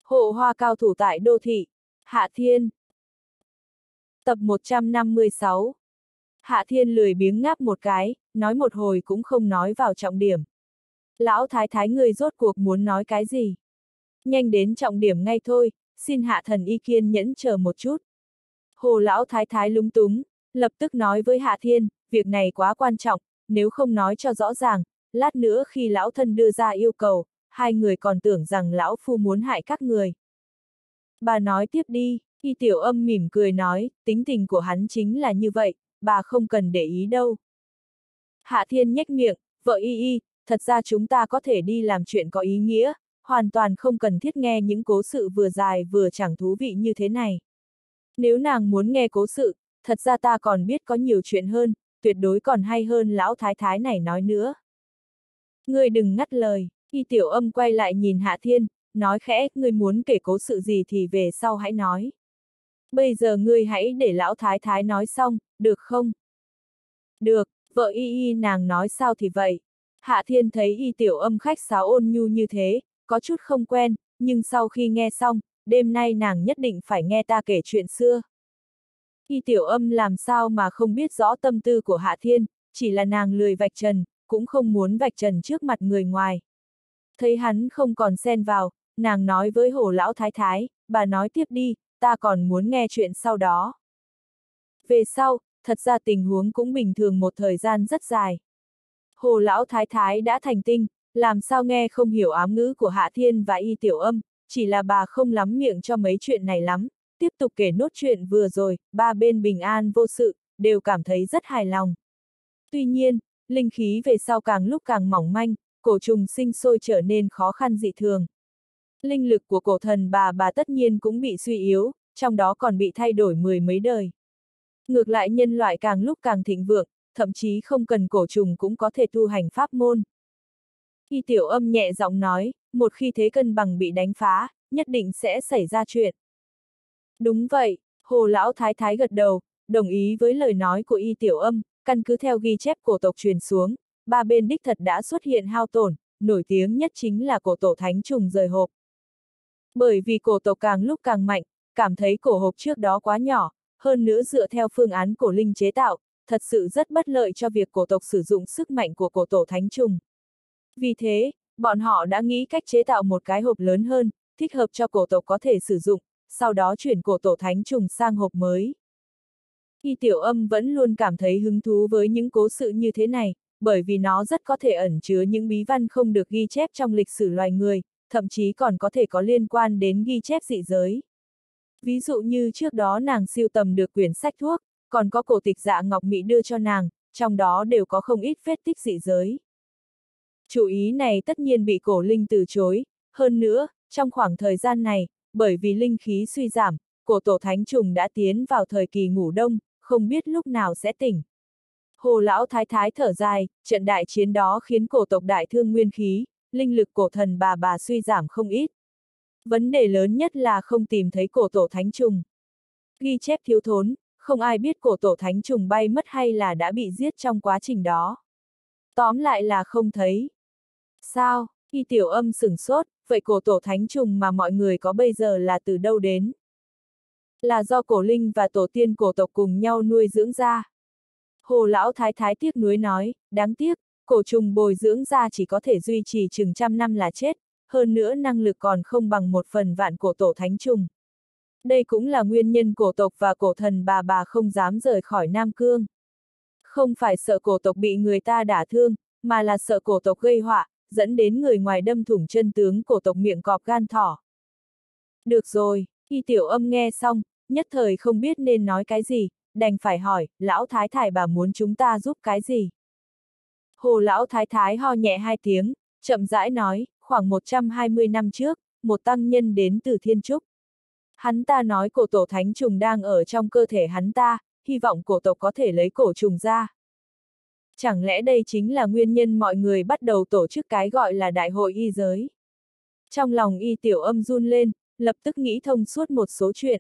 Hộ hoa cao thủ tại đô thị. Hạ Thiên. Tập 156. Hạ Thiên lười biếng ngáp một cái, nói một hồi cũng không nói vào trọng điểm. Lão thái thái người rốt cuộc muốn nói cái gì? Nhanh đến trọng điểm ngay thôi, xin hạ thần y kiên nhẫn chờ một chút. Hồ lão thái thái lúng túng, lập tức nói với Hạ Thiên, việc này quá quan trọng, nếu không nói cho rõ ràng, lát nữa khi lão thân đưa ra yêu cầu, hai người còn tưởng rằng lão phu muốn hại các người. Bà nói tiếp đi, Y Tiểu Âm mỉm cười nói, tính tình của hắn chính là như vậy, bà không cần để ý đâu. Hạ Thiên nhếch miệng, vợ Y, thật ra chúng ta có thể đi làm chuyện có ý nghĩa, hoàn toàn không cần thiết nghe những cố sự vừa dài vừa chẳng thú vị như thế này. Nếu nàng muốn nghe cố sự, thật ra ta còn biết có nhiều chuyện hơn, tuyệt đối còn hay hơn lão thái thái này nói nữa. Ngươi đừng ngắt lời, Y Tiểu Âm quay lại nhìn Hạ Thiên, nói khẽ, ngươi muốn kể cố sự gì thì về sau hãy nói. Bây giờ ngươi hãy để lão thái thái nói xong, được không? Được, vợ Y nàng nói sao thì vậy. Hạ Thiên thấy Y Tiểu Âm khách sáo ôn nhu như thế, có chút không quen, nhưng sau khi nghe xong, đêm nay nàng nhất định phải nghe ta kể chuyện xưa. Y Tiểu Âm làm sao mà không biết rõ tâm tư của Hạ Thiên, chỉ là nàng lười vạch trần, cũng không muốn vạch trần trước mặt người ngoài. Thấy hắn không còn xen vào, nàng nói với Hồ lão thái thái, bà nói tiếp đi, ta còn muốn nghe chuyện sau đó. Về sau, thật ra tình huống cũng bình thường một thời gian rất dài. Hồ lão thái thái đã thành tinh, làm sao nghe không hiểu ám ngữ của Hạ Thiên và Y Tiểu Âm, chỉ là bà không lắm miệng cho mấy chuyện này lắm, tiếp tục kể nốt chuyện vừa rồi, ba bên bình an vô sự, đều cảm thấy rất hài lòng. Tuy nhiên, linh khí về sau càng lúc càng mỏng manh, cổ trùng sinh sôi trở nên khó khăn dị thường. Linh lực của cổ thần bà tất nhiên cũng bị suy yếu, trong đó còn bị thay đổi mười mấy đời. Ngược lại nhân loại càng lúc càng thịnh vượng, thậm chí không cần cổ trùng cũng có thể tu hành pháp môn. Y Tiểu Âm nhẹ giọng nói, một khi thế cân bằng bị đánh phá, nhất định sẽ xảy ra chuyện. Đúng vậy, Hồ lão thái thái gật đầu, đồng ý với lời nói của Y Tiểu Âm, căn cứ theo ghi chép cổ tộc truyền xuống, ba bên đích thật đã xuất hiện hao tổn, nổi tiếng nhất chính là cổ tổ thánh trùng rời hộp. Bởi vì cổ tộc càng lúc càng mạnh, cảm thấy cổ hộp trước đó quá nhỏ, hơn nữa dựa theo phương án cổ linh chế tạo, thật sự rất bất lợi cho việc cổ tộc sử dụng sức mạnh của cổ tổ thánh trùng. Vì thế, bọn họ đã nghĩ cách chế tạo một cái hộp lớn hơn, thích hợp cho cổ tộc có thể sử dụng, sau đó chuyển cổ tổ thánh trùng sang hộp mới. Y Tiểu Âm vẫn luôn cảm thấy hứng thú với những cố sự như thế này, bởi vì nó rất có thể ẩn chứa những bí văn không được ghi chép trong lịch sử loài người, thậm chí còn có thể có liên quan đến ghi chép dị giới. Ví dụ như trước đó nàng sưu tầm được quyển sách thuốc, còn có cổ tịch Dạ Ngọc Mị đưa cho nàng, trong đó đều có không ít vết tích dị giới. Chủ ý này tất nhiên bị cổ linh từ chối, hơn nữa, trong khoảng thời gian này, bởi vì linh khí suy giảm, cổ tổ thánh trùng đã tiến vào thời kỳ ngủ đông, không biết lúc nào sẽ tỉnh. Hồ lão thái thái thở dài, trận đại chiến đó khiến cổ tộc đại thương nguyên khí, linh lực cổ thần bà suy giảm không ít. Vấn đề lớn nhất là không tìm thấy cổ tổ thánh trùng. Ghi chép thiếu thốn, không ai biết cổ tổ thánh trùng bay mất hay là đã bị giết trong quá trình đó. Tóm lại là không thấy. Sao? Y Tiểu Âm sửng sốt, vậy cổ tổ thánh trùng mà mọi người có bây giờ là từ đâu đến? Là do cổ linh và tổ tiên cổ tộc cùng nhau nuôi dưỡng ra. Hồ lão thái thái tiếc nuối nói, đáng tiếc, cổ trùng bồi dưỡng ra chỉ có thể duy trì chừng trăm năm là chết, hơn nữa năng lực còn không bằng 1/1000 cổ tổ thánh trùng. Đây cũng là nguyên nhân cổ tộc và cổ thần bà không dám rời khỏi Nam Cương. Không phải sợ cổ tộc bị người ta đả thương, mà là sợ cổ tộc gây họa, dẫn đến người ngoài đâm thủng chân tướng cổ tộc miệng cọp gan thỏ. Được rồi, Y Tiểu Âm nghe xong, nhất thời không biết nên nói cái gì, đành phải hỏi, lão thái thái bà muốn chúng ta giúp cái gì? Hồ lão thái thái ho nhẹ hai tiếng, chậm rãi nói, khoảng 120 năm trước, một tăng nhân đến từ Thiên Trúc. Hắn ta nói cổ tổ thánh trùng đang ở trong cơ thể hắn ta, hy vọng cổ tộc có thể lấy cổ trùng ra. Chẳng lẽ đây chính là nguyên nhân mọi người bắt đầu tổ chức cái gọi là đại hội y giới? Trong lòng Y Tiểu Âm run lên, lập tức nghĩ thông suốt một số chuyện.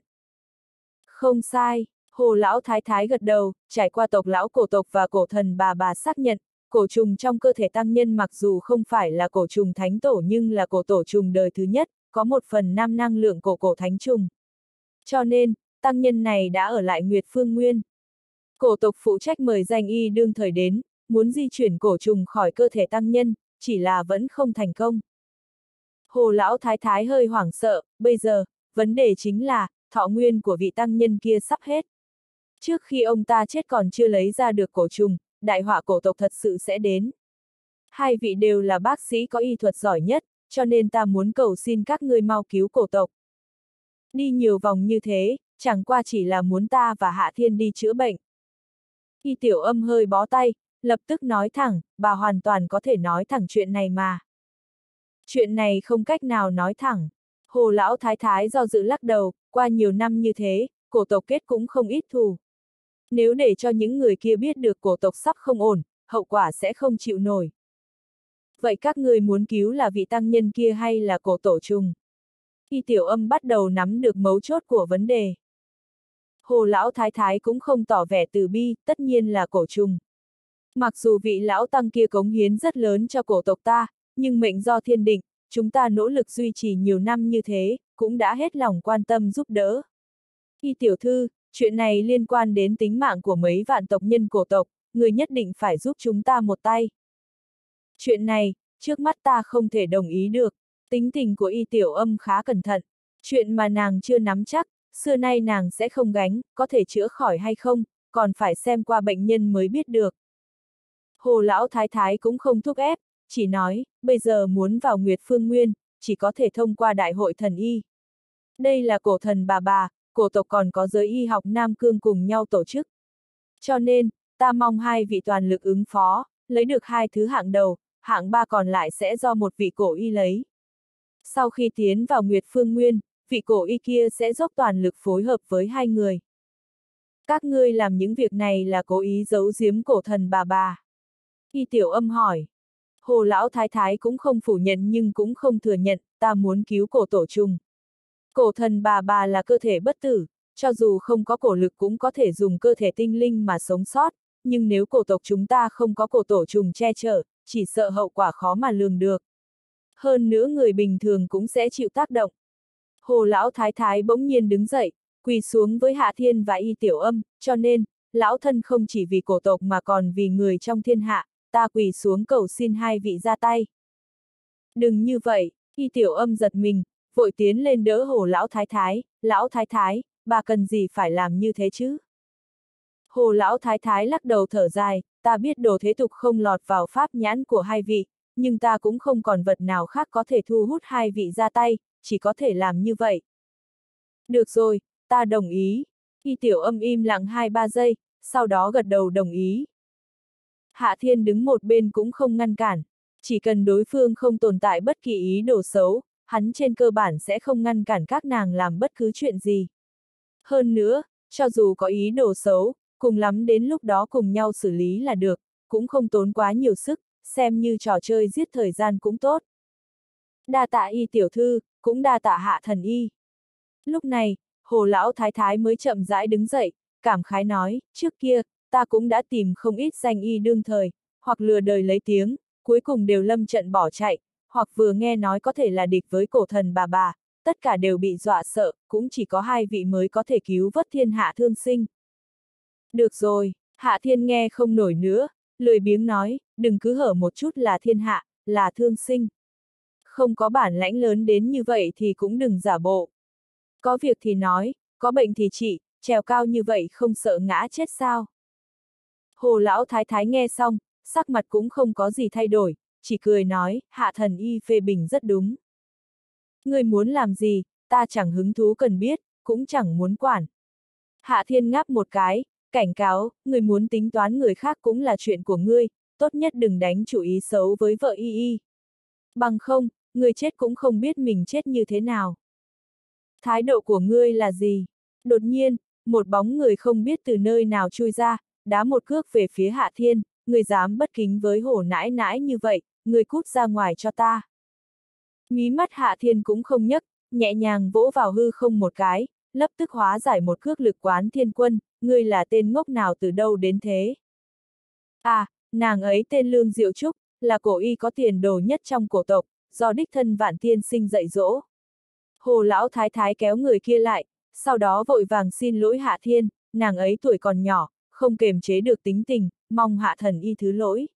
Không sai, Hồ lão thái thái gật đầu, trải qua tộc lão cổ tộc và cổ thần bà xác nhận, cổ trùng trong cơ thể tăng nhân mặc dù không phải là cổ trùng thánh tổ nhưng là cổ tổ trùng đời thứ nhất, có 1/5 năng lượng của cổ thánh trùng. Cho nên, tăng nhân này đã ở lại Nguyệt Phương Nguyên. Cổ tộc phụ trách mời danh y đương thời đến, muốn di chuyển cổ trùng khỏi cơ thể tăng nhân, chỉ là vẫn không thành công. Hồ lão thái thái hơi hoảng sợ, bây giờ, vấn đề chính là, thọ nguyên của vị tăng nhân kia sắp hết. Trước khi ông ta chết còn chưa lấy ra được cổ trùng, đại họa cổ tộc thật sự sẽ đến. Hai vị đều là bác sĩ có y thuật giỏi nhất, cho nên ta muốn cầu xin các ngươi mau cứu cổ tộc. Đi nhiều vòng như thế, chẳng qua chỉ là muốn ta và Hạ Thiên đi chữa bệnh. Y Tiểu Âm hơi bó tay, lập tức nói thẳng, bà hoàn toàn có thể nói thẳng chuyện này mà. Chuyện này không cách nào nói thẳng. Hồ lão thái thái do dự lắc đầu, qua nhiều năm như thế, cổ tộc kết cũng không ít thù. Nếu để cho những người kia biết được cổ tộc sắp không ổn, hậu quả sẽ không chịu nổi. Vậy các ngươi muốn cứu là vị tăng nhân kia hay là cổ tổ trùng? Y Tiểu Âm bắt đầu nắm được mấu chốt của vấn đề. Hồ lão thái thái cũng không tỏ vẻ từ bi, tất nhiên là cổ trùng. Mặc dù vị lão tăng kia cống hiến rất lớn cho cổ tộc ta, nhưng mệnh do thiên định, chúng ta nỗ lực duy trì nhiều năm như thế, cũng đã hết lòng quan tâm giúp đỡ. Y tiểu thư, chuyện này liên quan đến tính mạng của mấy vạn tộc nhân cổ tộc, người nhất định phải giúp chúng ta một tay. Chuyện này, trước mắt ta không thể đồng ý được. Tính tình của Y Tiểu Âm khá cẩn thận. Chuyện mà nàng chưa nắm chắc, xưa nay nàng sẽ không gánh, có thể chữa khỏi hay không, còn phải xem qua bệnh nhân mới biết được. Hồ lão thái thái cũng không thúc ép, chỉ nói, bây giờ muốn vào Nguyệt Phương Nguyên, chỉ có thể thông qua Đại hội thần y. Đây là cổ thần bà, cổ tộc còn có giới y học Nam Cương cùng nhau tổ chức. Cho nên, ta mong hai vị toàn lực ứng phó, lấy được 2 thứ hạng đầu, hạng 3 còn lại sẽ do một vị cổ y lấy. Sau khi tiến vào Nguyệt Phương Nguyên, vị cổ y kia sẽ dốc toàn lực phối hợp với 2 người. Các ngươi làm những việc này là cố ý giấu giếm cổ thần bà. Y Tiểu Âm hỏi. Hồ lão thái thái cũng không phủ nhận nhưng cũng không thừa nhận, ta muốn cứu cổ tổ trùng. Cổ thần bà là cơ thể bất tử, cho dù không có cổ lực cũng có thể dùng cơ thể tinh linh mà sống sót, nhưng nếu cổ tộc chúng ta không có cổ tổ trùng che chở, chỉ sợ hậu quả khó mà lường được. Hơn nữa người bình thường cũng sẽ chịu tác động. Hồ lão thái thái bỗng nhiên đứng dậy, quỳ xuống với Hạ Thiên và Y Tiểu Âm, cho nên, lão thân không chỉ vì cổ tộc mà còn vì người trong thiên hạ, ta quỳ xuống cầu xin hai vị ra tay. Đừng như vậy, Y Tiểu Âm giật mình, vội tiến lên đỡ Hồ lão thái thái, bà cần gì phải làm như thế chứ? Hồ lão thái thái lắc đầu thở dài, ta biết đồ thế tục không lọt vào pháp nhãn của hai vị, nhưng ta cũng không còn vật nào khác có thể thu hút hai vị ra tay, chỉ có thể làm như vậy. Được rồi, ta đồng ý. Y Tiểu Âm im lặng 2-3 giây, sau đó gật đầu đồng ý. Hạ Thiên đứng một bên cũng không ngăn cản, chỉ cần đối phương không tồn tại bất kỳ ý đồ xấu, hắn trên cơ bản sẽ không ngăn cản các nàng làm bất cứ chuyện gì. Hơn nữa, cho dù có ý đồ xấu, cùng lắm đến lúc đó cùng nhau xử lý là được, cũng không tốn quá nhiều sức, xem như trò chơi giết thời gian cũng tốt. Đa tạ Y tiểu thư, cũng đa tạ Hạ thần y. Lúc này, Hồ lão thái thái mới chậm rãi đứng dậy, cảm khái nói, trước kia, ta cũng đã tìm không ít danh y đương thời, hoặc lừa đời lấy tiếng, cuối cùng đều lâm trận bỏ chạy, hoặc vừa nghe nói có thể là địch với cổ thần bà, tất cả đều bị dọa sợ, cũng chỉ có hai vị mới có thể cứu vớt thiên hạ thương sinh. Được rồi, Hạ Thiên nghe không nổi nữa, lười biếng nói, đừng cứ hở một chút là thiên hạ, là thương sinh. Không có bản lãnh lớn đến như vậy thì cũng đừng giả bộ. Có việc thì nói, có bệnh thì trị, trèo cao như vậy không sợ ngã chết sao? Hồ lão thái thái nghe xong, sắc mặt cũng không có gì thay đổi, chỉ cười nói, Hạ thần y phê bình rất đúng. Người muốn làm gì, ta chẳng hứng thú cần biết, cũng chẳng muốn quản. Hạ Thiên ngáp một cái, cảnh cáo, người muốn tính toán người khác cũng là chuyện của ngươi, tốt nhất đừng đánh chủ ý xấu với vợ y. Bằng không, người chết cũng không biết mình chết như thế nào. Thái độ của ngươi là gì? Đột nhiên, một bóng người không biết từ nơi nào chui ra, đá một cước về phía Hạ Thiên, người dám bất kính với Hồ nãi nãi như vậy, người cút ra ngoài cho ta. Mí mắt Hạ Thiên cũng không nhấc, nhẹ nhàng vỗ vào hư không một cái, lập tức hóa giải một cước lực Quán Thiên Quân, ngươi là tên ngốc nào từ đâu đến thế? À, nàng ấy tên Lương Diệu Trúc, là cổ y có tiền đồ nhất trong cổ tộc, do đích thân Vạn Tiên Sinh dạy dỗ. Hồ lão thái thái kéo người kia lại, sau đó vội vàng xin lỗi Hạ Thiên, nàng ấy tuổi còn nhỏ, không kềm chế được tính tình, mong Hạ thần y thứ lỗi.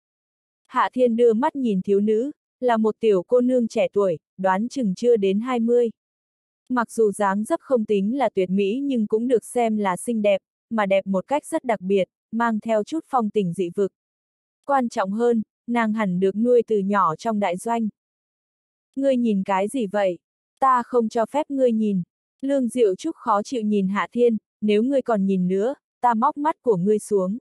Hạ Thiên đưa mắt nhìn thiếu nữ, là một tiểu cô nương trẻ tuổi, đoán chừng chưa đến 20. Mặc dù dáng dấp không tính là tuyệt mỹ nhưng cũng được xem là xinh đẹp, mà đẹp một cách rất đặc biệt, mang theo chút phong tình dị vực. Quan trọng hơn, nàng hẳn được nuôi từ nhỏ trong đại doanh. Ngươi nhìn cái gì vậy? Ta không cho phép ngươi nhìn. Lương Diệu Trúc khó chịu nhìn Hạ Thiên, nếu ngươi còn nhìn nữa, ta móc mắt của ngươi xuống.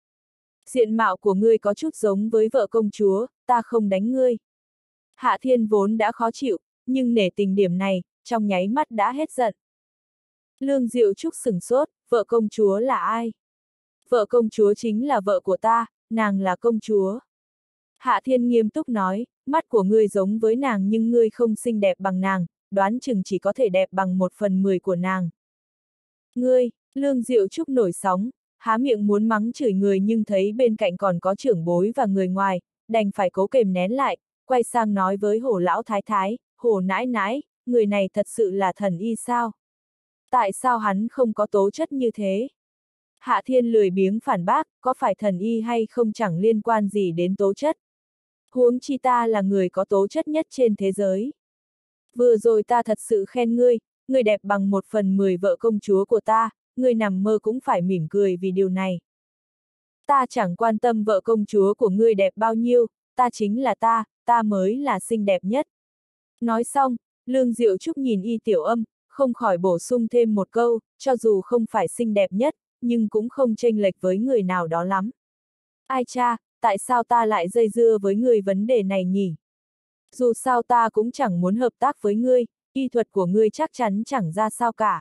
Diện mạo của ngươi có chút giống với vợ công chúa, ta không đánh ngươi. Hạ Thiên vốn đã khó chịu, nhưng nể tình điểm này, trong nháy mắt đã hết giận. Lương Diệu Trúc sửng sốt, vợ công chúa là ai? Vợ công chúa chính là vợ của ta, nàng là công chúa. Hạ Thiên nghiêm túc nói, mắt của ngươi giống với nàng nhưng ngươi không xinh đẹp bằng nàng, đoán chừng chỉ có thể đẹp bằng 1/10 của nàng. Ngươi, Lương Diệu Trúc nổi sóng, há miệng muốn mắng chửi người nhưng thấy bên cạnh còn có trưởng bối và người ngoài, đành phải cố kềm nén lại, quay sang nói với Hồ lão thái thái, Hồ nãi nãi, người này thật sự là thần y sao? Tại sao hắn không có tố chất như thế? Hạ Thiên lười biếng phản bác, có phải thần y hay không chẳng liên quan gì đến tố chất. Huống chi ta là người có tố chất nhất trên thế giới. Vừa rồi ta thật sự khen ngươi, ngươi đẹp bằng 1/10 vợ công chúa của ta, ngươi nằm mơ cũng phải mỉm cười vì điều này. Ta chẳng quan tâm vợ công chúa của ngươi đẹp bao nhiêu, ta chính là ta mới là xinh đẹp nhất. Nói xong, Lương Diệu Trúc nhìn Y Tiểu Âm, không khỏi bổ sung thêm một câu, cho dù không phải xinh đẹp nhất, nhưng cũng không chênh lệch với người nào đó lắm. Ai cha, tại sao ta lại dây dưa với ngươi vấn đề này nhỉ? Dù sao ta cũng chẳng muốn hợp tác với ngươi, y thuật của ngươi chắc chắn chẳng ra sao cả.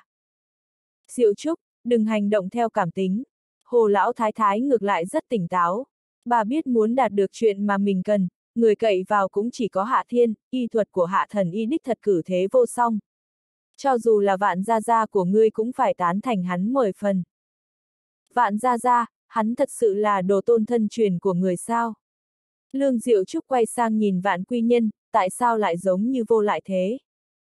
Diệu Trúc, đừng hành động theo cảm tính. Hồ lão thái thái ngược lại rất tỉnh táo. Bà biết muốn đạt được chuyện mà mình cần, người cậy vào cũng chỉ có Hạ Thiên, y thuật của Hạ thần y đích thật cử thế vô song. Cho dù là Vạn gia gia của ngươi cũng phải tán thành hắn 10 phần. Vạn gia gia, hắn thật sự là đồ tôn thân truyền của người sao? Lương Diệu Trúc quay sang nhìn Vạn Quy Nhân, tại sao lại giống như vô lại thế?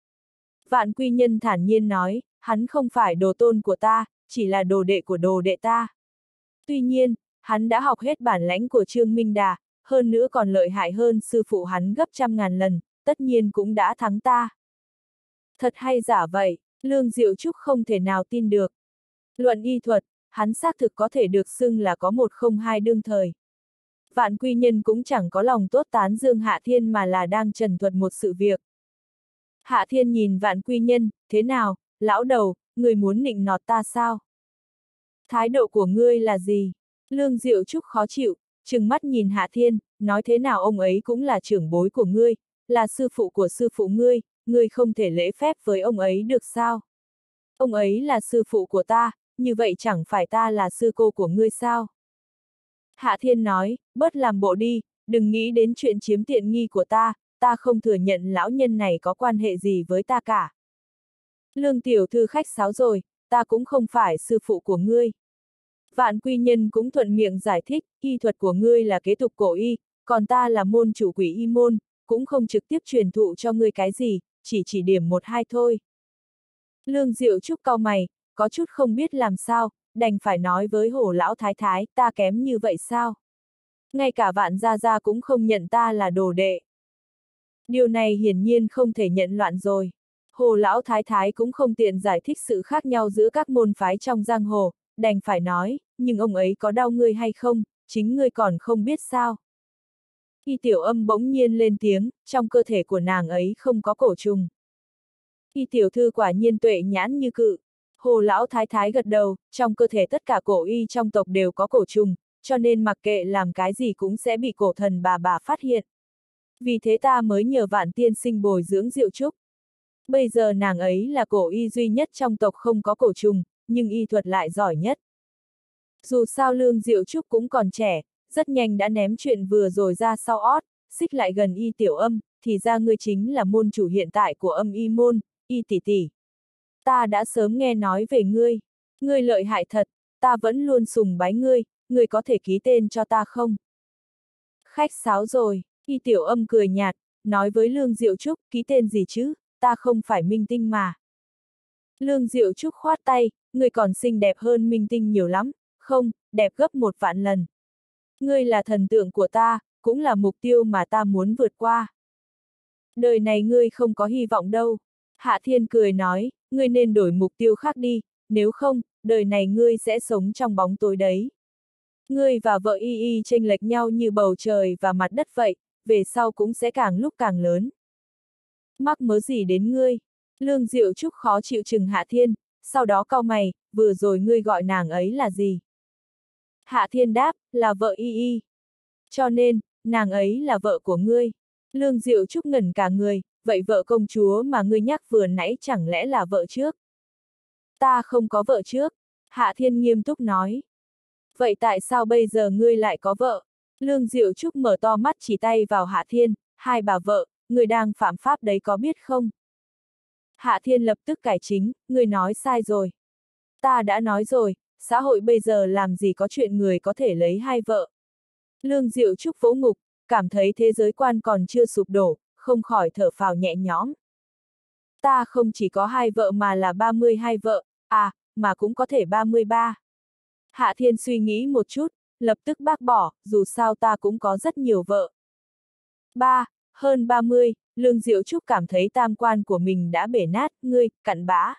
Vạn Quy Nhân thản nhiên nói, hắn không phải đồ tôn của ta, chỉ là đồ đệ của đồ đệ ta. Tuy nhiên, hắn đã học hết bản lãnh của Trương Minh Đà, hơn nữa còn lợi hại hơn sư phụ hắn gấp 100.000 lần, tất nhiên cũng đã thắng ta. Thật hay giả vậy, Lương Diệu Trúc không thể nào tin được. Luận y thuật, hắn xác thực có thể được xưng là có 102 đương thời. Vạn Quy Nhân cũng chẳng có lòng tốt tán dương Hạ Thiên mà là đang trần thuật một sự việc. Hạ Thiên nhìn Vạn Quy Nhân, thế nào, lão đầu, người muốn nịnh nọt ta sao? Thái độ của ngươi là gì? Lương Diệu Trúc khó chịu, trừng mắt nhìn Hạ Thiên, nói thế nào ông ấy cũng là trưởng bối của ngươi, là sư phụ của sư phụ ngươi không thể lễ phép với ông ấy được sao? Ông ấy là sư phụ của ta, như vậy chẳng phải ta là sư cô của ngươi sao? Hạ Thiên nói, bớt làm bộ đi, đừng nghĩ đến chuyện chiếm tiện nghi của ta không thừa nhận lão nhân này có quan hệ gì với ta cả. Lương tiểu thư khách sáo rồi, ta cũng không phải sư phụ của ngươi. Vạn Quy Nhân cũng thuận miệng giải thích, y thuật của ngươi là kế tục cổ y, còn ta là môn chủ quỷ y môn, cũng không trực tiếp truyền thụ cho ngươi cái gì, chỉ điểm 1-2 thôi. Lương Diệu Trúc cau mày, có chút không biết làm sao, đành phải nói với Hồ lão thái thái, ta kém như vậy sao? Ngay cả Vạn gia gia cũng không nhận ta là đồ đệ. Điều này hiển nhiên không thể nhận loạn rồi. Hồ lão thái thái cũng không tiện giải thích sự khác nhau giữa các môn phái trong giang hồ, đành phải nói, nhưng ông ấy có đau ngươi hay không, chính ngươi còn không biết sao. Y Tiểu Âm bỗng nhiên lên tiếng, trong cơ thể của nàng ấy không có cổ trùng. Y tiểu thư quả nhiên tuệ nhãn như cự. Hồ lão thái thái gật đầu, trong cơ thể tất cả cổ y trong tộc đều có cổ trùng, cho nên mặc kệ làm cái gì cũng sẽ bị cổ thần bà phát hiện. Vì thế ta mới nhờ Vạn tiên sinh bồi dưỡng Diệu Trúc. Bây giờ nàng ấy là cổ y duy nhất trong tộc không có cổ trùng, nhưng y thuật lại giỏi nhất. Dù sao Lương Diệu Trúc cũng còn trẻ, rất nhanh đã ném chuyện vừa rồi ra sau ót, xích lại gần Y Tiểu Âm, thì ra ngươi chính là môn chủ hiện tại của Âm y môn, Y tỷ tỷ. Ta đã sớm nghe nói về ngươi. Ngươi lợi hại thật, ta vẫn luôn sùng bái ngươi, ngươi có thể ký tên cho ta không? Khách sáo rồi, Y Tiểu Âm cười nhạt, nói với Lương Diệu Trúc, ký tên gì chứ? ta không phải minh tinh mà. Lương Diệu Trúc khoát tay, ngươi còn xinh đẹp hơn minh tinh nhiều lắm, không, đẹp gấp 1 vạn lần. Ngươi là thần tượng của ta, cũng là mục tiêu mà ta muốn vượt qua. Đời này ngươi không có hy vọng đâu. Hạ Thiên cười nói, ngươi nên đổi mục tiêu khác đi, nếu không, đời này ngươi sẽ sống trong bóng tối đấy. Ngươi và vợ Y Y chênh lệch nhau như bầu trời và mặt đất vậy, về sau cũng sẽ càng lúc càng lớn. Mắc mớ gì đến ngươi? Lương Diệu Trúc khó chịu chừng Hạ Thiên, sau đó cau mày, vừa rồi ngươi gọi nàng ấy là gì? Hạ Thiên đáp, là vợ Y Y. Cho nên, nàng ấy là vợ của ngươi. Lương Diệu Trúc ngẩn cả người, vậy vợ công chúa mà ngươi nhắc vừa nãy chẳng lẽ là vợ trước? Ta không có vợ trước. Hạ Thiên nghiêm túc nói. Vậy tại sao bây giờ ngươi lại có vợ? Lương Diệu Trúc mở to mắt chỉ tay vào Hạ Thiên, hai bà vợ, ngươi đang phạm pháp đấy có biết không? Hạ Thiên lập tức cải chính, ngươi nói sai rồi. Ta đã nói rồi, xã hội bây giờ làm gì có chuyện người có thể lấy hai vợ. Lương Diệu Trúc vỗ ngực, cảm thấy thế giới quan còn chưa sụp đổ, không khỏi thở phào nhẹ nhõm. Ta không chỉ có hai vợ mà là 32 vợ, à, mà cũng có thể 33. Hạ Thiên suy nghĩ một chút, lập tức bác bỏ, dù sao ta cũng có rất nhiều vợ. Hơn 30, Lương Diệu Trúc cảm thấy tam quan của mình đã bể nát, ngươi, cặn bã.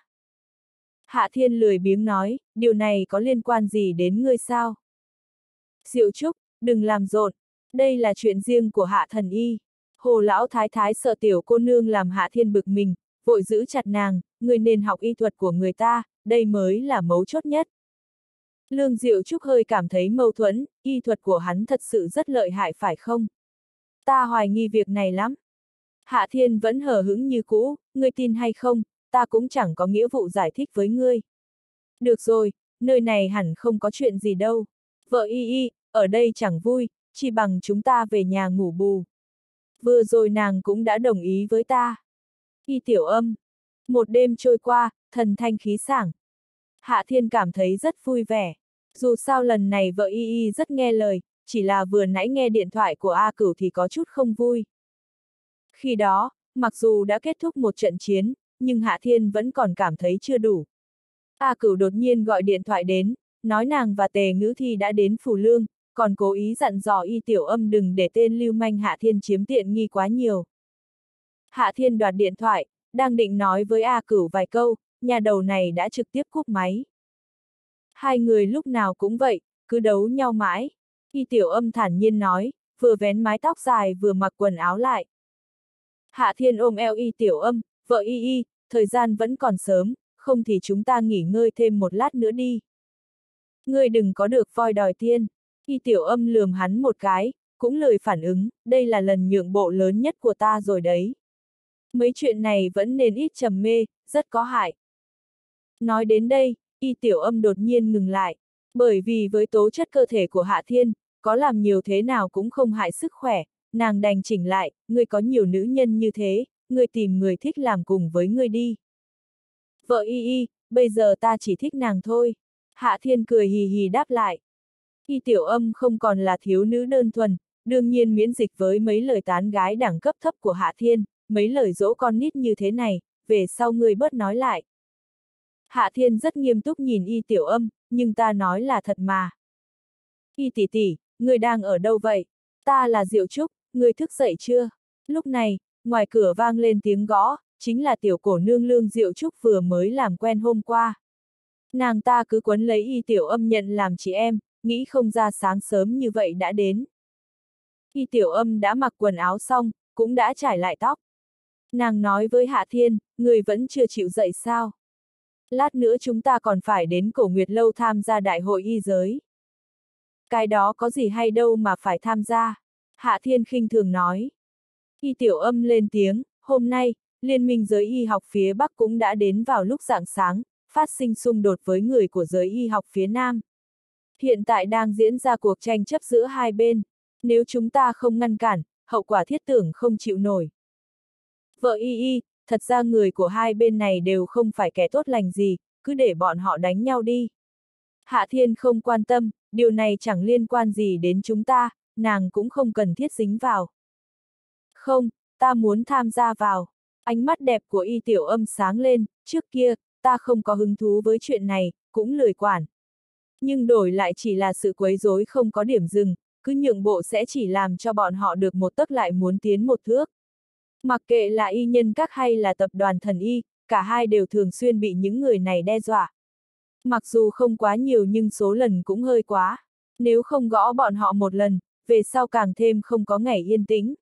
Hạ Thiên lười biếng nói, điều này có liên quan gì đến ngươi sao? Diệu Trúc, đừng làm rộn, đây là chuyện riêng của Hạ Thần Y. Hồ lão thái thái sợ tiểu cô nương làm Hạ Thiên bực mình, vội giữ chặt nàng, ngươi nên học y thuật của người ta, đây mới là mấu chốt nhất. Lương Diệu Trúc hơi cảm thấy mâu thuẫn, y thuật của hắn thật sự rất lợi hại phải không? Ta hoài nghi việc này lắm. Hạ Thiên vẫn hờ hững như cũ, ngươi tin hay không, ta cũng chẳng có nghĩa vụ giải thích với ngươi. Được rồi, nơi này hẳn không có chuyện gì đâu. Vợ Y Y, ở đây chẳng vui, chỉ bằng chúng ta về nhà ngủ bù. Vừa rồi nàng cũng đã đồng ý với ta. Y Tiểu Âm. Một đêm trôi qua, thần thanh khí sảng. Hạ Thiên cảm thấy rất vui vẻ. Dù sao lần này vợ Y Y rất nghe lời, chỉ là vừa nãy nghe điện thoại của A Cửu thì có chút không vui. Khi đó, mặc dù đã kết thúc một trận chiến, nhưng Hạ Thiên vẫn còn cảm thấy chưa đủ. A Cửu đột nhiên gọi điện thoại đến, nói nàng và Tề Ngữ Thi đã đến Phủ Lương, còn cố ý dặn dò Y Tiểu Âm đừng để tên lưu manh Hạ Thiên chiếm tiện nghi quá nhiều. Hạ Thiên đoạt điện thoại, đang định nói với A Cửu vài câu, nhà đầu này đã trực tiếp cúp máy. Hai người lúc nào cũng vậy, cứ đấu nhau mãi. Y Tiểu Âm thản nhiên nói, vừa vén mái tóc dài vừa mặc quần áo lại. Hạ Thiên ôm eo Y Tiểu Âm, vợ Y Y, thời gian vẫn còn sớm, không thì chúng ta nghỉ ngơi thêm một lát nữa đi. Ngươi đừng có được voi đòi tiên. Y Tiểu Âm lườm hắn một cái, cũng lời phản ứng, đây là lần nhượng bộ lớn nhất của ta rồi đấy. Mấy chuyện này vẫn nên ít trầm mê, rất có hại. Nói đến đây, Y Tiểu Âm đột nhiên ngừng lại, bởi vì với tố chất cơ thể của Hạ Thiên, có làm nhiều thế nào cũng không hại sức khỏe, nàng đành chỉnh lại, ngươi có nhiều nữ nhân như thế, ngươi tìm người thích làm cùng với ngươi đi. Vợ Y Y, bây giờ ta chỉ thích nàng thôi. Hạ Thiên cười hì hì đáp lại. Y Tiểu Âm không còn là thiếu nữ đơn thuần, đương nhiên miễn dịch với mấy lời tán gái đẳng cấp thấp của Hạ Thiên, mấy lời dỗ con nít như thế này, về sau ngươi bớt nói lại. Hạ Thiên rất nghiêm túc nhìn Y Tiểu Âm, nhưng ta nói là thật mà. Y tỷ tỷ, ngươi đang ở đâu vậy? Ta là Diệu Trúc, ngươi thức dậy chưa? Lúc này, ngoài cửa vang lên tiếng gõ, chính là tiểu cổ nương Lương Diệu Trúc vừa mới làm quen hôm qua. Nàng ta cứ quấn lấy Y Tiểu Âm nhận làm chị em, nghĩ không ra sáng sớm như vậy đã đến. Y Tiểu Âm đã mặc quần áo xong, cũng đã trải lại tóc. Nàng nói với Hạ Thiên, người vẫn chưa chịu dậy sao? Lát nữa chúng ta còn phải đến Cổ Nguyệt Lâu tham gia đại hội y giới. Cái đó có gì hay đâu mà phải tham gia. Hạ Thiên khinh thường nói. Y Tiểu Âm lên tiếng, hôm nay, Liên minh giới y học phía Bắc cũng đã đến vào lúc rạng sáng, phát sinh xung đột với người của giới y học phía Nam. Hiện tại đang diễn ra cuộc tranh chấp giữa hai bên. Nếu chúng ta không ngăn cản, hậu quả thiết tưởng không chịu nổi. Vợ Y Y, thật ra người của hai bên này đều không phải kẻ tốt lành gì, cứ để bọn họ đánh nhau đi. Hạ Thiên không quan tâm, điều này chẳng liên quan gì đến chúng ta, nàng cũng không cần thiết dính vào. Không, ta muốn tham gia vào. Ánh mắt đẹp của Y Tiểu Âm sáng lên, trước kia, ta không có hứng thú với chuyện này, cũng lười quản. Nhưng đổi lại chỉ là sự quấy rối không có điểm dừng, cứ nhượng bộ sẽ chỉ làm cho bọn họ được một tấc lại muốn tiến một thước. Mặc kệ là y nhân các hay là tập đoàn thần y, cả hai đều thường xuyên bị những người này đe dọa. Mặc dù không quá nhiều nhưng số lần cũng hơi quá. Nếu không gõ bọn họ một lần, về sau càng thêm không có ngày yên tĩnh.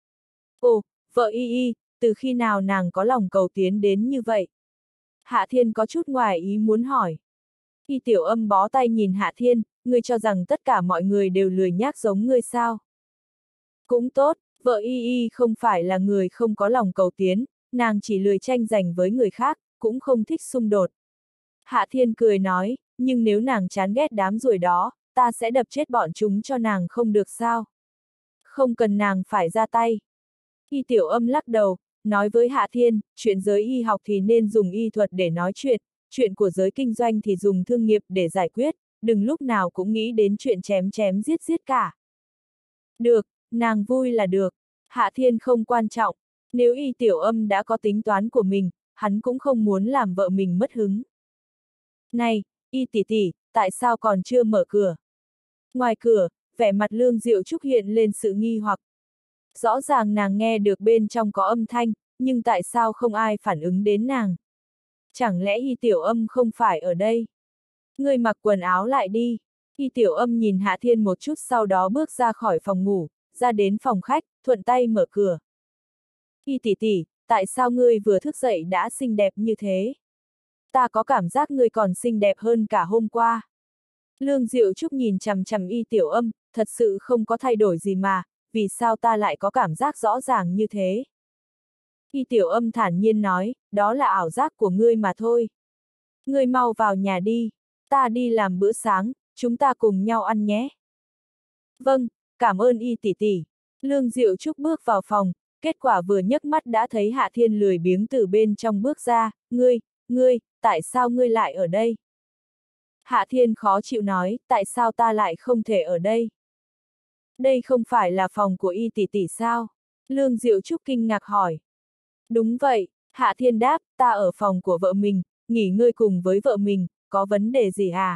Ồ, vợ y, từ khi nào nàng có lòng cầu tiến đến như vậy? Hạ Thiên có chút ngoài ý muốn hỏi. Y Tiểu Âm bó tay nhìn Hạ Thiên, ngươi cho rằng tất cả mọi người đều lười nhác giống ngươi sao? Cũng tốt, vợ y không phải là người không có lòng cầu tiến, nàng chỉ lười tranh giành với người khác, cũng không thích xung đột. Hạ Thiên cười nói, nhưng nếu nàng chán ghét đám ruồi đó, ta sẽ đập chết bọn chúng cho nàng không được sao? Không cần nàng phải ra tay. Y Tiểu Âm lắc đầu, nói với Hạ Thiên, chuyện giới y học thì nên dùng y thuật để nói chuyện của giới kinh doanh thì dùng thương nghiệp để giải quyết, đừng lúc nào cũng nghĩ đến chuyện chém chém giết giết cả. Được, nàng vui là được. Hạ Thiên không quan trọng, nếu Y Tiểu Âm đã có tính toán của mình, hắn cũng không muốn làm vợ mình mất hứng. Này, Y tỷ tỷ, tại sao còn chưa mở cửa? Ngoài cửa, vẻ mặt Lương Diệu Trúc hiện lên sự nghi hoặc. Rõ ràng nàng nghe được bên trong có âm thanh, nhưng tại sao không ai phản ứng đến nàng? Chẳng lẽ Y Tiểu Âm không phải ở đây? Ngươi mặc quần áo lại đi. Y Tiểu Âm nhìn Hạ Thiên một chút sau đó bước ra khỏi phòng ngủ, ra đến phòng khách, thuận tay mở cửa. Y tỷ tỷ, tại sao ngươi vừa thức dậy đã xinh đẹp như thế? Ta có cảm giác ngươi còn xinh đẹp hơn cả hôm qua. Lương Diệu Trúc nhìn chằm chằm Y Tiểu Âm, thật sự không có thay đổi gì mà, vì sao ta lại có cảm giác rõ ràng như thế? Y Tiểu Âm thản nhiên nói, đó là ảo giác của ngươi mà thôi. Ngươi mau vào nhà đi, ta đi làm bữa sáng, chúng ta cùng nhau ăn nhé. Vâng, cảm ơn Y tỷ tỷ. Lương Diệu Trúc bước vào phòng, kết quả vừa nhấc mắt đã thấy Hạ Thiên lười biếng từ bên trong bước ra, ngươi, tại sao ngươi lại ở đây? Hạ Thiên khó chịu nói, tại sao ta lại không thể ở đây? Đây không phải là phòng của Y tỷ tỷ sao? Lương Diệu Trúc kinh ngạc hỏi. Đúng vậy, Hạ Thiên đáp, ta ở phòng của vợ mình, nghỉ ngơi cùng với vợ mình, có vấn đề gì à?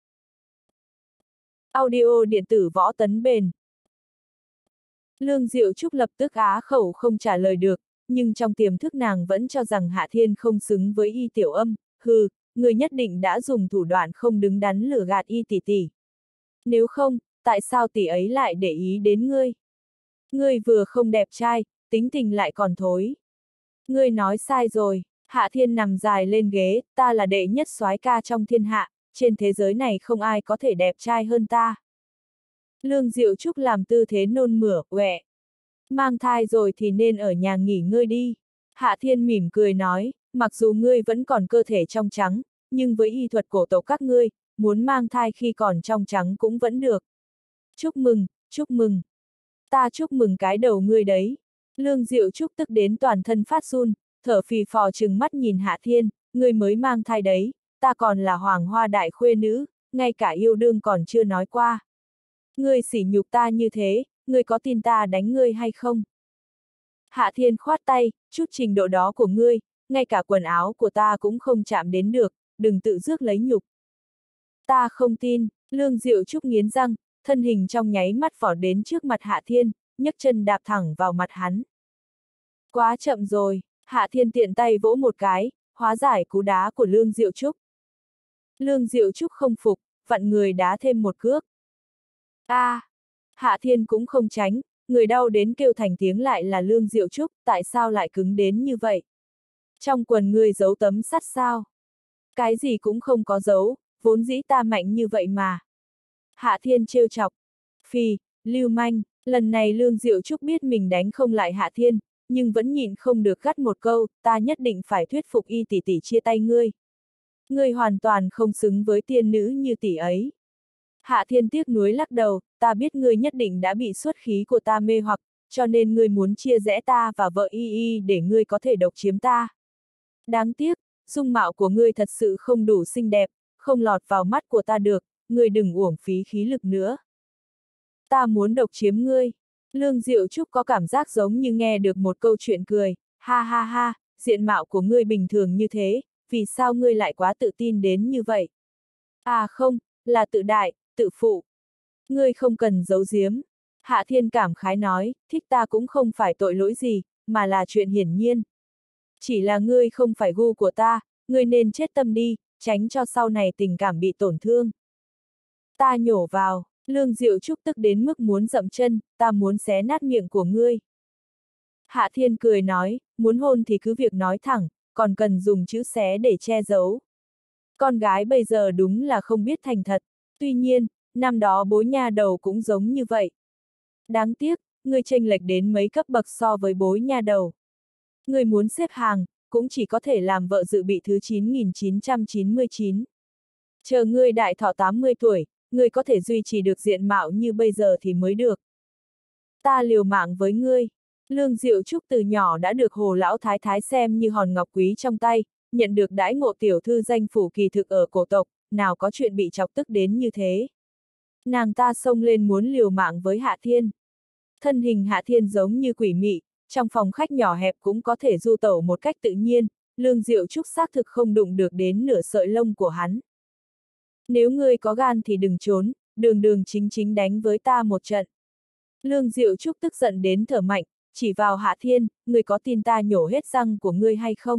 Audio điện tử Võ Tấn Bền. Lương Diệu Trúc lập tức á khẩu không trả lời được, nhưng trong tiềm thức nàng vẫn cho rằng Hạ Thiên không xứng với Y Tiểu Âm, hừ, người nhất định đã dùng thủ đoạn không đứng đắn lừa gạt Y tỷ tỷ. Nếu không, tại sao tỷ ấy lại để ý đến ngươi? Ngươi vừa không đẹp trai, tính tình lại còn thối. Ngươi nói sai rồi, Hạ Thiên nằm dài lên ghế, ta là đệ nhất soái ca trong thiên hạ, trên thế giới này không ai có thể đẹp trai hơn ta. Lương Diệu Trúc làm tư thế nôn mửa, quẹ. Mang thai rồi thì nên ở nhà nghỉ ngơi đi. Hạ Thiên mỉm cười nói, mặc dù ngươi vẫn còn cơ thể trong trắng, nhưng với y thuật cổ tộc các ngươi, muốn mang thai khi còn trong trắng cũng vẫn được. Chúc mừng, chúc mừng. Ta chúc mừng cái đầu ngươi đấy. Lương Diệu Trúc tức đến toàn thân phát run, thở phì phò trừng mắt nhìn Hạ Thiên, ngươi mới mang thai đấy, ta còn là hoàng hoa đại khuê nữ, ngay cả yêu đương còn chưa nói qua. Ngươi sỉ nhục ta như thế, ngươi có tin ta đánh ngươi hay không? Hạ Thiên khoát tay, chút trình độ đó của ngươi, ngay cả quần áo của ta cũng không chạm đến được, đừng tự rước lấy nhục. Ta không tin, Lương Diệu Trúc nghiến răng, thân hình trong nháy mắt vọt đến trước mặt Hạ Thiên, nhấc chân đạp thẳng vào mặt hắn. Quá chậm rồi, Hạ Thiên tiện tay vỗ một cái, hóa giải cú đá của Lương Diệu Trúc. Lương Diệu Trúc không phục, vặn người đá thêm một cước. Hạ Thiên cũng không tránh, người đau đến kêu thành tiếng lại là Lương Diệu Trúc, tại sao lại cứng đến như vậy? Trong quần ngươi giấu tấm sắt sao? Cái gì cũng không có giấu, vốn dĩ ta mạnh như vậy mà. Hạ Thiên trêu chọc. Phì, lưu manh, lần này Lương Diệu Trúc biết mình đánh không lại Hạ Thiên, nhưng vẫn nhịn không được gắt một câu, ta nhất định phải thuyết phục Y tỷ tỷ chia tay ngươi. Ngươi hoàn toàn không xứng với tiên nữ như tỷ ấy. Hạ Thiên tiếc nuối lắc đầu, ta biết ngươi nhất định đã bị xuất khí của ta mê hoặc, cho nên ngươi muốn chia rẽ ta và vợ y để ngươi có thể độc chiếm ta. Đáng tiếc, dung mạo của ngươi thật sự không đủ xinh đẹp, không lọt vào mắt của ta được, ngươi đừng uổng phí khí lực nữa. Ta muốn độc chiếm ngươi. Lương Diệu Trúc có cảm giác giống như nghe được một câu chuyện cười, Ha ha ha, diện mạo của ngươi bình thường như thế, vì sao ngươi lại quá tự tin đến như vậy? À không, là tự đại, tự phụ. Ngươi không cần giấu giếm. Hạ Thiên cảm khái nói, thích ta cũng không phải tội lỗi gì, mà là chuyện hiển nhiên. Chỉ là ngươi không phải gu của ta, ngươi nên chết tâm đi, tránh cho sau này tình cảm bị tổn thương. Ta nhổ vào, Lương Diệu Trúc tức đến mức muốn dậm chân, ta muốn xé nát miệng của ngươi. Hạ Thiên cười nói, muốn hôn thì cứ việc nói thẳng, còn cần dùng chữ xé để che giấu. Con gái bây giờ đúng là không biết thành thật, tuy nhiên, năm đó bố nha đầu cũng giống như vậy. Đáng tiếc, ngươi chênh lệch đến mấy cấp bậc so với bối nha đầu. Ngươi muốn xếp hàng, cũng chỉ có thể làm vợ dự bị thứ 9999. Chờ ngươi đại thọ 80 tuổi, ngươi có thể duy trì được diện mạo như bây giờ thì mới được. Ta liều mạng với ngươi. Lương Diệu Trúc từ nhỏ đã được Hồ Lão Thái Thái xem như hòn ngọc quý trong tay, nhận được đãi ngộ tiểu thư danh phủ kỳ thực ở cổ tộc, nào có chuyện bị chọc tức đến như thế. Nàng ta xông lên muốn liều mạng với Hạ Thiên. Thân hình Hạ Thiên giống như quỷ mị, trong phòng khách nhỏ hẹp cũng có thể du tẩu một cách tự nhiên, Lương Diệu Trúc xác thực không đụng được đến nửa sợi lông của hắn. Nếu ngươi có gan thì đừng trốn, đường đường chính chính đánh với ta một trận. Lương Diệu Trúc tức giận đến thở mạnh, chỉ vào Hạ Thiên, ngươi có tin ta nhổ hết răng của ngươi hay không?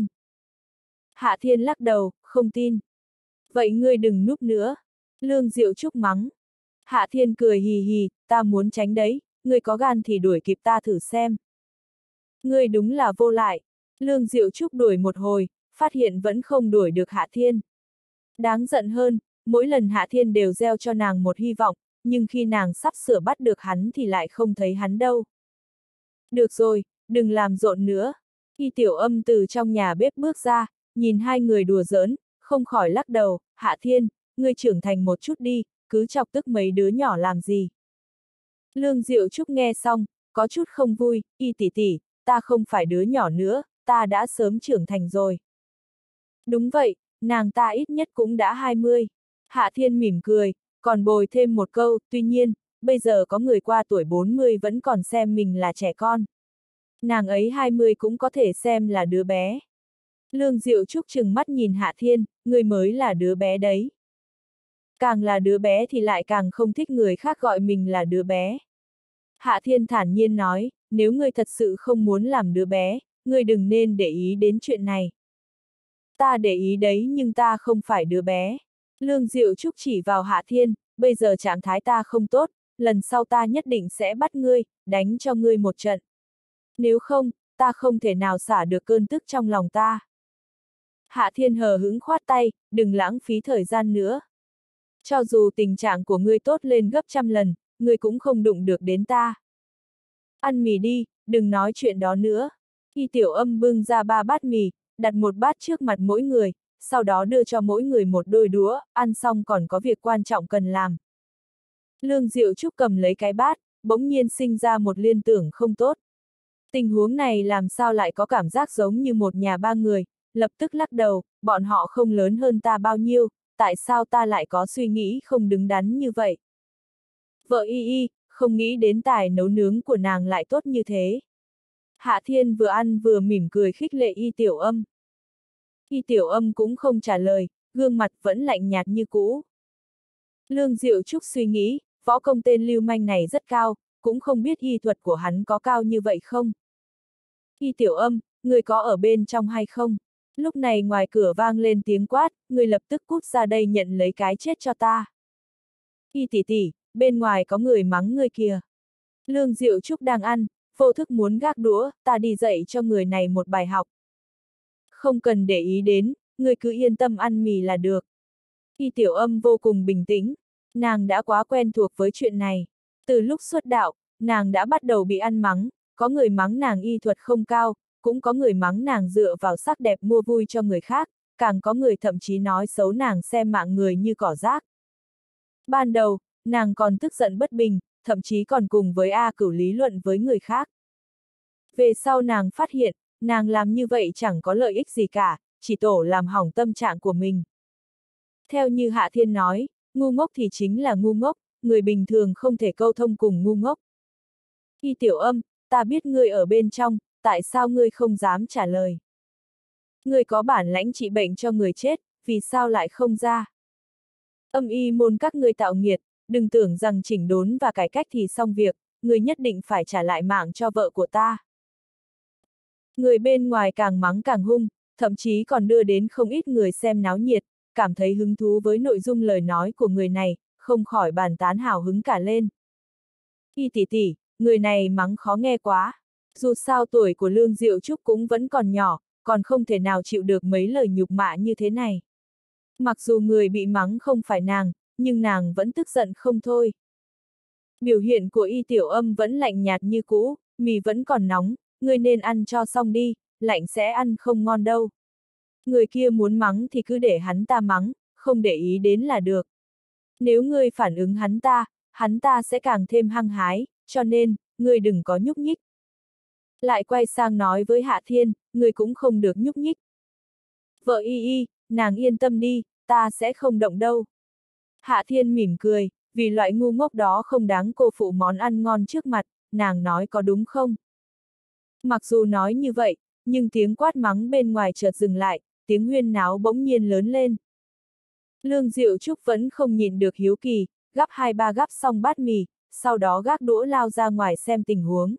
Hạ Thiên lắc đầu, không tin. Vậy ngươi đừng núp nữa. Lương Diệu Trúc mắng. Hạ Thiên cười hì hì, ta muốn tránh đấy, ngươi có gan thì đuổi kịp ta thử xem. Ngươi đúng là vô lại. Lương Diệu Trúc đuổi một hồi, phát hiện vẫn không đuổi được Hạ Thiên. Đáng giận hơn, mỗi lần Hạ Thiên đều gieo cho nàng một hy vọng, nhưng khi nàng sắp sửa bắt được hắn thì lại không thấy hắn đâu. Được rồi, đừng làm rộn nữa. Y Tiểu Âm từ trong nhà bếp bước ra, nhìn hai người đùa giỡn, không khỏi lắc đầu, Hạ Thiên, ngươi trưởng thành một chút đi, cứ chọc tức mấy đứa nhỏ làm gì. Lương Diệu Trúc nghe xong, có chút không vui, Y tỷ tỷ, ta không phải đứa nhỏ nữa, ta đã sớm trưởng thành rồi. Đúng vậy, nàng ta ít nhất cũng đã 20. Hạ Thiên mỉm cười, còn bồi thêm một câu, tuy nhiên, bây giờ có người qua tuổi 40 vẫn còn xem mình là trẻ con. Nàng ấy 20 cũng có thể xem là đứa bé. Lương Diệu Trúc trừng mắt nhìn Hạ Thiên, người mới là đứa bé đấy. Càng là đứa bé thì lại càng không thích người khác gọi mình là đứa bé. Hạ Thiên thản nhiên nói, nếu ngươi thật sự không muốn làm đứa bé, ngươi đừng nên để ý đến chuyện này. Ta để ý đấy nhưng ta không phải đứa bé. Lương Diệu Trúc chỉ vào Hạ Thiên, bây giờ trạng thái ta không tốt, lần sau ta nhất định sẽ bắt ngươi, đánh cho ngươi một trận. Nếu không, ta không thể nào xả được cơn tức trong lòng ta. Hạ Thiên hờ hững khoát tay, đừng lãng phí thời gian nữa. Cho dù tình trạng của ngươi tốt lên gấp trăm lần, ngươi cũng không đụng được đến ta. Ăn mì đi, đừng nói chuyện đó nữa. Y Tiểu Âm bưng ra 3 bát mì, đặt một bát trước mặt mỗi người, sau đó đưa cho mỗi người một đôi đũa, ăn xong còn có việc quan trọng cần làm. Lương Diệu Trúc cầm lấy cái bát, bỗng nhiên sinh ra một liên tưởng không tốt. Tình huống này làm sao lại có cảm giác giống như một nhà ba người, lập tức lắc đầu, bọn họ không lớn hơn ta bao nhiêu, tại sao ta lại có suy nghĩ không đứng đắn như vậy? Vợ Y, không nghĩ đến tài nấu nướng của nàng lại tốt như thế. Hạ Thiên vừa ăn vừa mỉm cười khích lệ Y Tiểu Âm. Y Tiểu Âm cũng không trả lời, gương mặt vẫn lạnh nhạt như cũ. Lương Diệu Trúc suy nghĩ, võ công tên lưu manh này rất cao, cũng không biết y thuật của hắn có cao như vậy không? Y Tiểu Âm, người có ở bên trong hay không? Lúc này ngoài cửa vang lên tiếng quát, người lập tức cút ra đây nhận lấy cái chết cho ta. Y tỷ tỷ, bên ngoài có người mắng người kìa. Lương Diệu Trúc đang ăn, vô thức muốn gác đũa, ta đi dạy cho người này một bài học. Không cần để ý đến, người cứ yên tâm ăn mì là được. Y Tiểu Âm vô cùng bình tĩnh, nàng đã quá quen thuộc với chuyện này. Từ lúc xuất đạo, nàng đã bắt đầu bị ăn mắng, có người mắng nàng y thuật không cao, cũng có người mắng nàng dựa vào sắc đẹp mua vui cho người khác, càng có người thậm chí nói xấu nàng xem mạng người như cỏ rác. Ban đầu, nàng còn tức giận bất bình, thậm chí còn cùng với A Cửu lý luận với người khác. Về sau nàng phát hiện, nàng làm như vậy chẳng có lợi ích gì cả, chỉ tổ làm hỏng tâm trạng của mình. Theo như Hạ Thiên nói, ngu ngốc thì chính là ngu ngốc, người bình thường không thể câu thông cùng ngu ngốc. Y Tiểu Âm, ta biết ngươi ở bên trong, tại sao ngươi không dám trả lời? Ngươi có bản lãnh trị bệnh cho người chết, vì sao lại không ra? Âm y môn các ngươi tạo nghiệt, đừng tưởng rằng chỉnh đốn và cải cách thì xong việc, ngươi nhất định phải trả lại mạng cho vợ của ta. Người bên ngoài càng mắng càng hung, thậm chí còn đưa đến không ít người xem náo nhiệt, cảm thấy hứng thú với nội dung lời nói của người này, không khỏi bàn tán hào hứng cả lên. Y tỷ tỷ, người này mắng khó nghe quá. Dù sao tuổi của Lương Diệu Trúc cũng vẫn còn nhỏ, còn không thể nào chịu được mấy lời nhục mạ như thế này. Mặc dù người bị mắng không phải nàng, nhưng nàng vẫn tức giận không thôi. Biểu hiện của Y Tiểu Âm vẫn lạnh nhạt như cũ, mì vẫn còn nóng, ngươi nên ăn cho xong đi, lạnh sẽ ăn không ngon đâu. Người kia muốn mắng thì cứ để hắn ta mắng, không để ý đến là được. Nếu ngươi phản ứng hắn ta sẽ càng thêm hăng hái, cho nên, ngươi đừng có nhúc nhích. Lại quay sang nói với Hạ Thiên, ngươi cũng không được nhúc nhích. Vợ Y, nàng yên tâm đi, ta sẽ không động đâu. Hạ Thiên mỉm cười, vì loại ngu ngốc đó không đáng cô phụ món ăn ngon trước mặt, nàng nói có đúng không? Mặc dù nói như vậy, nhưng tiếng quát mắng bên ngoài chợt dừng lại, tiếng huyên náo bỗng nhiên lớn lên. Lương Diệu Trúc vẫn không nhịn được hiếu kỳ, gắp 2-3 gắp xong bát mì, sau đó gác đũa lao ra ngoài xem tình huống.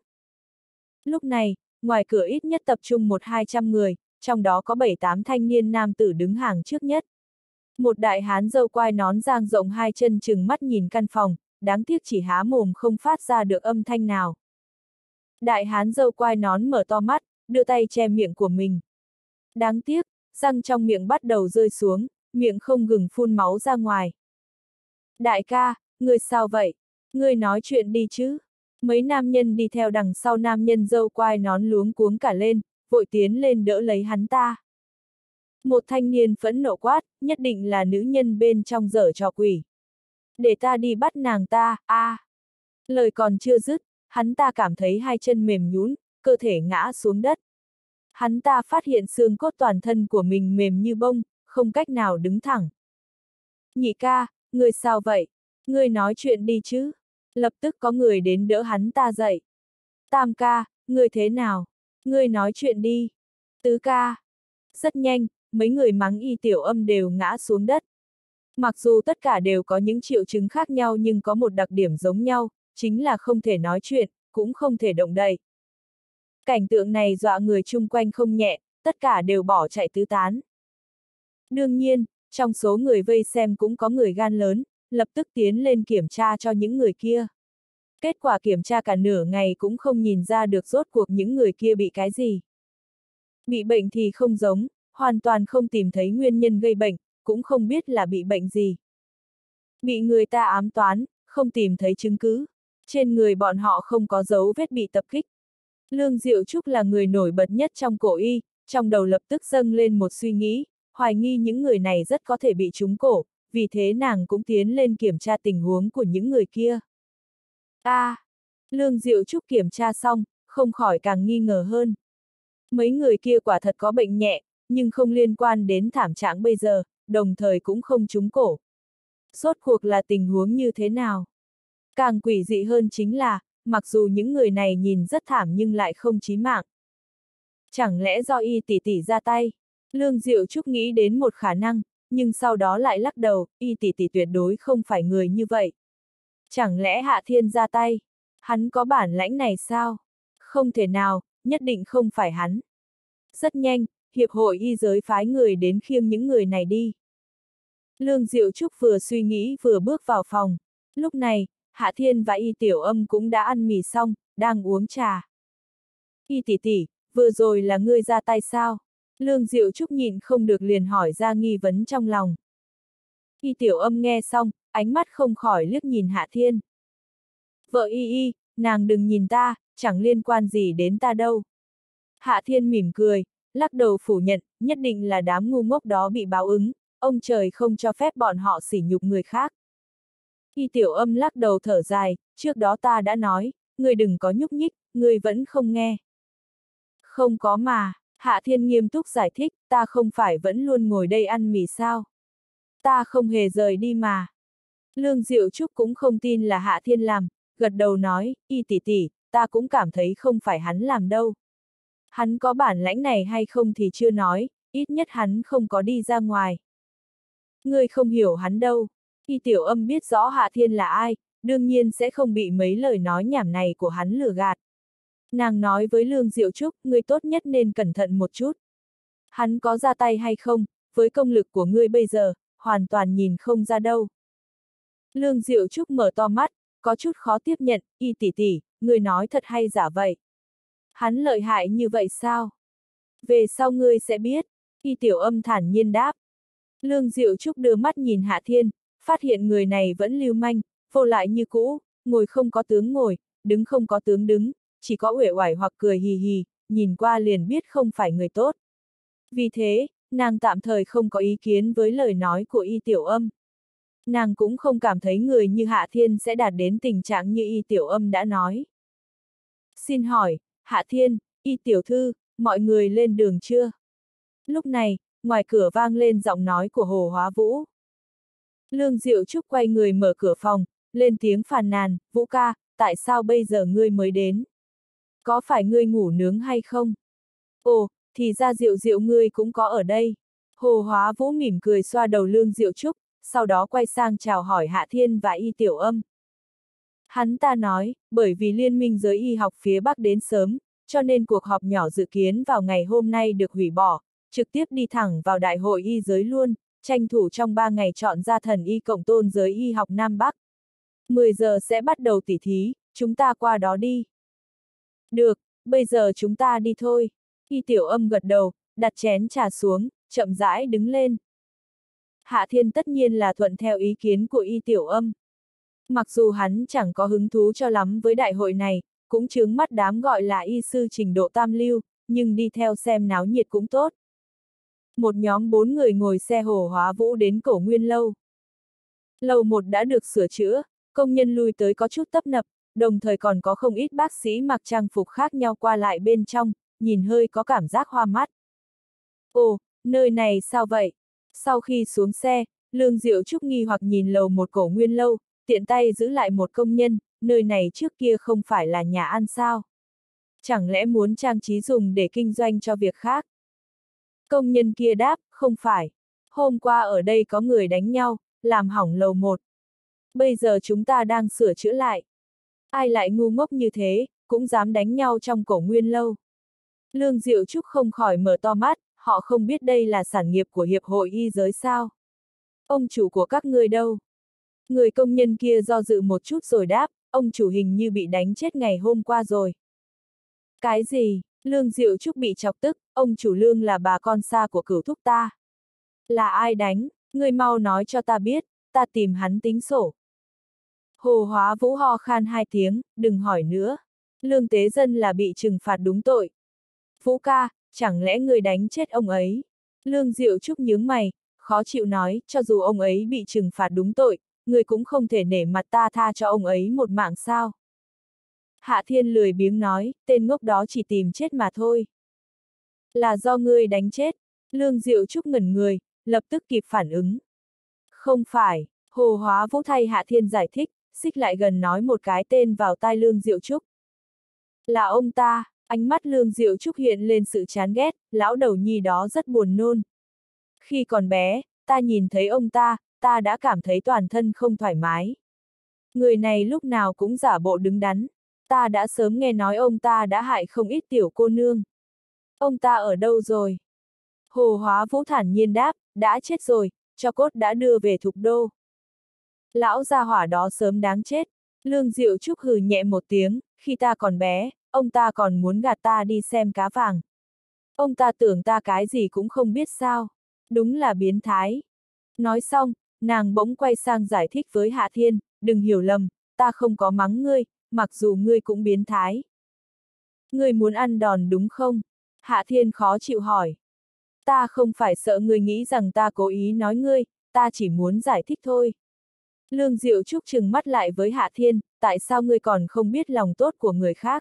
Lúc này, ngoài cửa ít nhất tập trung 100-200 người, trong đó có 7-8 thanh niên nam tử đứng hàng trước nhất. Một đại hán râu quai nón dang rộng hai chân trừng mắt nhìn căn phòng, đáng tiếc chỉ há mồm không phát ra được âm thanh nào. Đại hán râu quai nón mở to mắt, đưa tay che miệng của mình. Đáng tiếc, răng trong miệng bắt đầu rơi xuống, miệng không ngừng phun máu ra ngoài. Đại ca, ngươi sao vậy? Ngươi nói chuyện đi chứ? Mấy nam nhân đi theo đằng sau nam nhân râu quai nón luống cuống cả lên, vội tiến lên đỡ lấy hắn ta. Một thanh niên phẫn nộ quát, nhất định là nữ nhân bên trong giở trò quỷ. Để ta đi bắt nàng ta, Lời còn chưa dứt, hắn ta cảm thấy hai chân mềm nhũn, cơ thể ngã xuống đất. Hắn ta phát hiện xương cốt toàn thân của mình mềm như bông, không cách nào đứng thẳng. Nhị ca, ngươi sao vậy? Ngươi nói chuyện đi chứ? Lập tức có người đến đỡ hắn ta dậy. Tam ca, ngươi thế nào? Ngươi nói chuyện đi. Tứ ca. Rất nhanh, mấy người mắng Y Tiểu Âm đều ngã xuống đất. Mặc dù tất cả đều có những triệu chứng khác nhau nhưng có một đặc điểm giống nhau, chính là không thể nói chuyện, cũng không thể động đậy. Cảnh tượng này dọa người chung quanh không nhẹ, tất cả đều bỏ chạy tứ tán. Đương nhiên, trong số người vây xem cũng có người gan lớn, lập tức tiến lên kiểm tra cho những người kia. Kết quả kiểm tra cả nửa ngày cũng không nhìn ra được rốt cuộc những người kia bị cái gì. Bị bệnh thì không giống, hoàn toàn không tìm thấy nguyên nhân gây bệnh, cũng không biết là bị bệnh gì. Bị người ta ám toán, không tìm thấy chứng cứ. Trên người bọn họ không có dấu vết bị tập kích. Lương Diệu Trúc là người nổi bật nhất trong cổ y, trong đầu lập tức dâng lên một suy nghĩ, hoài nghi những người này rất có thể bị trúng cổ, vì thế nàng cũng tiến lên kiểm tra tình huống của những người kia. Lương Diệu Trúc kiểm tra xong, không khỏi càng nghi ngờ hơn. Mấy người kia quả thật có bệnh nhẹ, nhưng không liên quan đến thảm trạng bây giờ, đồng thời cũng không trúng cổ. Rốt cuộc là tình huống như thế nào? Càng quỷ dị hơn chính là, mặc dù những người này nhìn rất thảm nhưng lại không chí mạng. Chẳng lẽ do Y tỷ tỷ ra tay? Lương Diệu Trúc nghĩ đến một khả năng, nhưng sau đó lại lắc đầu, Y tỷ tỷ tuyệt đối không phải người như vậy. Chẳng lẽ Hạ Thiên ra tay? Hắn có bản lãnh này sao? Không thể nào, nhất định không phải hắn. Rất nhanh, hiệp hội y giới phái người đến khiêng những người này đi. Lương Diệu Trúc vừa suy nghĩ vừa bước vào phòng. Lúc này, Hạ Thiên và Y Tiểu Âm cũng đã ăn mì xong, đang uống trà. Y tỷ tỷ, vừa rồi là ngươi ra tay sao? Lương Diệu Trúc nhịn không được liền hỏi ra nghi vấn trong lòng. Y Tiểu Âm nghe xong, ánh mắt không khỏi liếc nhìn Hạ Thiên. Vợ Y, nàng đừng nhìn ta, chẳng liên quan gì đến ta đâu. Hạ Thiên mỉm cười, lắc đầu phủ nhận, nhất định là đám ngu ngốc đó bị báo ứng, ông trời không cho phép bọn họ sỉ nhục người khác. Y Tiểu Âm lắc đầu thở dài, trước đó ta đã nói, ngươi đừng có nhúc nhích, ngươi vẫn không nghe. Không có mà, Hạ Thiên nghiêm túc giải thích, ta không phải vẫn luôn ngồi đây ăn mì sao? Ta không hề rời đi mà. Lương Diệu Trúc cũng không tin là Hạ Thiên làm, gật đầu nói, Y tỷ tỷ, ta cũng cảm thấy không phải hắn làm đâu. Hắn có bản lãnh này hay không thì chưa nói, ít nhất hắn không có đi ra ngoài. Ngươi không hiểu hắn đâu. Y Tiểu Âm biết rõ Hạ Thiên là ai, đương nhiên sẽ không bị mấy lời nói nhảm này của hắn lừa gạt. Nàng nói với Lương Diệu Trúc, ngươi tốt nhất nên cẩn thận một chút. Hắn có ra tay hay không, với công lực của ngươi bây giờ, hoàn toàn nhìn không ra đâu. Lương Diệu Trúc mở to mắt, có chút khó tiếp nhận, Y tỷ tỷ, ngươi nói thật hay giả vậy? Hắn lợi hại như vậy sao? Về sau ngươi sẽ biết, Y Tiểu Âm thản nhiên đáp. Lương Diệu Trúc đưa mắt nhìn Hạ Thiên, phát hiện người này vẫn lưu manh, vô lại như cũ, ngồi không có tướng ngồi, đứng không có tướng đứng, chỉ có uể oải hoặc cười hì hì, nhìn qua liền biết không phải người tốt. Vì thế, nàng tạm thời không có ý kiến với lời nói của Y Tiểu Âm. Nàng cũng không cảm thấy người như Hạ Thiên sẽ đạt đến tình trạng như Y Tiểu Âm đã nói. Xin hỏi, Hạ Thiên, Y Tiểu Thư, mọi người lên đường chưa? Lúc này, ngoài cửa vang lên giọng nói của Hồ Hóa Vũ. Lương Diệu Trúc quay người mở cửa phòng, lên tiếng phàn nàn, Vũ ca, tại sao bây giờ ngươi mới đến? Có phải ngươi ngủ nướng hay không? Ồ, thì ra Diệu Diệu ngươi cũng có ở đây. Hồ Hóa Vũ mỉm cười xoa đầu Lương Diệu Trúc, sau đó quay sang chào hỏi Hạ Thiên và Y Tiểu Âm. Hắn ta nói, bởi vì Liên minh giới y học phía Bắc đến sớm, cho nên cuộc họp nhỏ dự kiến vào ngày hôm nay được hủy bỏ, trực tiếp đi thẳng vào đại hội y giới luôn, tranh thủ trong 3 ngày chọn ra thần y cộng tôn giới y học Nam Bắc. 10 giờ sẽ bắt đầu tỉ thí, chúng ta qua đó đi. Được, bây giờ chúng ta đi thôi. Y Tiểu Âm gật đầu, đặt chén trà xuống, chậm rãi đứng lên. Hạ Thiên tất nhiên là thuận theo ý kiến của Y Tiểu Âm. Mặc dù hắn chẳng có hứng thú cho lắm với đại hội này, cũng chướng mắt đám gọi là y sư trình độ tam lưu, nhưng đi theo xem náo nhiệt cũng tốt. Một nhóm 4 người ngồi xe Hồ Hóa Vũ đến Cổ Nguyên Lâu. Lầu 1 đã được sửa chữa, công nhân lui tới có chút tấp nập, đồng thời còn có không ít bác sĩ mặc trang phục khác nhau qua lại bên trong, nhìn hơi có cảm giác hoa mắt. Ồ, nơi này sao vậy? Sau khi xuống xe, Lương Diệu Trúc nghi hoặc nhìn lầu 1 Cổ Nguyên Lâu, tiện tay giữ lại một công nhân, nơi này trước kia không phải là nhà ăn sao? Chẳng lẽ muốn trang trí dùng để kinh doanh cho việc khác? Công nhân kia đáp, không phải. Hôm qua ở đây có người đánh nhau, làm hỏng lầu 1. Bây giờ chúng ta đang sửa chữa lại. Ai lại ngu ngốc như thế, cũng dám đánh nhau trong Cổ Nguyên Lâu. Lương Diệu Trúc không khỏi mở to mắt, họ không biết đây là sản nghiệp của Hiệp hội Y giới sao? Ông chủ của các ngươi đâu? Người công nhân kia do dự một chút rồi đáp, ông chủ hình như bị đánh chết ngày hôm qua rồi. Cái gì? Lương Diệu Trúc bị chọc tức, ông chủ Lương là bà con xa của Cửu thúc ta. Là ai đánh? Ngươi mau nói cho ta biết, ta tìm hắn tính sổ. Hồ Hóa Vũ ho khan 2 tiếng, đừng hỏi nữa. Lương Tế Dân là bị trừng phạt đúng tội. Vũ ca, chẳng lẽ ngươi đánh chết ông ấy? Lương Diệu Trúc nhướng mày, khó chịu nói, cho dù ông ấy bị trừng phạt đúng tội, ngươi cũng không thể nể mặt ta tha cho ông ấy một mạng sao? Hạ Thiên lười biếng nói, tên ngốc đó chỉ tìm chết mà thôi. Là do ngươi đánh chết. Lương Diệu Trúc ngẩn người, lập tức kịp phản ứng. Không phải, Hồ Hóa Vũ thay Hạ Thiên giải thích, xích lại gần nói một cái tên vào tai Lương Diệu Trúc. Là ông ta, ánh mắt Lương Diệu Trúc hiện lên sự chán ghét, lão đầu nhi đó rất buồn nôn. Khi còn bé, ta nhìn thấy ông ta đã cảm thấy toàn thân không thoải mái. Người này lúc nào cũng giả bộ đứng đắn. Ta đã sớm nghe nói ông ta đã hại không ít tiểu cô nương. Ông ta ở đâu rồi? Hồ Hóa Vũ thản nhiên đáp, đã chết rồi, tro cốt đã đưa về Thục Đô. Lão gia hỏa đó sớm đáng chết. Lương Diệu Trúc hừ nhẹ một tiếng, khi ta còn bé, ông ta còn muốn gạt ta đi xem cá vàng. Ông ta tưởng ta cái gì cũng không biết sao. Đúng là biến thái. Nói xong, nàng bỗng quay sang giải thích với Hạ Thiên, đừng hiểu lầm, ta không có mắng ngươi, mặc dù ngươi cũng biến thái. Ngươi muốn ăn đòn đúng không? Hạ Thiên khó chịu hỏi. Ta không phải sợ ngươi nghĩ rằng ta cố ý nói ngươi, ta chỉ muốn giải thích thôi. Lương Diệu Trúc trừng mắt lại với Hạ Thiên, tại sao ngươi còn không biết lòng tốt của người khác?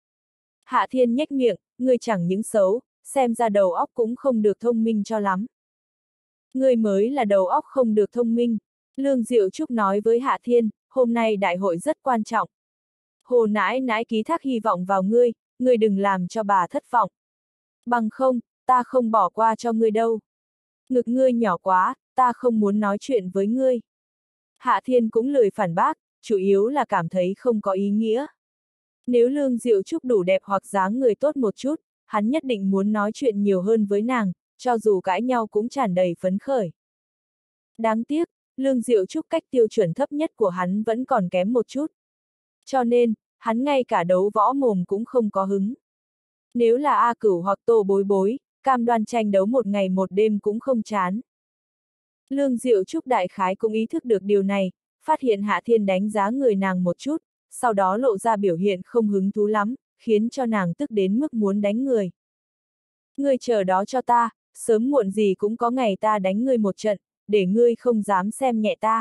Hạ Thiên nhếch miệng, ngươi chẳng những xấu, xem ra đầu óc cũng không được thông minh cho lắm. Ngươi mới là đầu óc không được thông minh. Lương Diệu Trúc nói với Hạ Thiên, hôm nay đại hội rất quan trọng. Hồ nãi nãi ký thác hy vọng vào ngươi, ngươi đừng làm cho bà thất vọng. Bằng không, ta không bỏ qua cho ngươi đâu. Ngực ngươi nhỏ quá, ta không muốn nói chuyện với ngươi. Hạ Thiên cũng lười phản bác, chủ yếu là cảm thấy không có ý nghĩa. Nếu Lương Diệu Trúc đủ đẹp hoặc dáng người tốt một chút, hắn nhất định muốn nói chuyện nhiều hơn với nàng, cho dù cãi nhau cũng tràn đầy phấn khởi. Đáng tiếc, Lương Diệu Trúc cách tiêu chuẩn thấp nhất của hắn vẫn còn kém một chút. Cho nên, hắn ngay cả đấu võ mồm cũng không có hứng. Nếu là A Cửu hoặc Tô Bối Bối, cam đoan tranh đấu một ngày một đêm cũng không chán. Lương Diệu Trúc đại khái cũng ý thức được điều này, phát hiện Hạ Thiên đánh giá người nàng một chút, sau đó lộ ra biểu hiện không hứng thú lắm, khiến cho nàng tức đến mức muốn đánh người. Ngươi chờ đó cho ta, sớm muộn gì cũng có ngày ta đánh ngươi một trận, để ngươi không dám xem nhẹ ta.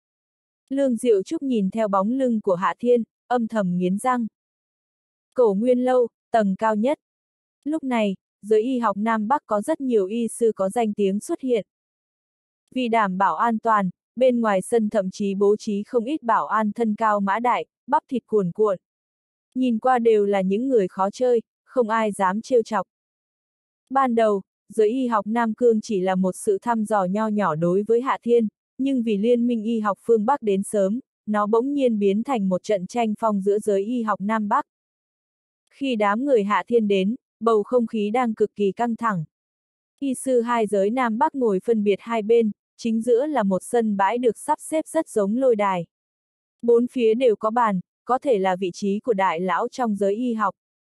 Lương Diệu Trúc nhìn theo bóng lưng của Hạ Thiên, âm thầm nghiến răng. Cổ Nguyên Lâu, tầng cao nhất. Lúc này, giới y học Nam Bắc có rất nhiều y sư có danh tiếng xuất hiện. Vì đảm bảo an toàn, bên ngoài sân thậm chí bố trí không ít bảo an thân cao mã đại, bắp thịt cuồn cuộn. Nhìn qua đều là những người khó chơi, không ai dám trêu chọc. Ban đầu, giới y học Nam Cương chỉ là một sự thăm dò nho nhỏ đối với Hạ Thiên, nhưng vì Liên minh y học phương Bắc đến sớm, nó bỗng nhiên biến thành một trận tranh phong giữa giới y học Nam Bắc. Khi đám người Hạ Thiên đến, bầu không khí đang cực kỳ căng thẳng. Y sư hai giới Nam Bắc ngồi phân biệt hai bên, chính giữa là một sân bãi được sắp xếp rất giống lôi đài. Bốn phía đều có bàn, có thể là vị trí của đại lão trong giới y học.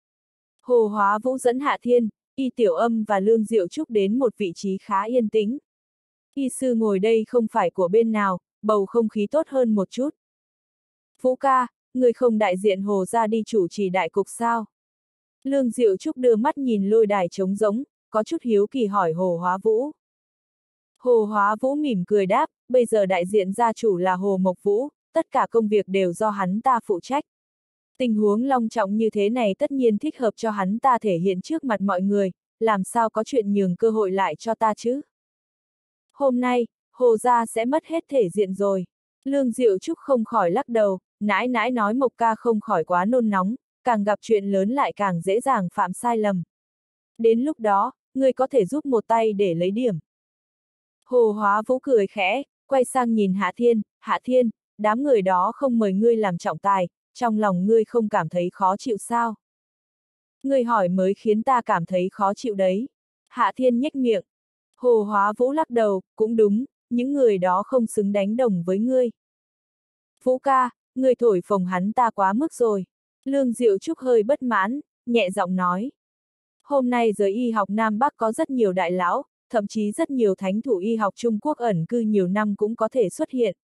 Hồ Hóa Vũ dẫn Hạ Thiên, Y Tiểu Âm và Lương Diệu Trúc đến một vị trí khá yên tĩnh. Y sư ngồi đây không phải của bên nào, bầu không khí tốt hơn một chút. Vũ ca, người không đại diện Hồ ra đi chủ trì đại cục sao? Lương Diệu Trúc đưa mắt nhìn lôi đài trống rỗng, có chút hiếu kỳ hỏi Hồ Hóa Vũ. Hồ Hóa Vũ mỉm cười đáp, bây giờ đại diện gia chủ là Hồ Mộc Vũ, tất cả công việc đều do hắn ta phụ trách. Tình huống long trọng như thế này tất nhiên thích hợp cho hắn ta thể hiện trước mặt mọi người, làm sao có chuyện nhường cơ hội lại cho ta chứ? Hôm nay, Hồ gia sẽ mất hết thể diện rồi. Lương Diệu Trúc không khỏi lắc đầu, nãi nãi nói Mộc ca không khỏi quá nôn nóng, càng gặp chuyện lớn lại càng dễ dàng phạm sai lầm. Đến lúc đó, ngươi có thể giúp một tay để lấy điểm. Hồ Hóa Vũ cười khẽ, quay sang nhìn Hạ Thiên, đám người đó không mời ngươi làm trọng tài, trong lòng ngươi không cảm thấy khó chịu sao? Ngươi hỏi mới khiến ta cảm thấy khó chịu đấy. Hạ Thiên nhếch miệng. Hồ Hóa Vũ lắc đầu, cũng đúng, những người đó không xứng đánh đồng với ngươi. Vũ ca, ngươi thổi phồng hắn ta quá mức rồi. Lương Diệu Trúc hơi bất mãn, nhẹ giọng nói. Hôm nay giới y học Nam Bắc có rất nhiều đại lão, thậm chí rất nhiều thánh thủ y học Trung Quốc ẩn cư nhiều năm cũng có thể xuất hiện.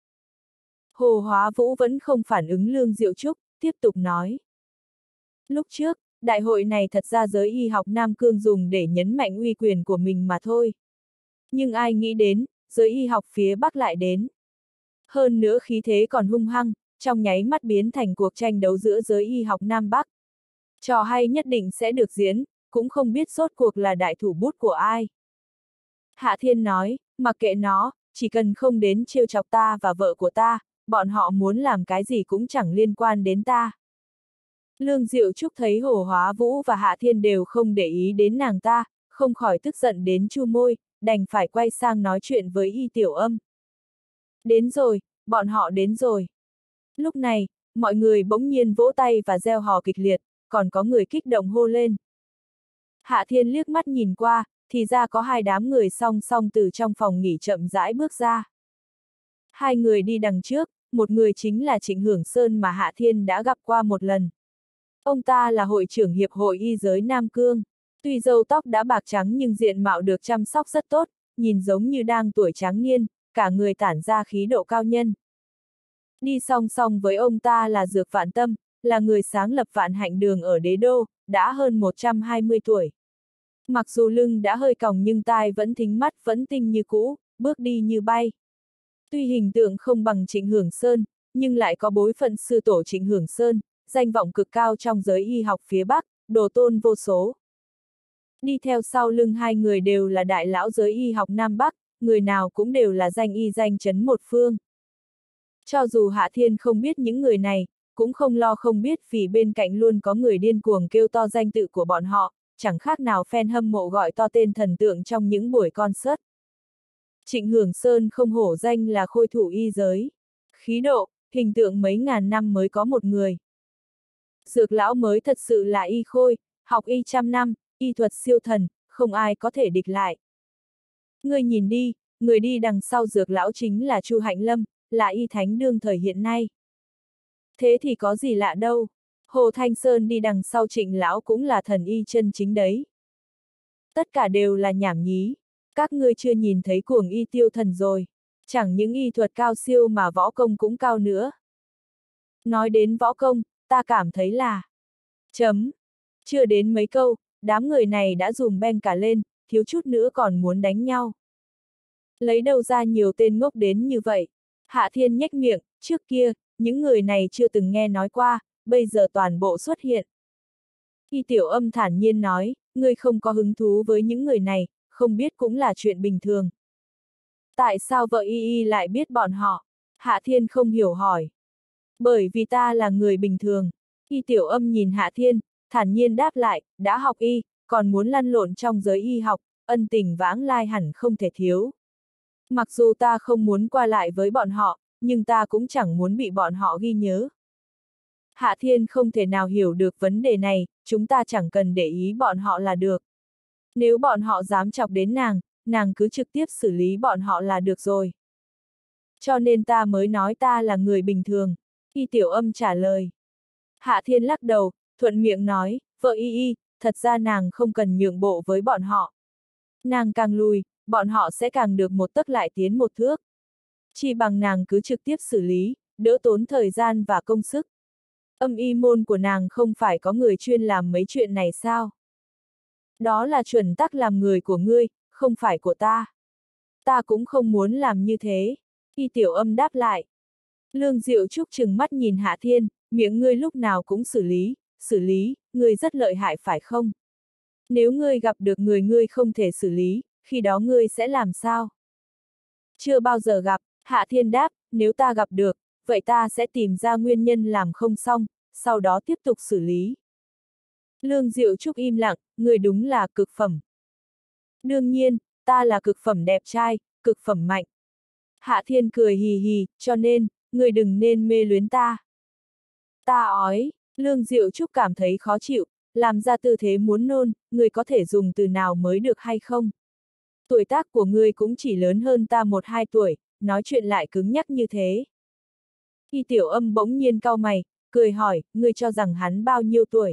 Hồ Hóa Vũ vẫn không phản ứng Lương Diệu Trúc, tiếp tục nói. Lúc trước, đại hội này thật ra giới y học Nam Cương dùng để nhấn mạnh uy quyền của mình mà thôi. Nhưng ai nghĩ đến, giới y học phía Bắc lại đến. Hơn nữa khí thế còn hung hăng, trong nháy mắt biến thành cuộc tranh đấu giữa giới y học Nam Bắc. Trò hay nhất định sẽ được diễn, cũng không biết rốt cuộc là đại thủ bút của ai. Hạ Thiên nói, mặc kệ nó, chỉ cần không đến trêu chọc ta và vợ của ta, bọn họ muốn làm cái gì cũng chẳng liên quan đến ta. Lương Diệu Trúc thấy Hồ Hóa Vũ và Hạ Thiên đều không để ý đến nàng ta, không khỏi tức giận đến chu môi, đành phải quay sang nói chuyện với Y Tiểu Âm. Đến rồi, bọn họ đến rồi. Lúc này, mọi người bỗng nhiên vỗ tay và reo hò kịch liệt, còn có người kích động hô lên. Hạ Thiên liếc mắt nhìn qua, thì ra có hai đám người song song từ trong phòng nghỉ chậm rãi bước ra. Hai người đi đằng trước, một người chính là Trịnh Hưởng Sơn mà Hạ Thiên đã gặp qua một lần. Ông ta là hội trưởng Hiệp hội Y giới Nam Cương. Tuy râu tóc đã bạc trắng nhưng diện mạo được chăm sóc rất tốt, nhìn giống như đang tuổi tráng niên, cả người tản ra khí độ cao nhân. Đi song song với ông ta là Dược Vạn Tâm, là người sáng lập Vạn Hạnh Đường ở Đế Đô, đã hơn 120 tuổi. Mặc dù lưng đã hơi còng nhưng tai vẫn thính mắt vẫn tinh như cũ, bước đi như bay. Tuy hình tượng không bằng Trịnh Hưởng Sơn, nhưng lại có bối phận sư tổ Trịnh Hưởng Sơn, danh vọng cực cao trong giới y học phía Bắc, đồ tôn vô số. Đi theo sau lưng hai người đều là đại lão giới y học Nam Bắc, người nào cũng đều là danh y danh chấn một phương. Cho dù Hạ Thiên không biết những người này, cũng không lo không biết vì bên cạnh luôn có người điên cuồng kêu to danh tự của bọn họ, chẳng khác nào fan hâm mộ gọi to tên thần tượng trong những buổi concert. Trịnh Hưởng Sơn không hổ danh là khôi thủ y giới. Khí độ, hình tượng mấy ngàn năm mới có một người. Dược lão mới thật sự là y khôi, học y trăm năm, y thuật siêu thần, không ai có thể địch lại. Người nhìn đi, người đi đằng sau dược lão chính là Chu Hạnh Lâm, là y thánh đương thời hiện nay. Thế thì có gì lạ đâu, Hồ Thanh Sơn đi đằng sau Trịnh lão cũng là thần y chân chính đấy. Tất cả đều là nhảm nhí, các ngươi chưa nhìn thấy cuồng y tiêu thần rồi, chẳng những y thuật cao siêu mà võ công cũng cao nữa. Nói đến võ công, ta cảm thấy là... Chưa đến mấy câu, đám người này đã dùm beng cả lên, thiếu chút nữa còn muốn đánh nhau. Lấy đâu ra nhiều tên ngốc đến như vậy? Hạ Thiên nhếch miệng, trước kia, những người này chưa từng nghe nói qua, bây giờ toàn bộ xuất hiện. Y Tiểu Âm thản nhiên nói, ngươi không có hứng thú với những người này, không biết cũng là chuyện bình thường. Tại sao vợ y lại biết bọn họ? Hạ Thiên không hiểu hỏi. Bởi vì ta là người bình thường. Y Tiểu Âm nhìn Hạ Thiên, thản nhiên đáp lại, đã học y, còn muốn lăn lộn trong giới y học, ân tình vãng lai hẳn không thể thiếu. Mặc dù ta không muốn qua lại với bọn họ, nhưng ta cũng chẳng muốn bị bọn họ ghi nhớ. Hạ Thiên không thể nào hiểu được vấn đề này, chúng ta chẳng cần để ý bọn họ là được. Nếu bọn họ dám chọc đến nàng cứ trực tiếp xử lý bọn họ là được rồi. Cho nên ta mới nói ta là người bình thường, Y Tiểu Âm trả lời. Hạ Thiên lắc đầu, thuận miệng nói, vợ y, thật ra nàng không cần nhượng bộ với bọn họ. Nàng càng lùi, bọn họ sẽ càng được một tấc lại tiến một thước. Chỉ bằng nàng cứ trực tiếp xử lý, đỡ tốn thời gian và công sức. Âm y môn của nàng không phải có người chuyên làm mấy chuyện này sao? Đó là chuẩn tắc làm người của ngươi, không phải của ta. Ta cũng không muốn làm như thế. Y Tiểu Âm đáp lại. Lương Diệu Trúc trừng mắt nhìn Hạ Thiên, miệng ngươi lúc nào cũng xử lý, ngươi rất lợi hại phải không? Nếu ngươi gặp được người ngươi không thể xử lý, khi đó ngươi sẽ làm sao? Chưa bao giờ gặp, Hạ Thiên đáp, nếu ta gặp được, vậy ta sẽ tìm ra nguyên nhân làm không xong, sau đó tiếp tục xử lý. Lương Diệu Trúc im lặng, ngươi đúng là cực phẩm. Đương nhiên, ta là cực phẩm đẹp trai, cực phẩm mạnh. Hạ Thiên cười hì hì, cho nên, ngươi đừng nên mê luyến ta. Ta ói, Lương Diệu Trúc cảm thấy khó chịu, làm ra tư thế muốn nôn, ngươi có thể dùng từ nào mới được hay không? Tuổi tác của ngươi cũng chỉ lớn hơn ta 1-2 tuổi, nói chuyện lại cứng nhắc như thế. Y Tiểu Âm bỗng nhiên cau mày, cười hỏi, ngươi cho rằng hắn bao nhiêu tuổi?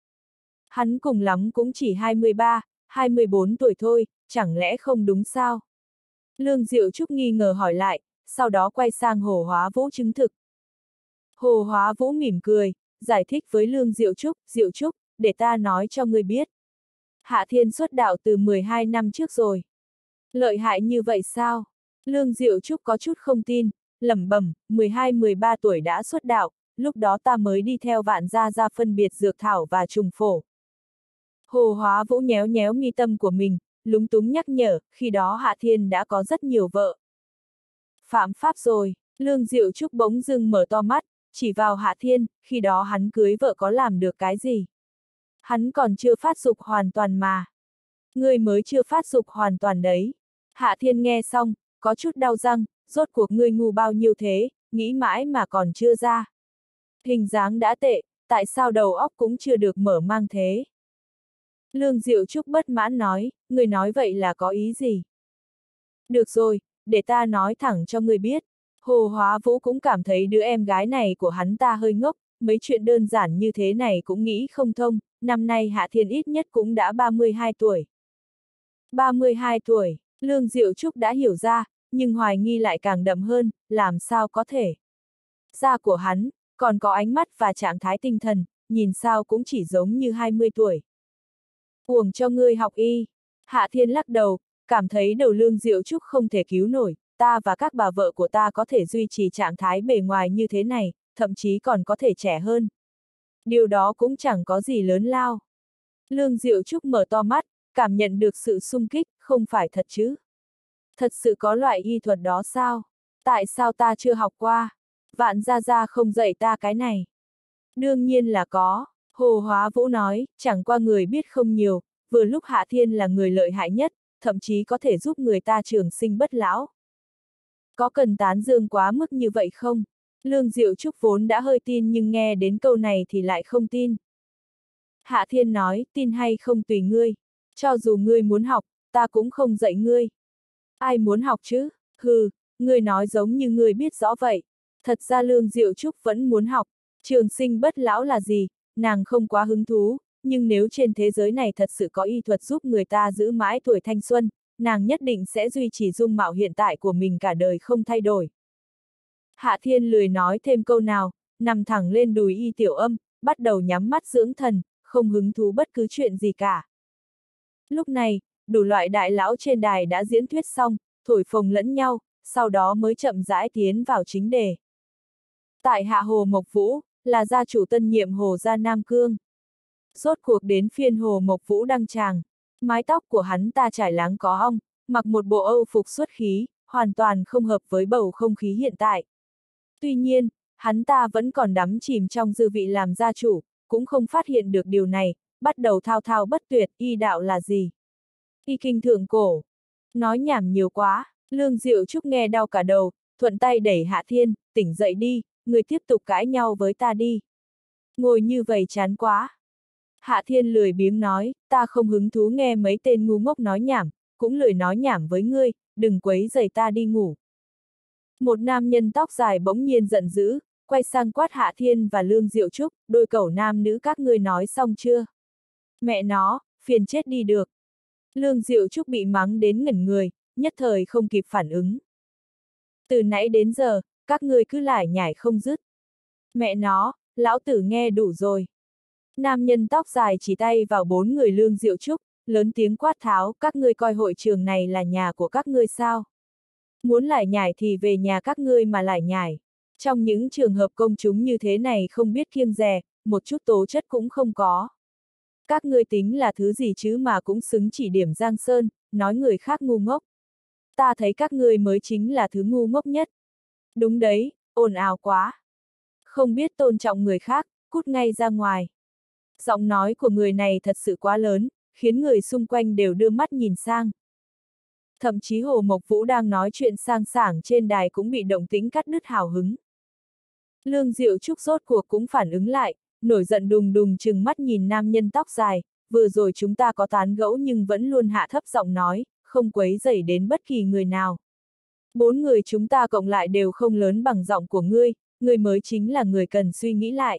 Hắn cùng lắm cũng chỉ 23, 24 tuổi thôi, chẳng lẽ không đúng sao? Lương Diệu Trúc nghi ngờ hỏi lại, sau đó quay sang Hồ Hóa Vũ chứng thực. Hồ Hóa Vũ mỉm cười, giải thích với Lương Diệu Trúc, để ta nói cho ngươi biết. Hạ Thiên xuất đạo từ 12 năm trước rồi. Lợi hại như vậy sao? Lương Diệu Trúc có chút không tin, lẩm bẩm, 12-13 tuổi đã xuất đạo, lúc đó ta mới đi theo Vạn Gia ra phân biệt dược thảo và trùng phổ. Hồ Hóa Vũ nhéo nhéo mi tâm của mình, lúng túng nhắc nhở, khi đó Hạ Thiên đã có rất nhiều vợ. Phạm pháp rồi, Lương Diệu Trúc bỗng dưng mở to mắt, chỉ vào Hạ Thiên, khi đó hắn cưới vợ có làm được cái gì? Hắn còn chưa phát dục hoàn toàn mà. Ngươi mới chưa phát dục hoàn toàn đấy. Hạ Thiên nghe xong, có chút đau răng, rốt cuộc ngươi ngu bao nhiêu thế, nghĩ mãi mà còn chưa ra. Hình dáng đã tệ, tại sao đầu óc cũng chưa được mở mang thế? Lương Diệu Trúc bất mãn nói, ngươi nói vậy là có ý gì? Được rồi, để ta nói thẳng cho ngươi biết. Hồ Hóa Vũ cũng cảm thấy đứa em gái này của hắn ta hơi ngốc, mấy chuyện đơn giản như thế này cũng nghĩ không thông, năm nay Hạ Thiên ít nhất cũng đã 32 tuổi. 32 tuổi, Lương Diệu Trúc đã hiểu ra, nhưng hoài nghi lại càng đậm hơn, làm sao có thể. Da của hắn, còn có ánh mắt và trạng thái tinh thần, nhìn sao cũng chỉ giống như 20 tuổi. Uổng cho ngươi học y. Hạ Thiên lắc đầu, cảm thấy đầu Lương Diệu Trúc không thể cứu nổi, ta và các bà vợ của ta có thể duy trì trạng thái bề ngoài như thế này, thậm chí còn có thể trẻ hơn. Điều đó cũng chẳng có gì lớn lao. Lương Diệu Trúc mở to mắt, cảm nhận được sự sung kích, không phải thật chứ? Thật sự có loại y thuật đó sao? Tại sao ta chưa học qua? Vạn Gia không dạy ta cái này. Đương nhiên là có, Hồ Hóa Vũ nói, chẳng qua người biết không nhiều, vừa lúc Hạ Thiên là người lợi hại nhất, thậm chí có thể giúp người ta trường sinh bất lão. Có cần tán dương quá mức như vậy không? Lương Diệu Trúc vốn đã hơi tin nhưng nghe đến câu này thì lại không tin. Hạ Thiên nói, tin hay không tùy ngươi. Cho dù ngươi muốn học, ta cũng không dạy ngươi. Ai muốn học chứ? Hừ, ngươi nói giống như ngươi biết rõ vậy. Thật ra Lương Diệu Trúc vẫn muốn học. Trường sinh bất lão là gì? Nàng không quá hứng thú, nhưng nếu trên thế giới này thật sự có y thuật giúp người ta giữ mãi tuổi thanh xuân, nàng nhất định sẽ duy trì dung mạo hiện tại của mình cả đời không thay đổi. Hạ Thiên lười nói thêm câu nào, nằm thẳng lên đùi Y Tiểu Âm, bắt đầu nhắm mắt dưỡng thần, không hứng thú bất cứ chuyện gì cả. Lúc này, đủ loại đại lão trên đài đã diễn thuyết xong, thổi phồng lẫn nhau, sau đó mới chậm rãi tiến vào chính đề. Tại Hạ Hồ Mộc Vũ, là gia chủ tân nhiệm Hồ gia Nam Cương. Rốt cuộc đến phiên Hồ Mộc Vũ đăng tràng, mái tóc của hắn ta trải láng có ong, mặc một bộ âu phục xuất khí, hoàn toàn không hợp với bầu không khí hiện tại. Tuy nhiên, hắn ta vẫn còn đắm chìm trong dư vị làm gia chủ, cũng không phát hiện được điều này, bắt đầu thao thao bất tuyệt, y đạo là gì? Y kinh thượng cổ. Nói nhảm nhiều quá, Lương Diệu Trúc nghe đau cả đầu, thuận tay đẩy Hạ Thiên, tỉnh dậy đi, người tiếp tục cãi nhau với ta đi. Ngồi như vậy chán quá. Hạ Thiên lười biếng nói, ta không hứng thú nghe mấy tên ngu ngốc nói nhảm, cũng lười nói nhảm với ngươi, đừng quấy rầy ta đi ngủ. Một nam nhân tóc dài bỗng nhiên giận dữ, quay sang quát Hạ Thiên và Lương Diệu Trúc, đôi cẩu nam nữ các ngươi nói xong chưa? Mẹ nó, phiền chết đi được. Lương Diệu Trúc bị mắng đến ngẩn người, nhất thời không kịp phản ứng. Từ nãy đến giờ, các ngươi cứ lải nhải không dứt. Mẹ nó, lão tử nghe đủ rồi. Nam nhân tóc dài chỉ tay vào bốn người Lương Diệu Trúc, lớn tiếng quát tháo, các ngươi coi hội trường này là nhà của các ngươi sao? Muốn lải nhải thì về nhà các ngươi mà lải nhải. Trong những trường hợp công chúng như thế này không biết kiêng dè, một chút tố chất cũng không có. Các ngươi tính là thứ gì chứ mà cũng xứng chỉ điểm Giang Sơn, nói người khác ngu ngốc. Ta thấy các ngươi mới chính là thứ ngu ngốc nhất. Đúng đấy, ồn ào quá. Không biết tôn trọng người khác, cút ngay ra ngoài. Giọng nói của người này thật sự quá lớn, khiến người xung quanh đều đưa mắt nhìn sang. Thậm chí Hồ Mộc Vũ đang nói chuyện sang sảng trên đài cũng bị động tĩnh cắt đứt hào hứng. Lương Diệu Trúc rốt cuộc cũng phản ứng lại, nổi giận đùng đùng trừng mắt nhìn nam nhân tóc dài, vừa rồi chúng ta có tán gẫu nhưng vẫn luôn hạ thấp giọng nói, không quấy rầy đến bất kỳ người nào. Bốn người chúng ta cộng lại đều không lớn bằng giọng của ngươi mới chính là người cần suy nghĩ lại.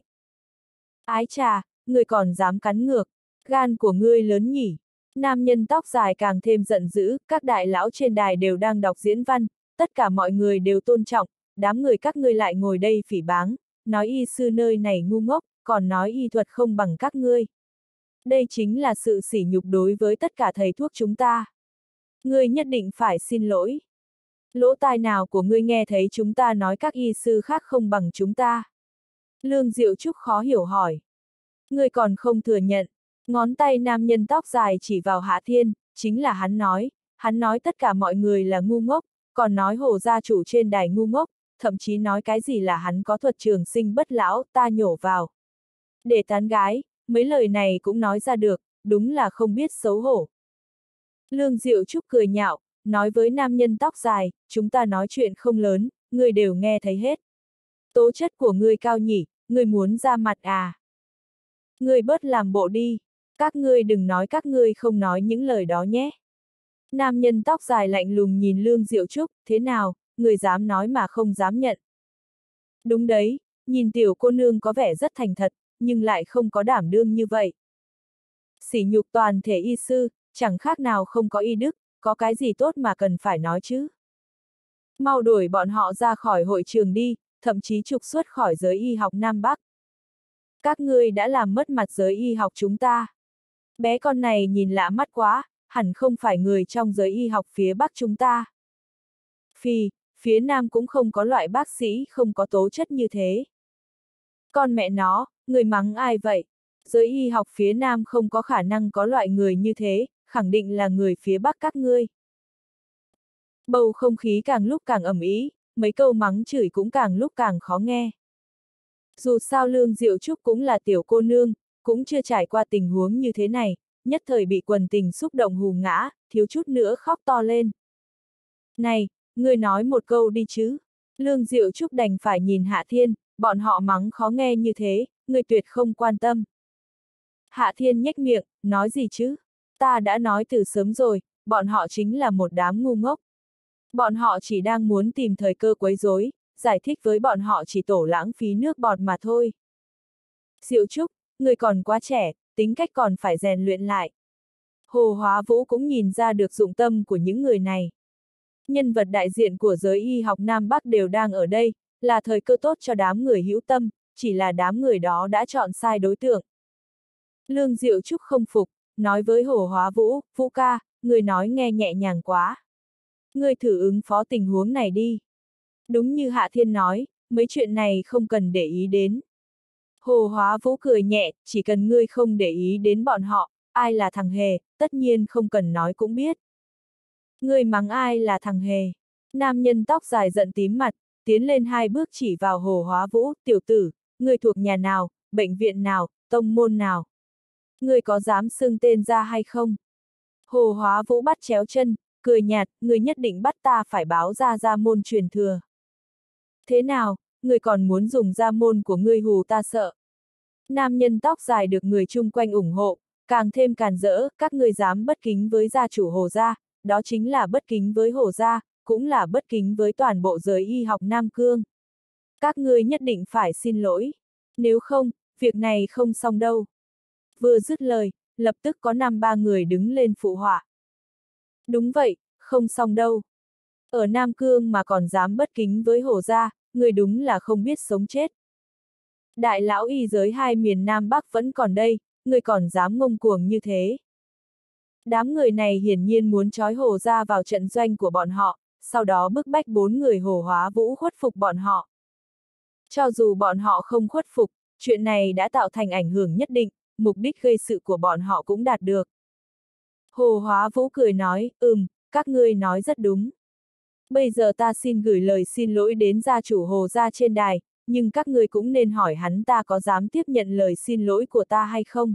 Ái chà, ngươi còn dám cắn ngược, gan của ngươi lớn nhỉ. Nam nhân tóc dài càng thêm giận dữ, các đại lão trên đài đều đang đọc diễn văn, tất cả mọi người đều tôn trọng, đám người các ngươi lại ngồi đây phỉ báng, nói y sư nơi này ngu ngốc, còn nói y thuật không bằng các ngươi. Đây chính là sự sỉ nhục đối với tất cả thầy thuốc chúng ta. Ngươi nhất định phải xin lỗi. Lỗ tai nào của ngươi nghe thấy chúng ta nói các y sư khác không bằng chúng ta? Lương Diệu Trúc khó hiểu hỏi. Ngươi còn không thừa nhận. Ngón tay nam nhân tóc dài chỉ vào Hạ Thiên, chính là hắn nói tất cả mọi người là ngu ngốc, còn nói Hồ gia chủ trên đài ngu ngốc, thậm chí nói cái gì là hắn có thuật trường sinh bất lão, ta nhổ vào. Để tán gái, mấy lời này cũng nói ra được, đúng là không biết xấu hổ. Lương Diệu Trúc cười nhạo, nói với nam nhân tóc dài, chúng ta nói chuyện không lớn, ngươi đều nghe thấy hết. Tố chất của ngươi cao nhỉ, ngươi muốn ra mặt à? Ngươi bớt làm bộ đi. Các ngươi đừng nói các ngươi không nói những lời đó nhé. Nam nhân tóc dài lạnh lùng nhìn Lương Diệu Trúc, thế nào, người dám nói mà không dám nhận. Đúng đấy, nhìn tiểu cô nương có vẻ rất thành thật, nhưng lại không có đảm đương như vậy. Sỉ nhục toàn thể y sư, chẳng khác nào không có y đức, có cái gì tốt mà cần phải nói chứ. Mau đuổi bọn họ ra khỏi hội trường đi, thậm chí trục xuất khỏi giới y học Nam Bắc. Các ngươi đã làm mất mặt giới y học chúng ta. Bé con này nhìn lạ mắt quá, hẳn không phải người trong giới y học phía Bắc chúng ta. Phía Nam cũng không có loại bác sĩ không có tố chất như thế. Con mẹ nó, người mắng ai vậy? Giới y học phía Nam không có khả năng có loại người như thế, khẳng định là người phía Bắc các ngươi. Bầu không khí càng lúc càng ầm ĩ, mấy câu mắng chửi cũng càng lúc càng khó nghe. Dù sao Lương Diệu Trúc cũng là tiểu cô nương, cũng chưa trải qua tình huống như thế này, nhất thời bị quần tình xúc động hù ngã, thiếu chút nữa khóc to lên. Này, ngươi nói một câu đi chứ. Lương Diệu Trúc đành phải nhìn Hạ Thiên, bọn họ mắng khó nghe như thế, ngươi tuyệt không quan tâm. Hạ Thiên nhếch miệng, nói gì chứ? Ta đã nói từ sớm rồi, bọn họ chính là một đám ngu ngốc. Bọn họ chỉ đang muốn tìm thời cơ quấy rối, giải thích với bọn họ chỉ tổ lãng phí nước bọt mà thôi. Diệu Trúc, người còn quá trẻ, tính cách còn phải rèn luyện lại. Hồ Hóa Vũ cũng nhìn ra được dụng tâm của những người này. Nhân vật đại diện của giới y học Nam Bắc đều đang ở đây, là thời cơ tốt cho đám người hữu tâm, chỉ là đám người đó đã chọn sai đối tượng. Lương Diệu Trúc không phục, nói với Hồ Hóa Vũ, Vũ ca, người nói nghe nhẹ nhàng quá. Ngươi thử ứng phó tình huống này đi. Đúng như Hạ Thiên nói, mấy chuyện này không cần để ý đến. Hồ Hóa Vũ cười nhẹ, chỉ cần ngươi không để ý đến bọn họ, ai là thằng hề, tất nhiên không cần nói cũng biết. Ngươi mắng ai là thằng hề? Nam nhân tóc dài giận tím mặt, tiến lên 2 bước chỉ vào Hồ Hóa Vũ, tiểu tử, ngươi thuộc nhà nào, bệnh viện nào, tông môn nào? Ngươi có dám xưng tên ra hay không? Hồ Hóa Vũ bắt chéo chân, cười nhạt, ngươi nhất định bắt ta phải báo ra gia môn truyền thừa. Thế nào, ngươi còn muốn dùng gia môn của ngươi hù ta sợ? Nam nhân tóc dài được người chung quanh ủng hộ, càng thêm càn rỡ, các ngươi dám bất kính với gia chủ Hồ gia, đó chính là bất kính với Hồ gia, cũng là bất kính với toàn bộ giới y học Nam Cương. Các ngươi nhất định phải xin lỗi. Nếu không, việc này không xong đâu. Vừa dứt lời, lập tức có 5-3 người đứng lên phụ họa. Đúng vậy, không xong đâu. Ở Nam Cương mà còn dám bất kính với Hồ gia, người đúng là không biết sống chết. Đại lão y giới 2 miền Nam Bắc vẫn còn đây, người còn dám ngông cuồng như thế. Đám người này hiển nhiên muốn trói Hồ gia vào trận doanh của bọn họ, sau đó bức bách 4 người Hồ Hóa Vũ khuất phục bọn họ. Cho dù bọn họ không khuất phục, chuyện này đã tạo thành ảnh hưởng nhất định, mục đích gây sự của bọn họ cũng đạt được. Hồ Hóa Vũ cười nói, các ngươi nói rất đúng. Bây giờ ta xin gửi lời xin lỗi đến gia chủ Hồ gia trên đài, nhưng các ngươi cũng nên hỏi hắn ta có dám tiếp nhận lời xin lỗi của ta hay không.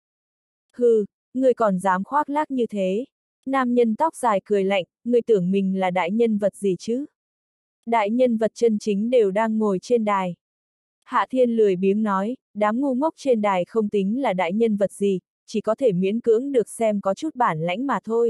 Hừ, ngươi còn dám khoác lác như thế. Nam nhân tóc dài cười lạnh, ngươi tưởng mình là đại nhân vật gì chứ? Đại nhân vật chân chính đều đang ngồi trên đài. Hạ Thiên lười biếng nói, đám ngu ngốc trên đài không tính là đại nhân vật gì, chỉ có thể miễn cưỡng được xem có chút bản lãnh mà thôi.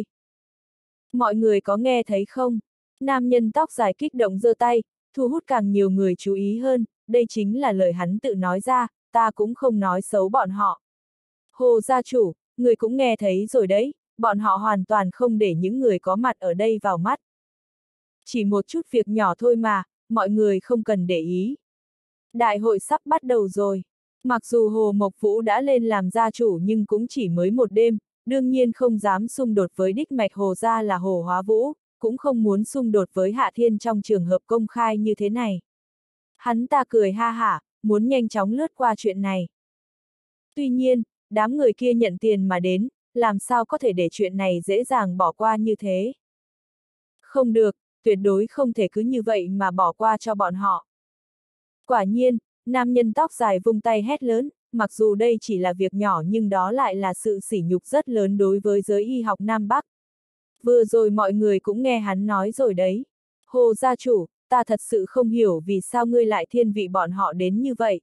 Mọi người có nghe thấy không? Nam nhân tóc dài kích động giơ tay, thu hút càng nhiều người chú ý hơn, đây chính là lời hắn tự nói ra, ta cũng không nói xấu bọn họ. Hồ gia chủ, người cũng nghe thấy rồi đấy, bọn họ hoàn toàn không để những người có mặt ở đây vào mắt. Chỉ một chút việc nhỏ thôi mà, mọi người không cần để ý. Đại hội sắp bắt đầu rồi. Mặc dù Hồ Mộc Vũ đã lên làm gia chủ nhưng cũng chỉ mới một đêm, đương nhiên không dám xung đột với đích mạch Hồ gia là Hồ Hóa Vũ, cũng không muốn xung đột với Hạ Thiên trong trường hợp công khai như thế này. Hắn ta cười ha hả, muốn nhanh chóng lướt qua chuyện này. Tuy nhiên, đám người kia nhận tiền mà đến, làm sao có thể để chuyện này dễ dàng bỏ qua như thế? Không được, tuyệt đối không thể cứ như vậy mà bỏ qua cho bọn họ. Quả nhiên, nam nhân tóc dài vung tay hét lớn, mặc dù đây chỉ là việc nhỏ nhưng đó lại là sự sỉ nhục rất lớn đối với giới y học Nam Bắc. Vừa rồi mọi người cũng nghe hắn nói rồi đấy. Hồ gia chủ, ta thật sự không hiểu vì sao ngươi lại thiên vị bọn họ đến như vậy.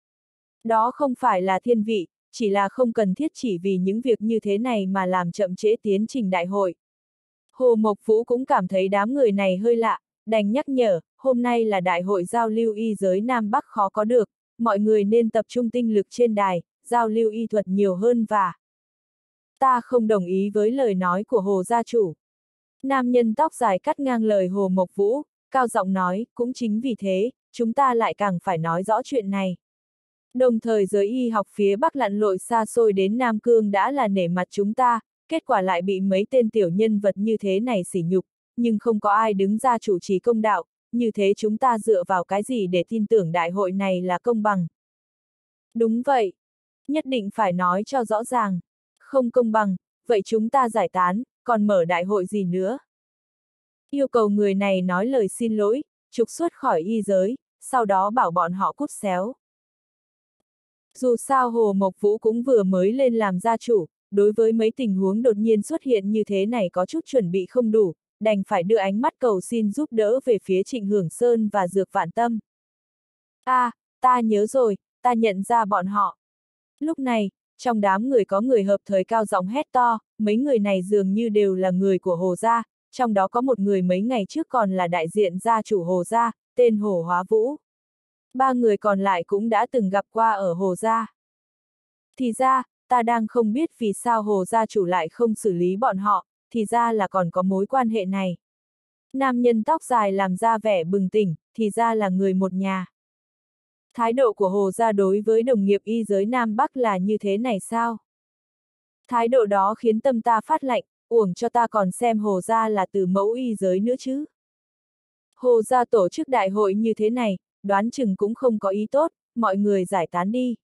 Đó không phải là thiên vị, chỉ là không cần thiết chỉ vì những việc như thế này mà làm chậm trễ tiến trình đại hội. Hồ Mộc Vũ cũng cảm thấy đám người này hơi lạ, đành nhắc nhở, hôm nay là đại hội giao lưu y giới Nam Bắc khó có được, mọi người nên tập trung tinh lực trên đài, giao lưu y thuật nhiều hơn và... Ta không đồng ý với lời nói của Hồ gia chủ. Nam nhân tóc dài cắt ngang lời Hồ Mộc Vũ, cao giọng nói, cũng chính vì thế, chúng ta lại càng phải nói rõ chuyện này. Đồng thời giới y học phía Bắc lặn lội xa xôi đến Nam Cương đã là nể mặt chúng ta, kết quả lại bị mấy tên tiểu nhân vật như thế này sỉ nhục, nhưng không có ai đứng ra chủ trì công đạo, như thế chúng ta dựa vào cái gì để tin tưởng đại hội này là công bằng? Đúng vậy. Nhất định phải nói cho rõ ràng. Không công bằng, vậy chúng ta giải tán, còn mở đại hội gì nữa? Yêu cầu người này nói lời xin lỗi, trục xuất khỏi y giới, sau đó bảo bọn họ cút xéo. Dù sao Hồ Mộc Vũ cũng vừa mới lên làm gia chủ, đối với mấy tình huống đột nhiên xuất hiện như thế này có chút chuẩn bị không đủ, đành phải đưa ánh mắt cầu xin giúp đỡ về phía Trịnh Hưởng Sơn và Dược Vạn Tâm. Ta nhớ rồi, ta nhận ra bọn họ. Lúc này, trong đám người có người hợp thời cao giọng hét to, mấy người này dường như đều là người của Hồ gia, trong đó có một người mấy ngày trước còn là đại diện gia chủ Hồ gia, tên Hồ Hóa Vũ. 3 người còn lại cũng đã từng gặp qua ở Hồ gia. Thì ra, ta đang không biết vì sao Hồ gia chủ lại không xử lý bọn họ, thì ra là còn có mối quan hệ này. Nam nhân tóc dài làm ra vẻ bừng tỉnh, thì ra là người một nhà. Thái độ của Hồ gia đối với đồng nghiệp y giới Nam Bắc là như thế này sao? Thái độ đó khiến tâm ta phát lạnh, uổng cho ta còn xem Hồ gia là từ mẫu y giới nữa chứ. Hồ gia tổ chức đại hội như thế này, đoán chừng cũng không có ý tốt, mọi người giải tán đi.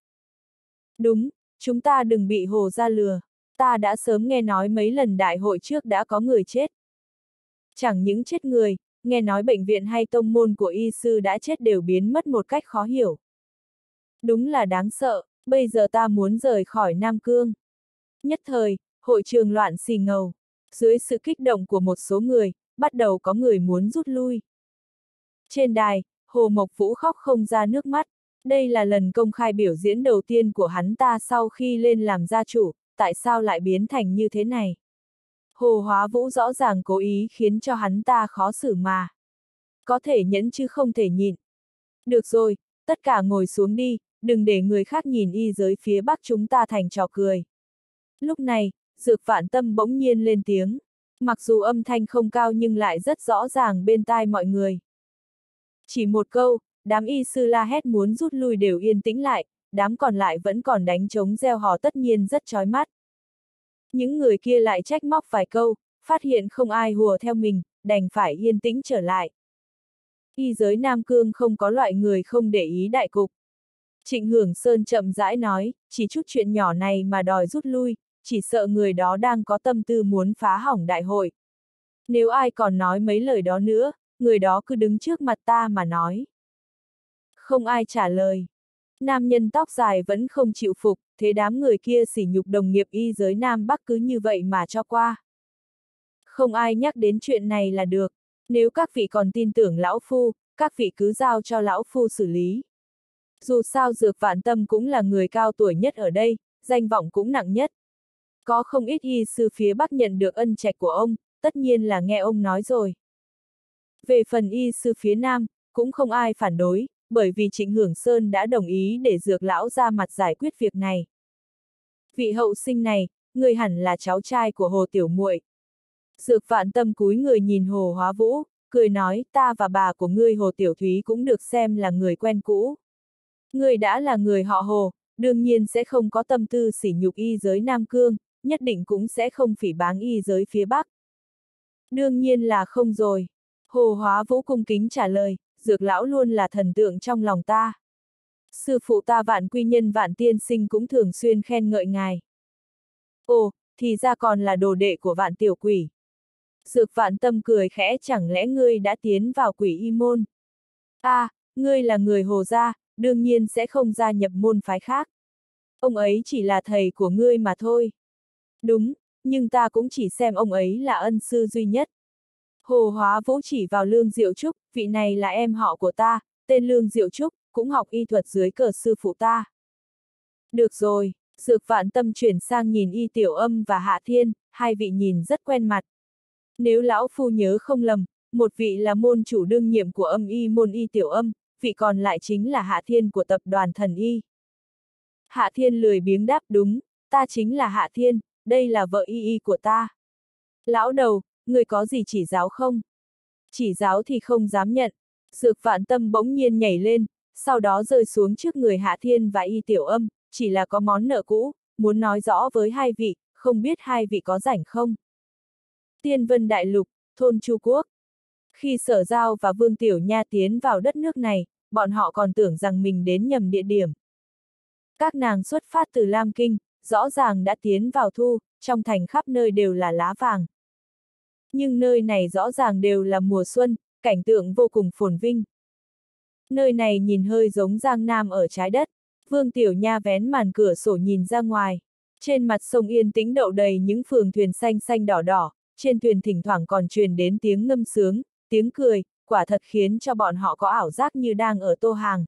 Đúng, chúng ta đừng bị Hồ gia lừa, ta đã sớm nghe nói mấy lần đại hội trước đã có người chết. Chẳng những chết người, nghe nói bệnh viện hay tông môn của y sư đã chết đều biến mất một cách khó hiểu. Đúng là đáng sợ, bây giờ ta muốn rời khỏi Nam Cương. Nhất thời, hội trường loạn xì ngầu. Dưới sự kích động của một số người, bắt đầu có người muốn rút lui. Trên đài, Hồ Mộc Vũ khóc không ra nước mắt. Đây là lần công khai biểu diễn đầu tiên của hắn ta sau khi lên làm gia chủ, tại sao lại biến thành như thế này? Hồ Hóa Vũ rõ ràng cố ý khiến cho hắn ta khó xử mà. Có thể nhẫn chứ không thể nhịn. Được rồi, tất cả ngồi xuống đi, đừng để người khác nhìn y giới phía Bắc chúng ta thành trò cười. Lúc này, Dược Vạn Tâm bỗng nhiên lên tiếng. Mặc dù âm thanh không cao nhưng lại rất rõ ràng bên tai mọi người. Chỉ một câu, đám y sư la hét muốn rút lui đều yên tĩnh lại, đám còn lại vẫn còn đánh trống reo hò tất nhiên rất chói mắt. Những người kia lại trách móc vài câu, phát hiện không ai hùa theo mình, đành phải yên tĩnh trở lại. Y giới Nam Cương không có loại người không để ý đại cục. Trịnh Hưởng Sơn chậm rãi nói, chỉ chút chuyện nhỏ này mà đòi rút lui, chỉ sợ người đó đang có tâm tư muốn phá hỏng đại hội. Nếu ai còn nói mấy lời đó nữa, người đó cứ đứng trước mặt ta mà nói. Không ai trả lời. Nam nhân tóc dài vẫn không chịu phục, thế đám người kia sỉ nhục đồng nghiệp y giới Nam Bắc cứ như vậy mà cho qua. Không ai nhắc đến chuyện này là được. Nếu các vị còn tin tưởng lão phu, các vị cứ giao cho lão phu xử lý. Dù sao Dược Vạn Tâm cũng là người cao tuổi nhất ở đây, danh vọng cũng nặng nhất. Có không ít y sư phía Bắc nhận được ân trạch của ông, tất nhiên là nghe ông nói rồi. Về phần y sư phía Nam, cũng không ai phản đối, bởi vì Trịnh Hưởng Sơn đã đồng ý để Dược lão ra mặt giải quyết việc này. Vị hậu sinh này, người hẳn là cháu trai của Hồ Tiểu Muội. Dược Vạn Tâm cúi người nhìn Hồ Hóa Vũ, cười nói, ta và bà của ngươi Hồ Tiểu Thúy cũng được xem là người quen cũ. Ngươi đã là người họ Hồ, đương nhiên sẽ không có tâm tư sỉ nhục y giới Nam Cương, nhất định cũng sẽ không phỉ báng y giới phía Bắc. Đương nhiên là không rồi. Hồ Hóa Vũ cung kính trả lời, Dược lão luôn là thần tượng trong lòng ta. Sư phụ ta Vạn Quy Nhân Vạn Tiên Sinh cũng thường xuyên khen ngợi ngài. Ồ, thì ra còn là đồ đệ của Vạn Tiểu Quỷ. Dược Vạn Tâm cười khẽ, chẳng lẽ ngươi đã tiến vào Quỷ Y môn? Ngươi là người Hồ gia, đương nhiên sẽ không gia nhập môn phái khác. Ông ấy chỉ là thầy của ngươi mà thôi. Đúng, nhưng ta cũng chỉ xem ông ấy là ân sư duy nhất. Hồ Hóa Vũ chỉ vào Lương Diệu Trúc, vị này là em họ của ta, tên Lương Diệu Trúc, cũng học y thuật dưới cờ sư phụ ta. Được rồi, Dược Vạn Tâm chuyển sang nhìn Y Tiểu Âm và Hạ Thiên, hai vị nhìn rất quen mặt. Nếu lão phu nhớ không lầm, một vị là môn chủ đương nhiệm của Âm Y môn Y Tiểu Âm, vị còn lại chính là Hạ Thiên của tập đoàn Thần Y. Hạ Thiên lười biếng đáp, đúng, ta chính là Hạ Thiên, đây là vợ y của ta. Lão đầu, người có gì chỉ giáo không? Chỉ giáo thì không dám nhận. Dược Vạn Tâm bỗng nhiên nhảy lên, sau đó rơi xuống trước người Hạ Thiên và Y Tiểu Âm, chỉ là có món nợ cũ, muốn nói rõ với hai vị, không biết hai vị có rảnh không? Tiên Vân Đại Lục, thôn Chu Quốc. Khi Sở Giao và Vương Tiểu Nha tiến vào đất nước này, bọn họ còn tưởng rằng mình đến nhầm địa điểm. Các nàng xuất phát từ Lam Kinh, rõ ràng đã tiến vào thu, trong thành khắp nơi đều là lá vàng. Nhưng nơi này rõ ràng đều là mùa xuân, cảnh tượng vô cùng phồn vinh. Nơi này nhìn hơi giống Giang Nam ở trái đất. Vương Tiểu Nha vén màn cửa sổ nhìn ra ngoài. Trên mặt sông yên tĩnh đậu đầy những phường thuyền xanh xanh đỏ đỏ, trên thuyền thỉnh thoảng còn truyền đến tiếng ngâm sướng, tiếng cười, quả thật khiến cho bọn họ có ảo giác như đang ở Tô Hàng.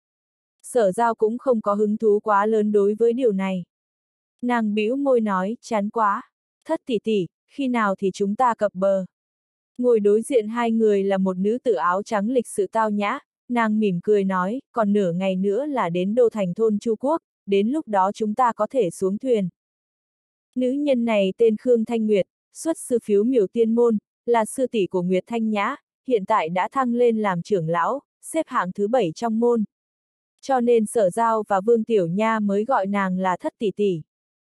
Sở Giao cũng không có hứng thú quá lớn đối với điều này. Nàng bĩu môi nói, chán quá. Thất tỷ tỷ, khi nào thì chúng ta cập bờ? Ngồi đối diện hai người là một nữ tử áo trắng lịch sự tao nhã, nàng mỉm cười nói, còn nửa ngày nữa là đến đô thành thôn Chu Quốc, đến lúc đó chúng ta có thể xuống thuyền. Nữ nhân này tên Khương Thanh Nguyệt, xuất sư Phiếu Miểu Tiên Môn, là sư tỷ của Nguyệt Thanh Nhã, hiện tại đã thăng lên làm trưởng lão, xếp hạng thứ 7 trong môn. Cho nên Sở Giao và Vương Tiểu Nha mới gọi nàng là thất tỷ tỷ.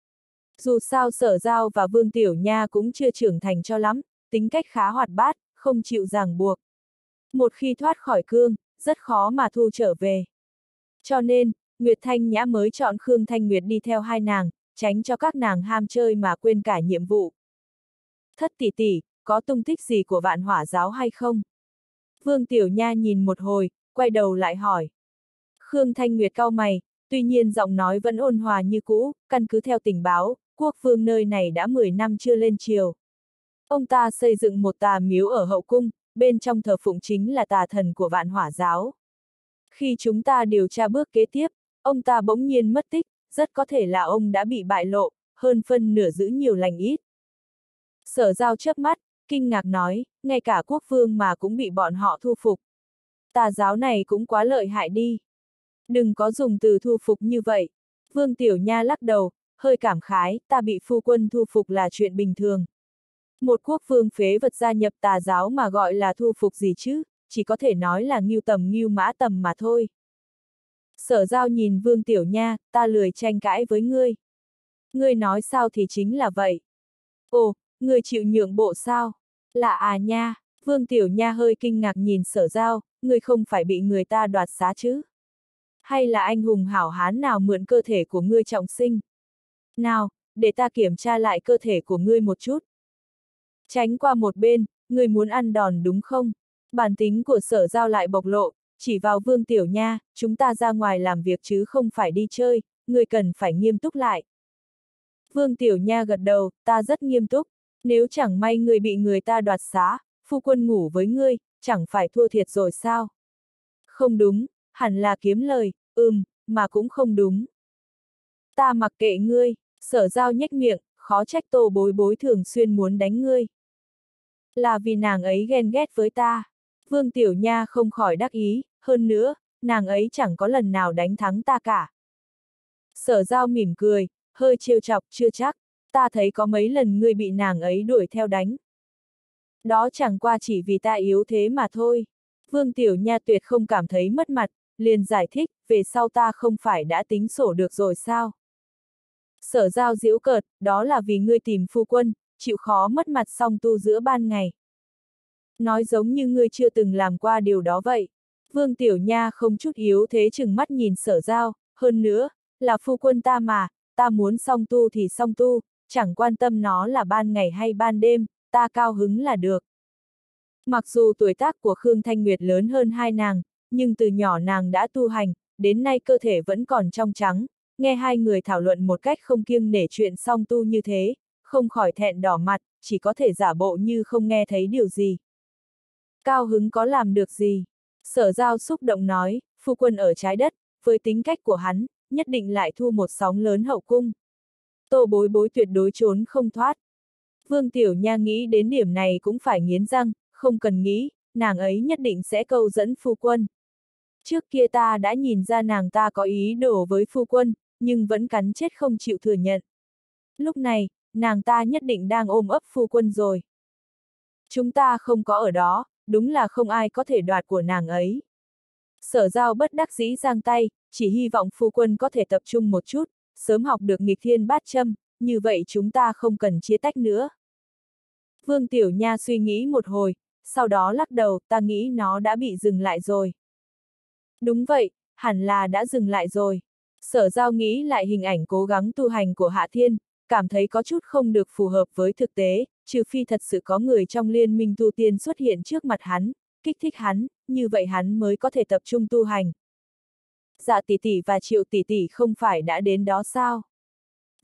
Dù sao Sở Giao và Vương Tiểu Nha cũng chưa trưởng thành cho lắm, tính cách khá hoạt bát, không chịu ràng buộc. Một khi thoát khỏi cương, rất khó mà thu trở về. Cho nên, Nguyệt Thanh Nhã mới chọn Khương Thanh Nguyệt đi theo hai nàng, tránh cho các nàng ham chơi mà quên cả nhiệm vụ. Thất tỷ tỷ, có tung tích gì của Vạn Hỏa giáo hay không? Vương Tiểu Nha nhìn một hồi, quay đầu lại hỏi. Khương Thanh Nguyệt cau mày, tuy nhiên giọng nói vẫn ôn hòa như cũ, căn cứ theo tình báo, quốc vương nơi này đã 10 năm chưa lên triều. Ông ta xây dựng một tà miếu ở hậu cung, bên trong thờ phụng chính là tà thần của Vạn Hỏa giáo. Khi chúng ta điều tra bước kế tiếp, ông ta bỗng nhiên mất tích, rất có thể là ông đã bị bại lộ, hơn phân nửa giữ nhiều lành ít. Sở Giao chớp mắt, kinh ngạc nói, ngay cả quốc vương mà cũng bị bọn họ thu phục. Tà giáo này cũng quá lợi hại đi. Đừng có dùng từ thu phục như vậy. Vương Tiểu Nha lắc đầu, hơi cảm khái, ta bị phu quân thu phục là chuyện bình thường. Một quốc vương phế vật gia nhập tà giáo mà gọi là thu phục gì chứ, chỉ có thể nói là ngưu tầm ngưu mã tầm mà thôi. Sở Giao nhìn Vương Tiểu Nha, ta lười tranh cãi với ngươi. Ngươi nói sao thì chính là vậy. Ồ, ngươi chịu nhượng bộ sao? Lạ à nha, Vương Tiểu Nha hơi kinh ngạc nhìn Sở Giao, ngươi không phải bị người ta đoạt xá chứ? Hay là anh hùng hảo hán nào mượn cơ thể của ngươi trọng sinh? Nào, để ta kiểm tra lại cơ thể của ngươi một chút. Tránh qua một bên, ngươi muốn ăn đòn đúng không? Bản tính của Sở Giao lại bộc lộ, chỉ vào Vương Tiểu Nha, chúng ta ra ngoài làm việc chứ không phải đi chơi, ngươi cần phải nghiêm túc lại. Vương Tiểu Nha gật đầu, ta rất nghiêm túc, nếu chẳng may ngươi bị người ta đoạt xá, phu quân ngủ với ngươi, chẳng phải thua thiệt rồi sao? Không đúng, hẳn là kiếm lời, mà cũng không đúng. Ta mặc kệ ngươi, Sở Giao nhếch miệng, khó trách Tô Bối Bối thường xuyên muốn đánh ngươi. Là vì nàng ấy ghen ghét với ta. Vương Tiểu Nha không khỏi đắc ý, hơn nữa, nàng ấy chẳng có lần nào đánh thắng ta cả. Sở Giao mỉm cười, hơi trêu chọc, chưa chắc, ta thấy có mấy lần ngươi bị nàng ấy đuổi theo đánh. Đó chẳng qua chỉ vì ta yếu thế mà thôi. Vương Tiểu Nha tuyệt không cảm thấy mất mặt, liền giải thích, về sau ta không phải đã tính sổ được rồi sao? Sở Giao giễu cợt, đó là vì ngươi tìm phu quân, chịu khó mất mặt song tu giữa ban ngày. Nói giống như ngươi chưa từng làm qua điều đó vậy. Vương Tiểu Nha không chút yếu thế chừng mắt nhìn Sở Giao, hơn nữa, là phu quân ta mà, ta muốn song tu thì song tu, chẳng quan tâm nó là ban ngày hay ban đêm, ta cao hứng là được. Mặc dù tuổi tác của Khương Thanh Nguyệt lớn hơn hai nàng, nhưng từ nhỏ nàng đã tu hành, đến nay cơ thể vẫn còn trong trắng, nghe hai người thảo luận một cách không kiêng nể chuyện song tu như thế, không khỏi thẹn đỏ mặt, chỉ có thể giả bộ như không nghe thấy điều gì. Cao hứng có làm được gì? Sở Giao xúc động nói, phu quân ở trái đất, với tính cách của hắn, nhất định lại thu một sóng lớn hậu cung. Tô Bối Bối tuyệt đối trốn không thoát. Vương Tiểu Nha nghĩ đến điểm này cũng phải nghiến răng, không cần nghĩ, nàng ấy nhất định sẽ câu dẫn phu quân. Trước kia ta đã nhìn ra nàng ta có ý đồ với phu quân, nhưng vẫn cắn chết không chịu thừa nhận. Lúc này, nàng ta nhất định đang ôm ấp phu quân rồi. Chúng ta không có ở đó, đúng là không ai có thể đoạt của nàng ấy. Sở Giao bất đắc dĩ giang tay, chỉ hy vọng phu quân có thể tập trung một chút, sớm học được nghịch thiên bát châm, như vậy chúng ta không cần chia tách nữa. Vương Tiểu Nha suy nghĩ một hồi, sau đó lắc đầu, ta nghĩ nó đã bị dừng lại rồi. Đúng vậy, hẳn là đã dừng lại rồi. Sở Giao nghĩ lại hình ảnh cố gắng tu hành của Hạ Thiên, cảm thấy có chút không được phù hợp với thực tế, trừ phi thật sự có người trong liên minh tu tiên xuất hiện trước mặt hắn, kích thích hắn, như vậy hắn mới có thể tập trung tu hành. Dạ tỷ tỷ và Triệu tỷ tỷ không phải đã đến đó sao?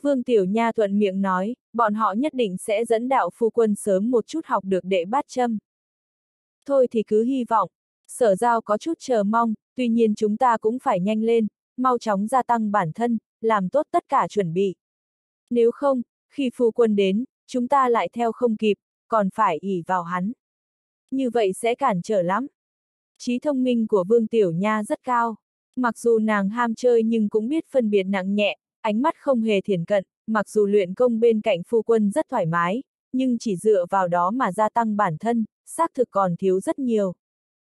Vương Tiểu Nha thuận miệng nói, bọn họ nhất định sẽ dẫn đạo phu quân sớm một chút học được đệ bát châm. Thôi thì cứ hy vọng. Sở Giao có chút chờ mong, tuy nhiên chúng ta cũng phải nhanh lên, mau chóng gia tăng bản thân, làm tốt tất cả chuẩn bị. Nếu không, khi phu quân đến, chúng ta lại theo không kịp, còn phải ỷ vào hắn. Như vậy sẽ cản trở lắm. Trí thông minh của Vương Tiểu Nha rất cao. Mặc dù nàng ham chơi nhưng cũng biết phân biệt nặng nhẹ, ánh mắt không hề thiển cận, mặc dù luyện công bên cạnh phu quân rất thoải mái, nhưng chỉ dựa vào đó mà gia tăng bản thân, xác thực còn thiếu rất nhiều.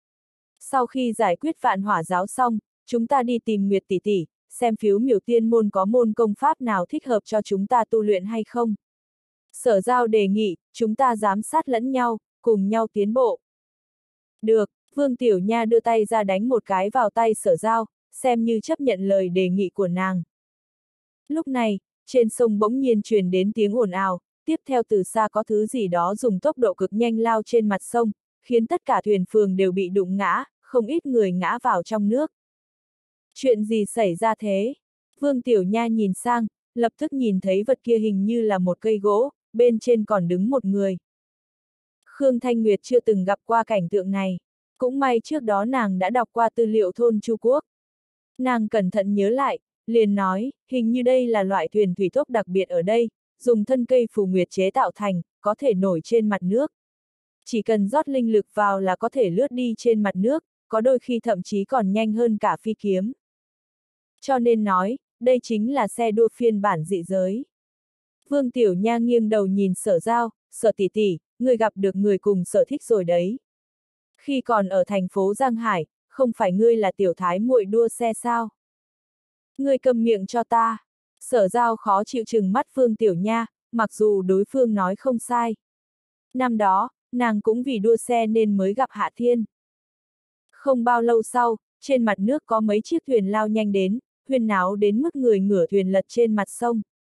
Sau khi giải quyết Vạn Hỏa giáo xong, chúng ta đi tìm Nguyệt tỷ tỷ, xem phiếu miểu tiên môn có môn công pháp nào thích hợp cho chúng ta tu luyện hay không. Sở Giao đề nghị, chúng ta giám sát lẫn nhau, cùng nhau tiến bộ. Được, Vương Tiểu Nha đưa tay ra đánh một cái vào tay Sở Giao, xem như chấp nhận lời đề nghị của nàng. Lúc này, trên sông bỗng nhiên truyền đến tiếng ồn ào, tiếp theo từ xa có thứ gì đó dùng tốc độ cực nhanh lao trên mặt sông, khiến tất cả thuyền phường đều bị đụng ngã, không ít người ngã vào trong nước. Chuyện gì xảy ra thế? Vương Tiểu Nha nhìn sang, lập tức nhìn thấy vật kia hình như là một cây gỗ, bên trên còn đứng một người. Khương Thanh Nguyệt chưa từng gặp qua cảnh tượng này. Cũng may trước đó nàng đã đọc qua tư liệu thôn Chu Quốc. Nàng cẩn thận nhớ lại, liền nói, hình như đây là loại thuyền thủy tốc đặc biệt ở đây, dùng thân cây phù nguyệt chế tạo thành, có thể nổi trên mặt nước. Chỉ cần rót linh lực vào là có thể lướt đi trên mặt nước, có đôi khi thậm chí còn nhanh hơn cả phi kiếm. Cho nên nói, đây chính là xe đua phiên bản dị giới. Vương Tiểu Nha nghiêng đầu nhìn Sở Giao, Sở tỷ tỷ, người gặp được người cùng sở thích rồi đấy. Khi còn ở thành phố Giang Hải, không phải ngươi là tiểu thái muội đua xe sao? Ngươi câm miệng cho ta. Sở Giao khó chịu chừng mắt Vương Tiểu Nha, mặc dù đối phương nói không sai. Năm đó, nàng cũng vì đua xe nên mới gặp Hạ Thiên. Không bao lâu sau, trên mặt nước có mấy chiếc thuyền lao nhanh đến, huyên náo đến mức người ngửa thuyền lật trên mặt sông.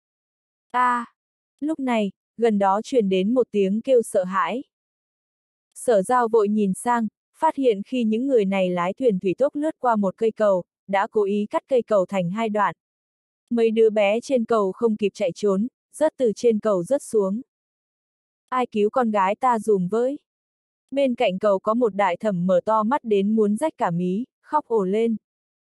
Lúc này, gần đó truyền đến một tiếng kêu sợ hãi. Sở Giao vội nhìn sang, phát hiện khi những người này lái thuyền thủy tốc lướt qua một cây cầu, đã cố ý cắt cây cầu thành hai đoạn. Mấy đứa bé trên cầu không kịp chạy trốn, rớt từ trên cầu rớt xuống. Ai cứu con gái ta dùm với? Bên cạnh cầu có một đại thẩm mở to mắt đến muốn rách cả mí, khóc ồ lên.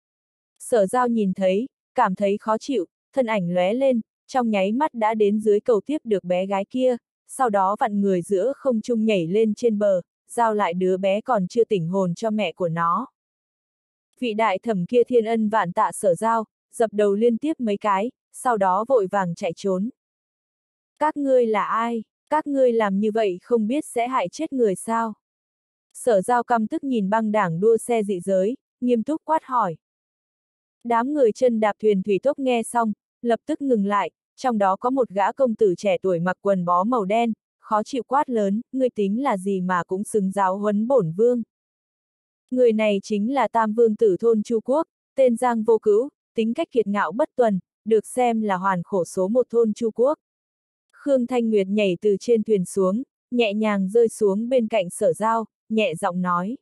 Sở Giao nhìn thấy, cảm thấy khó chịu, thân ảnh lóe lên, trong nháy mắt đã đến dưới cầu tiếp được bé gái kia, sau đó vặn người giữa không trung nhảy lên trên bờ, giao lại đứa bé còn chưa tỉnh hồn cho mẹ của nó. Vị đại thẩm kia thiên ân vạn tạ Sở Giao, dập đầu liên tiếp mấy cái, sau đó vội vàng chạy trốn. Các ngươi là ai? Các ngươi làm như vậy không biết sẽ hại chết người sao? Sở Giao căm tức nhìn băng đảng đua xe dị giới, nghiêm túc quát hỏi. Đám người chân đạp thuyền thủy tốc nghe xong, lập tức ngừng lại, trong đó có một gã công tử trẻ tuổi mặc quần bó màu đen, khó chịu quát lớn, ngươi tính là gì mà cũng xứng giáo huấn bổn vương. Người này chính là Tam Vương tử thôn Chu Quốc, tên Giang Vô Cữu, tính cách kiệt ngạo bất tuần, được xem là hoàn khổ số một thôn Chu Quốc. Khương Thanh Nguyệt nhảy từ trên thuyền xuống, nhẹ nhàng rơi xuống bên cạnh Sở Giao, nhẹ giọng nói.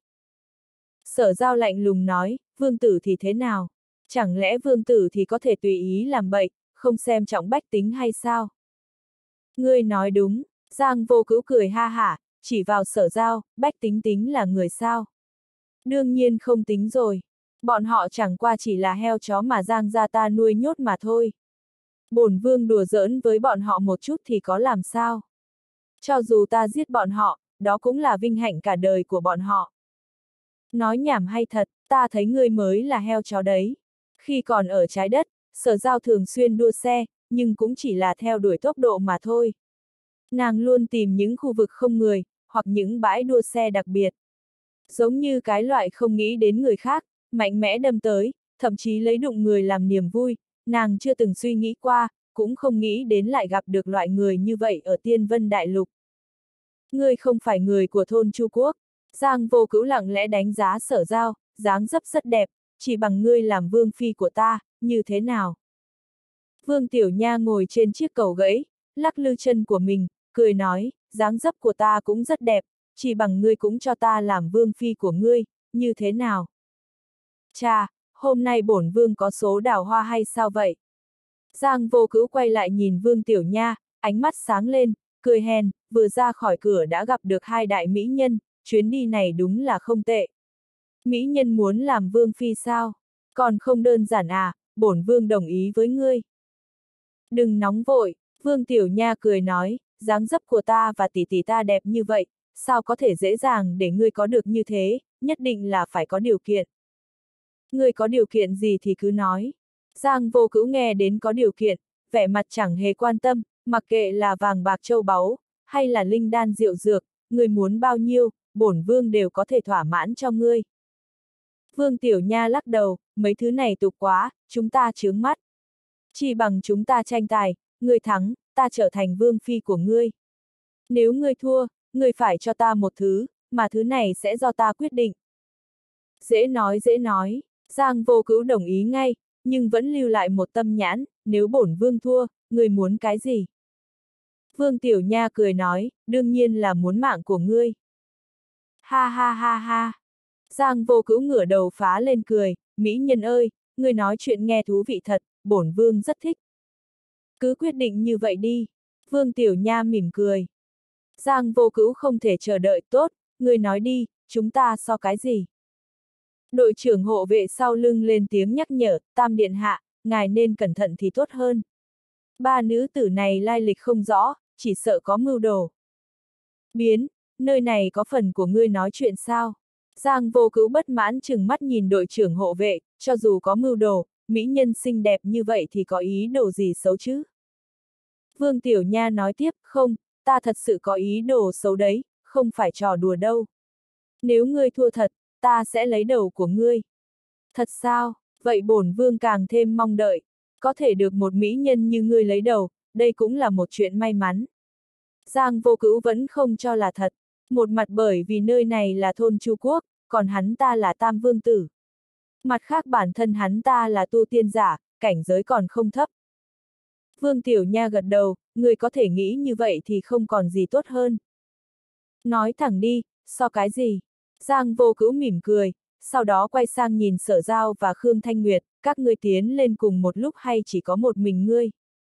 Sở Giao lạnh lùng nói, vương tử thì thế nào? Chẳng lẽ vương tử thì có thể tùy ý làm bậy, không xem trọng bách tính hay sao? Ngươi nói đúng, Giang Vô Cữu cười ha hả, chỉ vào Sở Giao, bách tính tính là người sao? Đương nhiên không tính rồi. Bọn họ chẳng qua chỉ là heo chó mà Giang gia ta nuôi nhốt mà thôi. Bổn vương đùa giỡn với bọn họ một chút thì có làm sao? Cho dù ta giết bọn họ, đó cũng là vinh hạnh cả đời của bọn họ. Nói nhảm hay thật, ta thấy ngươi mới là heo chó đấy. Khi còn ở trái đất, Sở Giao thường xuyên đua xe, nhưng cũng chỉ là theo đuổi tốc độ mà thôi. Nàng luôn tìm những khu vực không người, hoặc những bãi đua xe đặc biệt. Giống như cái loại không nghĩ đến người khác, mạnh mẽ đâm tới, thậm chí lấy đụng người làm niềm vui, nàng chưa từng suy nghĩ qua, cũng không nghĩ đến lại gặp được loại người như vậy ở Tiên Vân Đại Lục. Ngươi không phải người của thôn Chu Quốc. Giang Vô Cữu lặng lẽ đánh giá Sở Giao, dáng dấp rất đẹp, chỉ bằng ngươi làm vương phi của ta, như thế nào? Vương Tiểu Nha ngồi trên chiếc cầu gãy, lắc lư chân của mình, cười nói, dáng dấp của ta cũng rất đẹp, chỉ bằng ngươi cũng cho ta làm vương phi của ngươi, như thế nào? Chà, hôm nay bổn vương có số đào hoa hay sao vậy? Giang Vô Cữu quay lại nhìn Vương Tiểu Nha, ánh mắt sáng lên, cười hèn, vừa ra khỏi cửa đã gặp được hai đại mỹ nhân, chuyến đi này đúng là không tệ. Mỹ nhân muốn làm vương phi sao? Còn không đơn giản à, bổn vương đồng ý với ngươi. Đừng nóng vội, Vương Tiểu Nha cười nói, dáng dấp của ta và tỷ tỷ ta đẹp như vậy, sao có thể dễ dàng để ngươi có được như thế, nhất định là phải có điều kiện. Ngươi có điều kiện gì thì cứ nói. Giang Vô Cữu nghe đến có điều kiện, vẻ mặt chẳng hề quan tâm, mặc kệ là vàng bạc châu báu, hay là linh đan rượu dược, ngươi muốn bao nhiêu, bổn vương đều có thể thỏa mãn cho ngươi. Vương Tiểu Nha lắc đầu, mấy thứ này tục quá, chúng ta chướng mắt. Chỉ bằng chúng ta tranh tài, ngươi thắng, ta trở thành vương phi của ngươi. Nếu ngươi thua, ngươi phải cho ta một thứ, mà thứ này sẽ do ta quyết định. Dễ nói, Giang Vô Cữu đồng ý ngay, nhưng vẫn lưu lại một tâm nhãn, nếu bổn vương thua, ngươi muốn cái gì? Vương Tiểu Nha cười nói, đương nhiên là muốn mạng của ngươi. Ha ha ha ha. Giang Vô Cữu ngửa đầu phá lên cười, mỹ nhân ơi, ngươi nói chuyện nghe thú vị thật, bổn vương rất thích. Cứ quyết định như vậy đi. Vương Tiểu Nha mỉm cười. Giang Vô Cữu không thể chờ đợi, tốt, ngươi nói đi, chúng ta so cái gì? Đội trưởng hộ vệ sau lưng lên tiếng nhắc nhở, Tam Điện Hạ, ngài nên cẩn thận thì tốt hơn. Ba nữ tử này lai lịch không rõ, chỉ sợ có mưu đồ. Biến, nơi này có phần của ngươi nói chuyện sao? Giang Vô Cữu bất mãn chừng mắt nhìn đội trưởng hộ vệ, cho dù có mưu đồ, mỹ nhân xinh đẹp như vậy thì có ý đồ gì xấu chứ? Vương Tiểu Nha nói tiếp, không, ta thật sự có ý đồ xấu đấy, không phải trò đùa đâu. Nếu ngươi thua thật, ta sẽ lấy đầu của ngươi. Thật sao, vậy bổn vương càng thêm mong đợi, có thể được một mỹ nhân như ngươi lấy đầu, đây cũng là một chuyện may mắn. Giang Vô Cữu vẫn không cho là thật, một mặt bởi vì nơi này là thôn Chu Quốc, còn hắn ta là Tam Vương Tử. Mặt khác bản thân hắn ta là tu tiên giả, cảnh giới còn không thấp. Vương Tiểu Nha gật đầu, người có thể nghĩ như vậy thì không còn gì tốt hơn. Nói thẳng đi, so cái gì? Giang Vô Cữu mỉm cười, sau đó quay sang nhìn Sở Giao và Khương Thanh Nguyệt, các ngươi tiến lên cùng một lúc hay chỉ có một mình ngươi?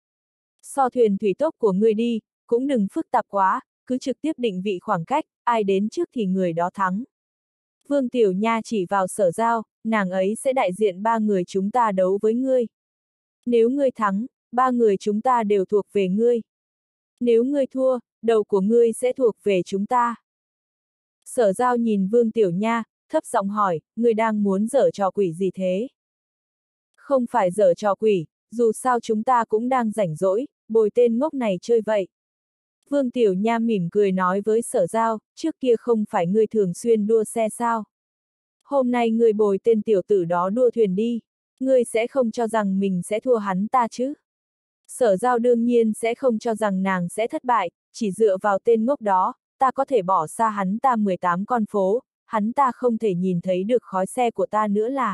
So thuyền thủy tốc của ngươi đi, cũng đừng phức tạp quá, cứ trực tiếp định vị khoảng cách, ai đến trước thì người đó thắng. Vương Tiểu Nha chỉ vào Sở Giao, nàng ấy sẽ đại diện ba người chúng ta đấu với ngươi. Nếu ngươi thắng, ba người chúng ta đều thuộc về ngươi. Nếu ngươi thua, đầu của ngươi sẽ thuộc về chúng ta. Sở Giao nhìn Vương Tiểu Nha, thấp giọng hỏi, ngươi đang muốn giở trò quỷ gì thế? Không phải giở trò quỷ, dù sao chúng ta cũng đang rảnh rỗi, bồi tên ngốc này chơi vậy. Vương Tiểu Nha mỉm cười nói với Sở Giao, trước kia không phải ngươi thường xuyên đua xe sao? Hôm nay ngươi bồi tên tiểu tử đó đua thuyền đi, ngươi sẽ không cho rằng mình sẽ thua hắn ta chứ? Sở Giao đương nhiên sẽ không cho rằng nàng sẽ thất bại, chỉ dựa vào tên ngốc đó, ta có thể bỏ xa hắn ta 18 con phố, hắn ta không thể nhìn thấy được khói xe của ta nữa là.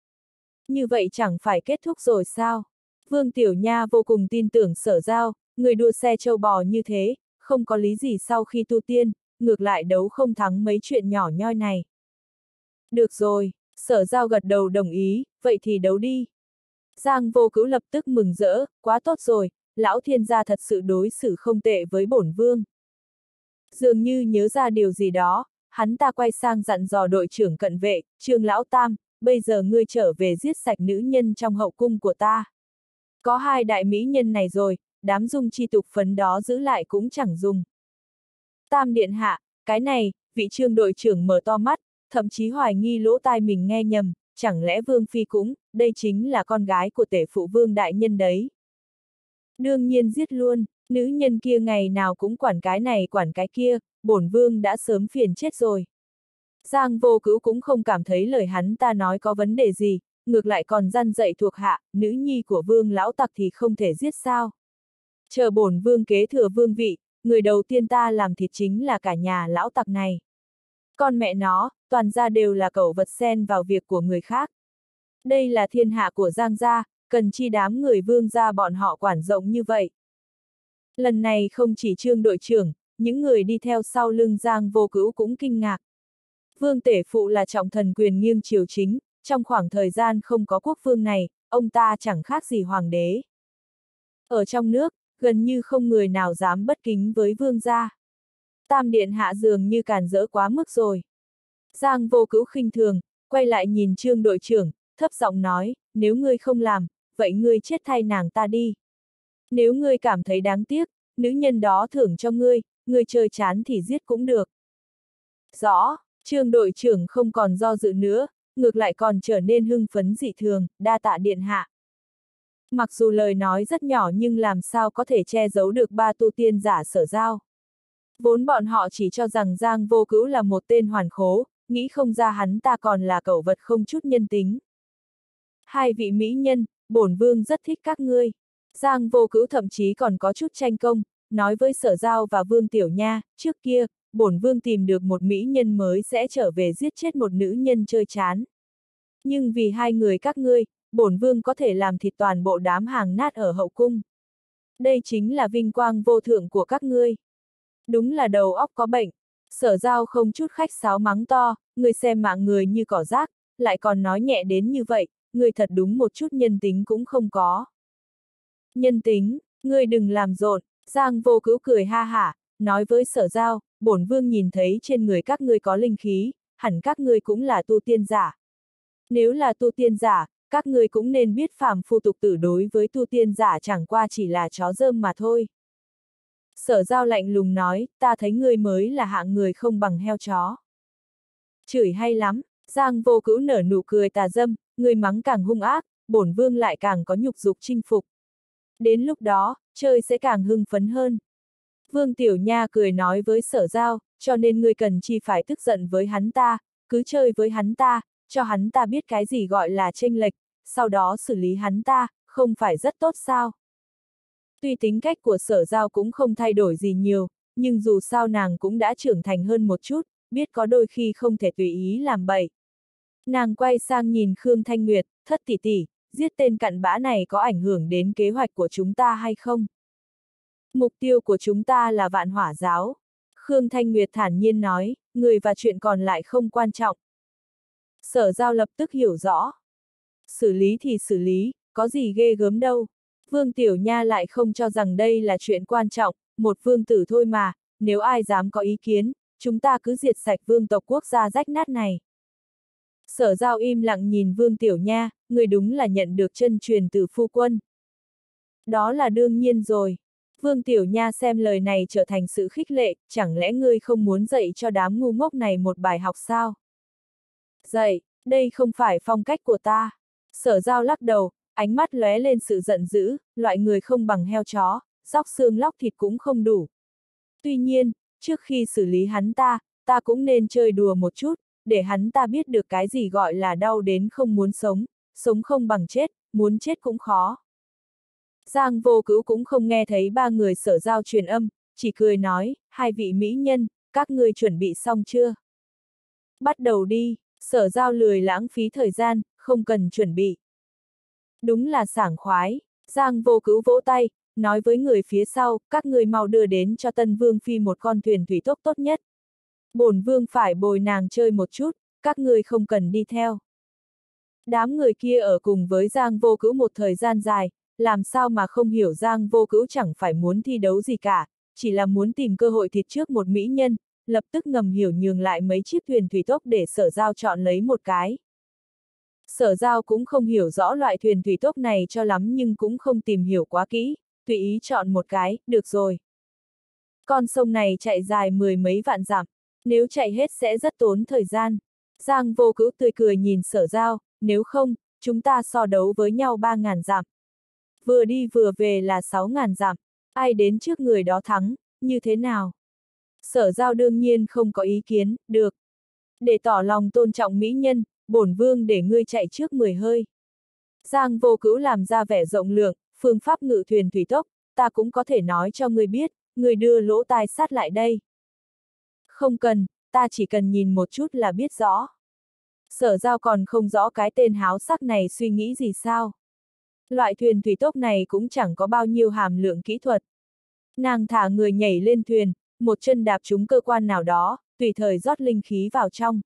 Như vậy chẳng phải kết thúc rồi sao? Vương Tiểu Nha vô cùng tin tưởng Sở Giao, người đua xe trâu bò như thế, không có lý gì sau khi tu tiên, ngược lại đấu không thắng mấy chuyện nhỏ nhoi này. Được rồi, Sở Giao gật đầu đồng ý, vậy thì đấu đi. Giang Vô Cữu lập tức mừng rỡ, quá tốt rồi, lão thiên gia thật sự đối xử không tệ với bổn vương. Dường như nhớ ra điều gì đó, hắn ta quay sang dặn dò đội trưởng cận vệ, Trương Lão Tam, bây giờ ngươi trở về giết sạch nữ nhân trong hậu cung của ta. Có hai đại mỹ nhân này rồi, đám dung chi tục phấn đó giữ lại cũng chẳng dùng. Tam điện hạ, cái này, vị Trương đội trưởng mở to mắt, thậm chí hoài nghi lỗ tai mình nghe nhầm, chẳng lẽ Vương Phi cũng, đây chính là con gái của tể phụ Vương đại nhân đấy. Đương nhiên giết luôn, nữ nhân kia ngày nào cũng quản cái này quản cái kia, bổn Vương đã sớm phiền chết rồi. Giang Vô Cữu cũng không cảm thấy lời hắn ta nói có vấn đề gì, ngược lại còn răn dạy thuộc hạ, nữ nhi của Vương lão tặc thì không thể giết sao. Chờ bổn Vương kế thừa vương vị, người đầu tiên ta làm thịt chính là cả nhà lão tặc này. Con mẹ nó, toàn ra đều là cẩu vật xen vào việc của người khác. Đây là thiên hạ của Giang gia, cần chi đám người Vương gia bọn họ quản rộng như vậy. Lần này không chỉ Trương đội trưởng, những người đi theo sau lưng Giang Vô Cữu cũng kinh ngạc. Vương tể phụ là trọng thần quyền nghiêng triều chính, trong khoảng thời gian không có quốc vương này, ông ta chẳng khác gì hoàng đế. Ở trong nước, gần như không người nào dám bất kính với vương gia. Tam điện hạ dường như càn rỡ quá mức rồi. Giang Vô Cữu khinh thường, quay lại nhìn Trương đội trưởng, thấp giọng nói, nếu ngươi không làm, vậy ngươi chết thay nàng ta đi. Nếu ngươi cảm thấy đáng tiếc, nữ nhân đó thưởng cho ngươi chơi chán thì giết cũng được. Rõ, Trương đội trưởng không còn do dự nữa, ngược lại còn trở nên hưng phấn dị thường, đa tạ điện hạ. Mặc dù lời nói rất nhỏ nhưng làm sao có thể che giấu được ba tu tiên giả Sở Giao. Vốn bọn họ chỉ cho rằng Giang Vô Cữu là một tên hoàn khố, nghĩ không ra hắn ta còn là cẩu vật không chút nhân tính. Hai vị mỹ nhân, bổn vương rất thích các ngươi. Giang Vô Cữu thậm chí còn có chút tranh công, nói với Sở Giao và Vương Tiểu Nha, trước kia, bổn vương tìm được một mỹ nhân mới sẽ trở về giết chết một nữ nhân chơi chán. Nhưng vì hai người các ngươi, bổn vương có thể làm thịt toàn bộ đám hàng nát ở hậu cung. Đây chính là vinh quang vô thượng của các ngươi. Đúng là đầu óc có bệnh. Sở Giao không chút khách sáo mắng to, ngươi xem mạng người như cỏ rác, lại còn nói nhẹ đến như vậy, ngươi thật đúng một chút nhân tính cũng không có. Nhân tính, ngươi đừng làm rộn, Giang Vô Cữu cười ha hả, nói với Sở Giao, bổn vương nhìn thấy trên người các ngươi có linh khí, hẳn các ngươi cũng là tu tiên giả. Nếu là tu tiên giả, các ngươi cũng nên biết phàm phu tục tử đối với tu tiên giả chẳng qua chỉ là chó rơm mà thôi. Sở Giao lạnh lùng nói, ta thấy ngươi mới là hạng người không bằng heo chó. Chửi hay lắm, Giang Vô Cữu nở nụ cười tà dâm, ngươi mắng càng hung ác, bổn vương lại càng có nhục dục chinh phục. Đến lúc đó, chơi sẽ càng hưng phấn hơn. Vương Tiểu Nha cười nói với Sở Giao, cho nên ngươi cần chi phải tức giận với hắn ta, cứ chơi với hắn ta, cho hắn ta biết cái gì gọi là chênh lệch, sau đó xử lý hắn ta, không phải rất tốt sao? Tuy tính cách của Sở Giao cũng không thay đổi gì nhiều, nhưng dù sao nàng cũng đã trưởng thành hơn một chút, biết có đôi khi không thể tùy ý làm bậy. Nàng quay sang nhìn Khương Thanh Nguyệt, thất tỷ tỷ, giết tên cặn bã này có ảnh hưởng đến kế hoạch của chúng ta hay không? Mục tiêu của chúng ta là Vạn Hỏa Giáo. Khương Thanh Nguyệt thản nhiên nói, người và chuyện còn lại không quan trọng. Sở Giao lập tức hiểu rõ. Xử lý thì xử lý, có gì ghê gớm đâu. Vương Tiểu Nha lại không cho rằng đây là chuyện quan trọng, một vương tử thôi mà, nếu ai dám có ý kiến, chúng ta cứ diệt sạch vương tộc quốc gia rách nát này. Sở Giao im lặng nhìn Vương Tiểu Nha, người đúng là nhận được chân truyền từ phu quân. Đó là đương nhiên rồi. Vương Tiểu Nha xem lời này trở thành sự khích lệ, chẳng lẽ ngươi không muốn dạy cho đám ngu ngốc này một bài học sao? Dạy, đây không phải phong cách của ta. Sở Giao lắc đầu, ánh mắt lóe lên sự giận dữ, loại người không bằng heo chó, róc xương lóc thịt cũng không đủ. Tuy nhiên, trước khi xử lý hắn ta cũng nên chơi đùa một chút, để hắn ta biết được cái gì gọi là đau đến không muốn sống, sống không bằng chết, muốn chết cũng khó. Giang Vô Cữu cũng không nghe thấy ba người Sở Giao truyền âm, chỉ cười nói, hai vị mỹ nhân, các ngươi chuẩn bị xong chưa? Bắt đầu đi, Sở Giao lười lãng phí thời gian, không cần chuẩn bị. Đúng là sảng khoái, Giang Vô Cữu vỗ tay, nói với người phía sau, các ngươi mau đưa đến cho Tân Vương Phi một con thuyền thủy tốc tốt nhất. Bổn vương phải bồi nàng chơi một chút, các ngươi không cần đi theo. Đám người kia ở cùng với Giang Vô Cữu một thời gian dài, làm sao mà không hiểu Giang Vô Cữu chẳng phải muốn thi đấu gì cả, chỉ là muốn tìm cơ hội thịt trước một mỹ nhân, lập tức ngầm hiểu nhường lại mấy chiếc thuyền thủy tốc để Sở Giao chọn lấy một cái. Sở Giao cũng không hiểu rõ loại thuyền thủy tốc này cho lắm nhưng cũng không tìm hiểu quá kỹ, tùy ý chọn một cái, được rồi. Con sông này chạy dài mười mấy vạn dặm, nếu chạy hết sẽ rất tốn thời gian. Giang Vô Cữu tươi cười nhìn Sở Giao, nếu không, chúng ta so đấu với nhau 3.000 dặm. Vừa đi vừa về là 6.000 dặm, ai đến trước người đó thắng, như thế nào? Sở Giao đương nhiên không có ý kiến, được. Để tỏ lòng tôn trọng mỹ nhân, bổn vương để ngươi chạy trước 10 hơi. Giang Vô Cữu làm ra vẻ rộng lượng, phương pháp ngự thuyền thủy tốc, ta cũng có thể nói cho ngươi biết, ngươi đưa lỗ tai sát lại đây. Không cần, ta chỉ cần nhìn một chút là biết rõ. Sở Giao còn không rõ cái tên háo sắc này suy nghĩ gì sao. Loại thuyền thủy tốc này cũng chẳng có bao nhiêu hàm lượng kỹ thuật. Nàng thả người nhảy lên thuyền, một chân đạp trúng cơ quan nào đó, tùy thời rót linh khí vào trong.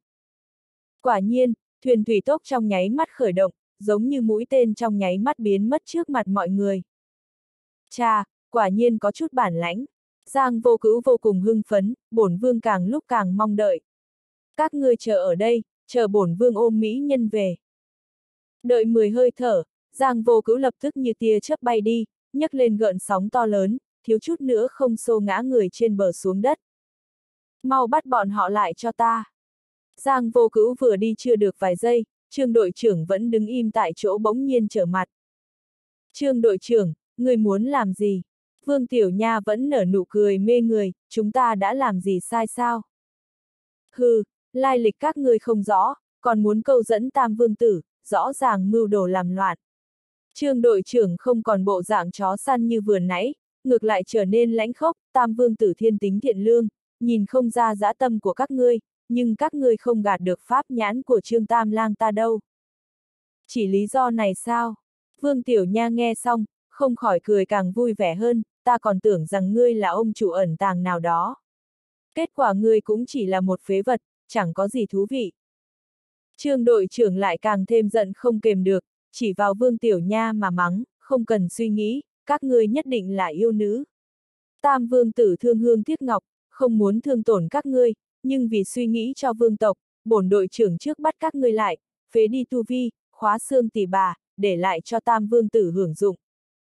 Quả nhiên, thuyền thủy tốc trong nháy mắt khởi động, giống như mũi tên trong nháy mắt biến mất trước mặt mọi người. Chà, quả nhiên có chút bản lãnh. Giang Vô Cữu vô cùng hưng phấn, bổn vương càng lúc càng mong đợi. Các ngươi chờ ở đây, chờ bổn vương ôm mỹ nhân về. Đợi 10 hơi thở, Giang Vô Cữu lập tức như tia chớp bay đi, nhấc lên gợn sóng to lớn, thiếu chút nữa không xô ngã người trên bờ xuống đất. Mau bắt bọn họ lại cho ta. Giang Vô Cữu vừa đi chưa được vài giây, Trương đội trưởng vẫn đứng im tại chỗ bỗng nhiên trở mặt. Trương đội trưởng, người muốn làm gì? Vương Tiểu Nha vẫn nở nụ cười mê người, chúng ta đã làm gì sai sao? Hừ, lai lịch các ngươi không rõ, còn muốn câu dẫn Tam Vương Tử, rõ ràng mưu đồ làm loạn. Trương đội trưởng không còn bộ dạng chó săn như vừa nãy, ngược lại trở nên lãnh khốc, Tam Vương Tử thiên tính thiện lương, nhìn không ra dã tâm của các ngươi, nhưng các ngươi không gạt được pháp nhãn của Trương Tam Lang ta đâu. Chỉ lý do này sao? Vương Tiểu Nha nghe xong, không khỏi cười càng vui vẻ hơn, ta còn tưởng rằng ngươi là ông chủ ẩn tàng nào đó. Kết quả ngươi cũng chỉ là một phế vật, chẳng có gì thú vị. Trương đội trưởng lại càng thêm giận không kềm được, chỉ vào Vương Tiểu Nha mà mắng, không cần suy nghĩ, các ngươi nhất định là yêu nữ. Tam Vương Tử thương hương tiếc ngọc, không muốn thương tổn các ngươi, nhưng vì suy nghĩ cho vương tộc, bổn đội trưởng trước bắt các ngươi lại, phế đi tu vi, khóa xương tỷ bà, để lại cho Tam Vương Tử hưởng dụng.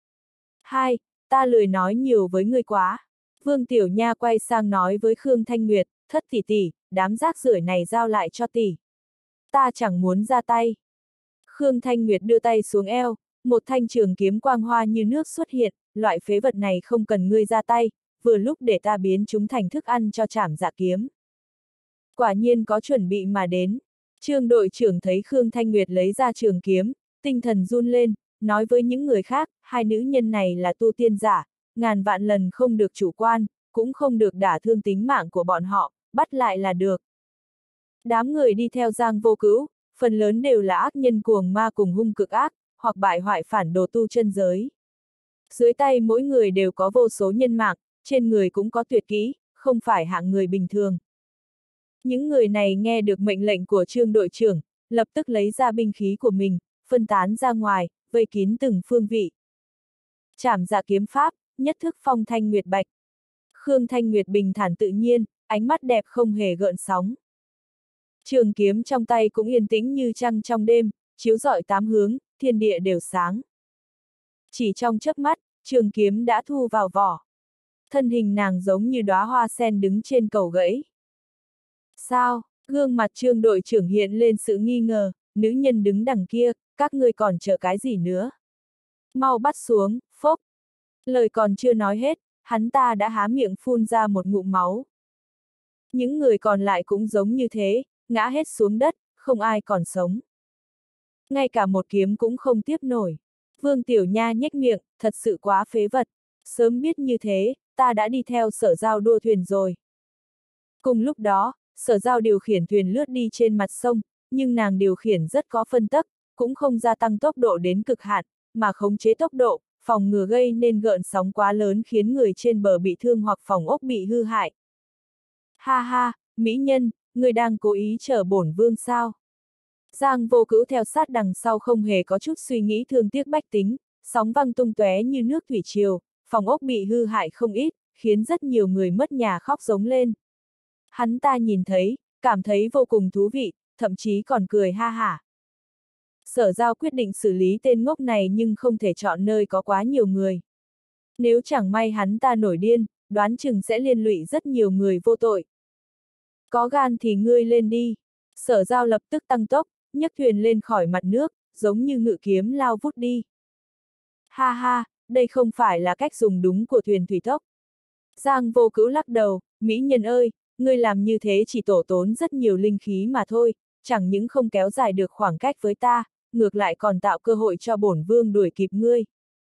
2. Ta lười nói nhiều với ngươi quá. Vương Tiểu Nha quay sang nói với Khương Thanh Nguyệt, thất tỷ tỷ, đám rác rưởi này giao lại cho tỷ. Ta chẳng muốn ra tay. Khương Thanh Nguyệt đưa tay xuống eo, một thanh trường kiếm quang hoa như nước xuất hiện, loại phế vật này không cần ngươi ra tay, vừa lúc để ta biến chúng thành thức ăn cho Trảm Dạ kiếm. Quả nhiên có chuẩn bị mà đến. Trương đội trưởng thấy Khương Thanh Nguyệt lấy ra trường kiếm, tinh thần run lên, nói với những người khác, hai nữ nhân này là tu tiên giả, ngàn vạn lần không được chủ quan, cũng không được đả thương tính mạng của bọn họ, bắt lại là được. Đám người đi theo Giang Vô Cữu, phần lớn đều là ác nhân cuồng ma cùng hung cực ác, hoặc bại hoại phản đồ tu chân giới. Dưới tay mỗi người đều có vô số nhân mạng, trên người cũng có tuyệt kỹ, không phải hạng người bình thường. Những người này nghe được mệnh lệnh của Trương đội trưởng, lập tức lấy ra binh khí của mình, phân tán ra ngoài, vây kín từng phương vị. Trảm Dạ kiếm pháp, nhất thức phong thanh nguyệt bạch. Khương Thanh Nguyệt bình thản tự nhiên, ánh mắt đẹp không hề gợn sóng. Trường kiếm trong tay cũng yên tĩnh như trăng trong đêm, chiếu rọi tám hướng, thiên địa đều sáng. Chỉ trong chớp mắt, trường kiếm đã thu vào vỏ. Thân hình nàng giống như đóa hoa sen đứng trên cầu gãy. Sao? Gương mặt Trương đội trưởng hiện lên sự nghi ngờ, nữ nhân đứng đằng kia, các ngươi còn chờ cái gì nữa? Mau bắt xuống, phốc. Lời còn chưa nói hết, hắn ta đã há miệng phun ra một ngụm máu. Những người còn lại cũng giống như thế, ngã hết xuống đất, không ai còn sống. Ngay cả một kiếm cũng không tiếp nổi. Vương Tiểu Nha nhếch miệng, thật sự quá phế vật. Sớm biết như thế, ta đã đi theo Sở Giao đua thuyền rồi. Cùng lúc đó, Sở Giao điều khiển thuyền lướt đi trên mặt sông, nhưng nàng điều khiển rất có phân tắc, cũng không gia tăng tốc độ đến cực hạn, mà khống chế tốc độ, phòng ngừa gây nên gợn sóng quá lớn khiến người trên bờ bị thương hoặc phòng ốc bị hư hại. Ha ha, mỹ nhân, người đang cố ý chở bổn vương sao? Giang Vô Cữu theo sát đằng sau không hề có chút suy nghĩ thương tiếc bách tính, sóng văng tung tóe như nước thủy triều, phòng ốc bị hư hại không ít, khiến rất nhiều người mất nhà khóc giống lên. Hắn ta nhìn thấy, cảm thấy vô cùng thú vị, thậm chí còn cười ha hả. Sở Giao quyết định xử lý tên ngốc này nhưng không thể chọn nơi có quá nhiều người. Nếu chẳng may hắn ta nổi điên, đoán chừng sẽ liên lụy rất nhiều người vô tội. Có gan thì ngươi lên đi. Sở Giao lập tức tăng tốc, nhấc thuyền lên khỏi mặt nước, giống như ngự kiếm lao vút đi. Ha ha, đây không phải là cách dùng đúng của thuyền thủy tốc. Giang Vô Cữu lắc đầu, mỹ nhân ơi, ngươi làm như thế chỉ tổ tốn rất nhiều linh khí mà thôi, chẳng những không kéo dài được khoảng cách với ta, ngược lại còn tạo cơ hội cho bổn vương đuổi kịp ngươi.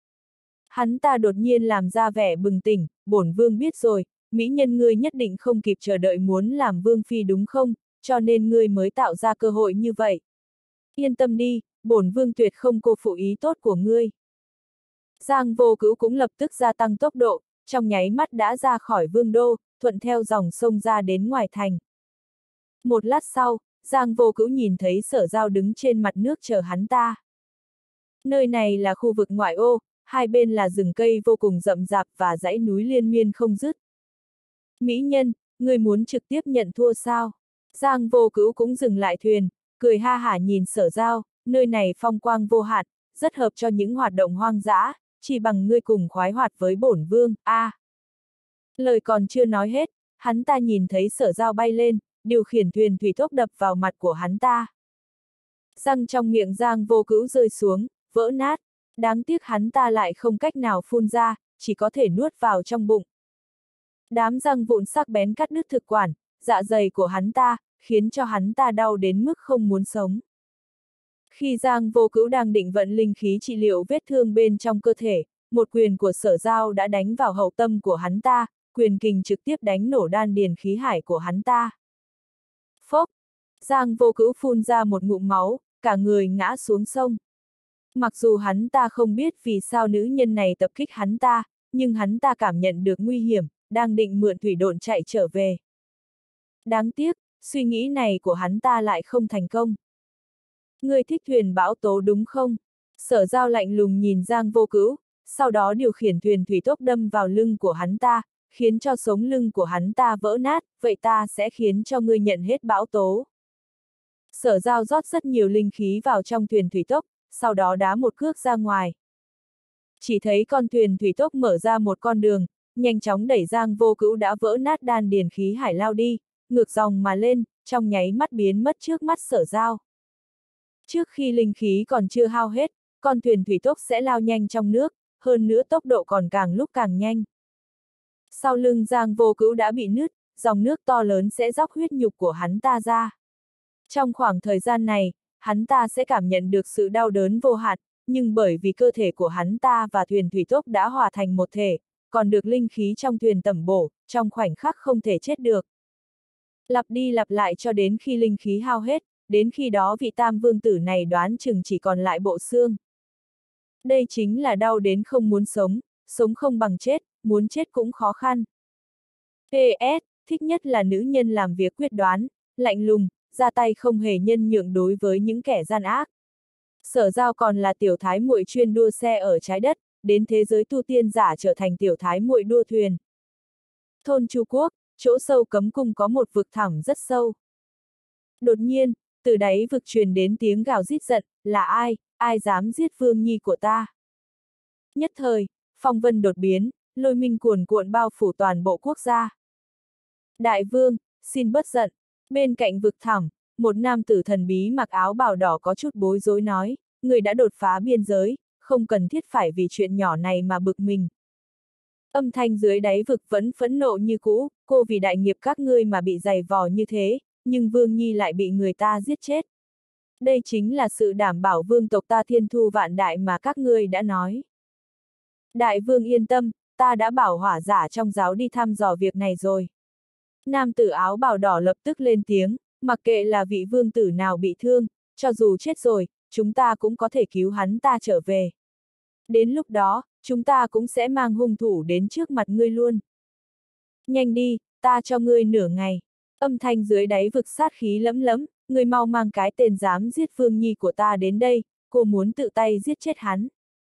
Hắn ta đột nhiên làm ra vẻ bừng tỉnh, bổn vương biết rồi, mỹ nhân ngươi nhất định không kịp chờ đợi muốn làm vương phi đúng không, cho nên ngươi mới tạo ra cơ hội như vậy. Yên tâm đi, bổn vương tuyệt không cô phụ ý tốt của ngươi. Giang Vô Cữu cũng lập tức gia tăng tốc độ, trong nháy mắt đã ra khỏi vương đô, thuận theo dòng sông ra đến ngoài thành. Một lát sau, Giang Vô Cữu nhìn thấy Sở Giao đứng trên mặt nước chờ hắn ta. Nơi này là khu vực ngoại ô, hai bên là rừng cây vô cùng rậm rạp và dãy núi liên miên không dứt. Mỹ nhân, người muốn trực tiếp nhận thua sao? Giang Vô Cữu cũng dừng lại thuyền, cười ha hả nhìn Sở Giao, nơi này phong quang vô hạn, rất hợp cho những hoạt động hoang dã, chỉ bằng ngươi cùng khoái hoạt với bổn vương, a. Lời còn chưa nói hết, hắn ta nhìn thấy Sở Giao bay lên, điều khiển thuyền thủy tốc đập vào mặt của hắn ta. Răng trong miệng Giang Vô Cữu rơi xuống, vỡ nát, đáng tiếc hắn ta lại không cách nào phun ra, chỉ có thể nuốt vào trong bụng. Đám răng vụn sắc bén cắt đứt thực quản, dạ dày của hắn ta, khiến cho hắn ta đau đến mức không muốn sống. Khi Giang Vô Cữu đang định vận linh khí trị liệu vết thương bên trong cơ thể, một quyền của Sở Giao đã đánh vào hậu tâm của hắn ta, quyền kình trực tiếp đánh nổ đan điền khí hải của hắn ta. Phốc! Giang Vô Cữu phun ra một ngụm máu, cả người ngã xuống sông. Mặc dù hắn ta không biết vì sao nữ nhân này tập kích hắn ta, nhưng hắn ta cảm nhận được nguy hiểm, đang định mượn thủy độn chạy trở về. Đáng tiếc, suy nghĩ này của hắn ta lại không thành công. Ngươi thích thuyền bão tố đúng không? Sở Giao lạnh lùng nhìn Giang Vô Cữu, sau đó điều khiển thuyền thủy tốc đâm vào lưng của hắn ta, khiến cho sống lưng của hắn ta vỡ nát, vậy ta sẽ khiến cho ngươi nhận hết bão tố. Sở Giao rót rất nhiều linh khí vào trong thuyền thủy tốc, sau đó đá một cước ra ngoài. Chỉ thấy con thuyền thủy tốc mở ra một con đường, nhanh chóng đẩy Giang Vô Cữu đã vỡ nát đan điền khí hải lao đi, ngược dòng mà lên, trong nháy mắt biến mất trước mắt Sở Giao. Trước khi linh khí còn chưa hao hết, con thuyền thủy tốc sẽ lao nhanh trong nước, hơn nữa tốc độ còn càng lúc càng nhanh. Sau lưng Giang Vô Cữu đã bị nứt, dòng nước to lớn sẽ dốc huyết nhục của hắn ta ra. Trong khoảng thời gian này, hắn ta sẽ cảm nhận được sự đau đớn vô hạn, nhưng bởi vì cơ thể của hắn ta và thuyền thủy tốc đã hòa thành một thể, còn được linh khí trong thuyền tẩm bổ, trong khoảnh khắc không thể chết được. Lặp đi lặp lại cho đến khi linh khí hao hết, đến khi đó vị tam vương tử này đoán chừng chỉ còn lại bộ xương. Đây chính là đau đến không muốn sống, sống không bằng chết, muốn chết cũng khó khăn. PS, thích nhất là nữ nhân làm việc quyết đoán, lạnh lùng, ra tay không hề nhân nhượng đối với những kẻ gian ác. Sở Giao còn là tiểu thái muội chuyên đua xe ở trái đất, đến thế giới tu tiên giả trở thành tiểu thái muội đua thuyền. Thôn Chu Quốc, chỗ sâu cấm cung có một vực thẳm rất sâu. Đột nhiên, từ đáy vực truyền đến tiếng gào rít giận, là ai, ai dám giết vương nhi của ta? Nhất thời, phong vân đột biến, lôi minh cuồn cuộn bao phủ toàn bộ quốc gia. Đại vương, xin bất giận. Bên cạnh vực thẳm, một nam tử thần bí mặc áo bào đỏ có chút bối rối nói, người đã đột phá biên giới, không cần thiết phải vì chuyện nhỏ này mà bực mình. Âm thanh dưới đáy vực vẫn phẫn nộ như cũ, cô vì đại nghiệp các ngươi mà bị giày vò như thế, nhưng Vương Nhi lại bị người ta giết chết. Đây chính là sự đảm bảo vương tộc ta thiên thu vạn đại mà các ngươi đã nói. Đại vương yên tâm, ta đã bảo hỏa giả trong giáo đi thăm dò việc này rồi. Nam tử áo bào đỏ lập tức lên tiếng, mặc kệ là vị vương tử nào bị thương, cho dù chết rồi, chúng ta cũng có thể cứu hắn ta trở về. Đến lúc đó, chúng ta cũng sẽ mang hung thủ đến trước mặt ngươi luôn. Nhanh đi, ta cho ngươi nửa ngày. Âm thanh dưới đáy vực sát khí lẫm lẫm, ngươi mau mang cái tên dám giết Vương Nhi của ta đến đây, cô muốn tự tay giết chết hắn.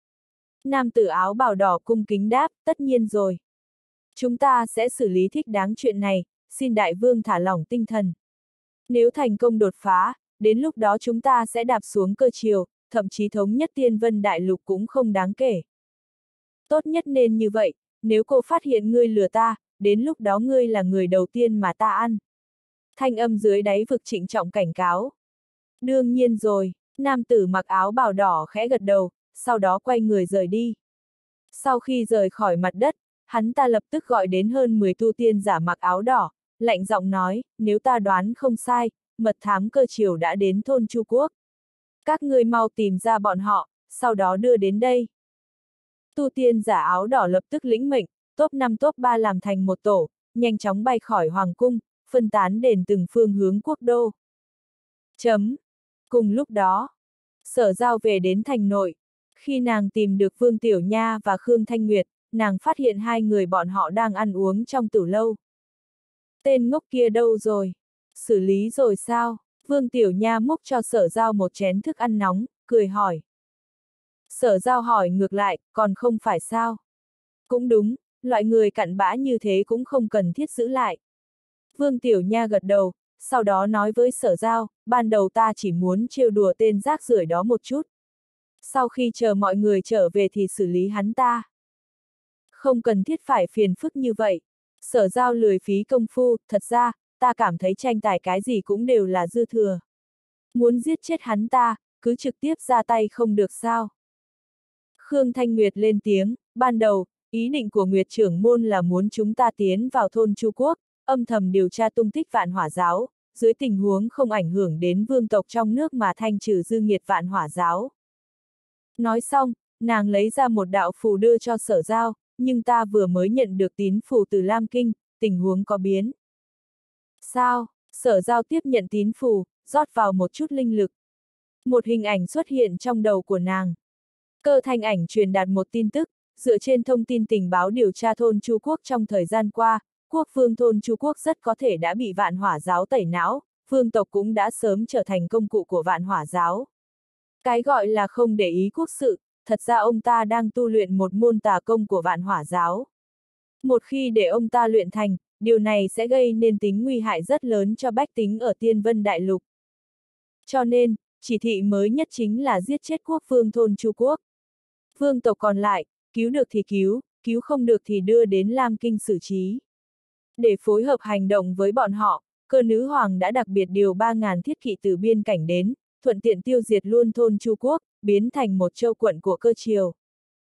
Nam tử áo bào đỏ cung kính đáp, tất nhiên rồi. Chúng ta sẽ xử lý thích đáng chuyện này, xin đại vương thả lỏng tinh thần. Nếu thành công đột phá, đến lúc đó chúng ta sẽ đạp xuống cơ triều, thậm chí thống nhất Tiên Vân Đại Lục cũng không đáng kể. Tốt nhất nên như vậy, nếu cô phát hiện ngươi lừa ta, đến lúc đó ngươi là người đầu tiên mà ta ăn. Thanh âm dưới đáy vực trịnh trọng cảnh cáo. Đương nhiên rồi, nam tử mặc áo bào đỏ khẽ gật đầu, sau đó quay người rời đi. Sau khi rời khỏi mặt đất, hắn ta lập tức gọi đến hơn 10 tu tiên giả mặc áo đỏ, lạnh giọng nói, nếu ta đoán không sai, mật thám cơ triều đã đến thôn Chu Quốc. Các ngươi mau tìm ra bọn họ, sau đó đưa đến đây. Tu tiên giả áo đỏ lập tức lĩnh mệnh, top 5 top 3 làm thành một tổ, nhanh chóng bay khỏi hoàng cung, phân tán đến từng phương hướng quốc đô. Cùng lúc đó, Sở Giao về đến thành nội. Khi nàng tìm được Vương Tiểu Nha và Khương Thanh Nguyệt, nàng phát hiện hai người bọn họ đang ăn uống trong tử lâu. Tên ngốc kia đâu rồi? Xử lý rồi sao? Vương Tiểu Nha múc cho Sở Giao một chén thức ăn nóng, cười hỏi. Sở Giao hỏi ngược lại, còn không phải sao? Cũng đúng, loại người cặn bã như thế cũng không cần thiết giữ lại. Vương Tiểu Nha gật đầu, sau đó nói với Sở Giao, ban đầu ta chỉ muốn trêu đùa tên rác rưởi đó một chút. Sau khi chờ mọi người trở về thì xử lý hắn ta. Không cần thiết phải phiền phức như vậy. Sở Giao lười phí công phu, thật ra, ta cảm thấy tranh tài cái gì cũng đều là dư thừa. Muốn giết chết hắn ta, cứ trực tiếp ra tay không được sao. Khương Thanh Nguyệt lên tiếng, ban đầu, ý định của Nguyệt trưởng môn là muốn chúng ta tiến vào thôn Chu Quốc, âm thầm điều tra tung tích Vạn Hỏa giáo, dưới tình huống không ảnh hưởng đến vương tộc trong nước mà thanh trừ dư nghiệt Vạn Hỏa giáo. Nói xong, nàng lấy ra một đạo phù đưa cho Sở Giao, nhưng ta vừa mới nhận được tín phù từ Lam Kinh, tình huống có biến. Sao? Sở Giao tiếp nhận tín phù, rót vào một chút linh lực. Một hình ảnh xuất hiện trong đầu của nàng. Cơ thanh ảnh truyền đạt một tin tức, dựa trên thông tin tình báo điều tra thôn Chu Quốc trong thời gian qua, quốc vương thôn Chu Quốc rất có thể đã bị Vạn Hỏa giáo tẩy não, vương tộc cũng đã sớm trở thành công cụ của Vạn Hỏa giáo. Cái gọi là không để ý quốc sự, thật ra ông ta đang tu luyện một môn tà công của Vạn Hỏa giáo. Một khi để ông ta luyện thành, điều này sẽ gây nên tính nguy hại rất lớn cho bách tính ở Tiên Vân Đại Lục. Cho nên, chỉ thị mới nhất chính là giết chết quốc vương thôn Chu Quốc. Vương tộc còn lại, cứu được thì cứu không được thì đưa đến Lam Kinh xử trí. Để phối hợp hành động với bọn họ, cơ nữ hoàng đã đặc biệt điều 3.000 thiết kỵ từ biên cảnh đến, thuận tiện tiêu diệt luôn thôn Chu Quốc, biến thành một châu quận của cơ triều.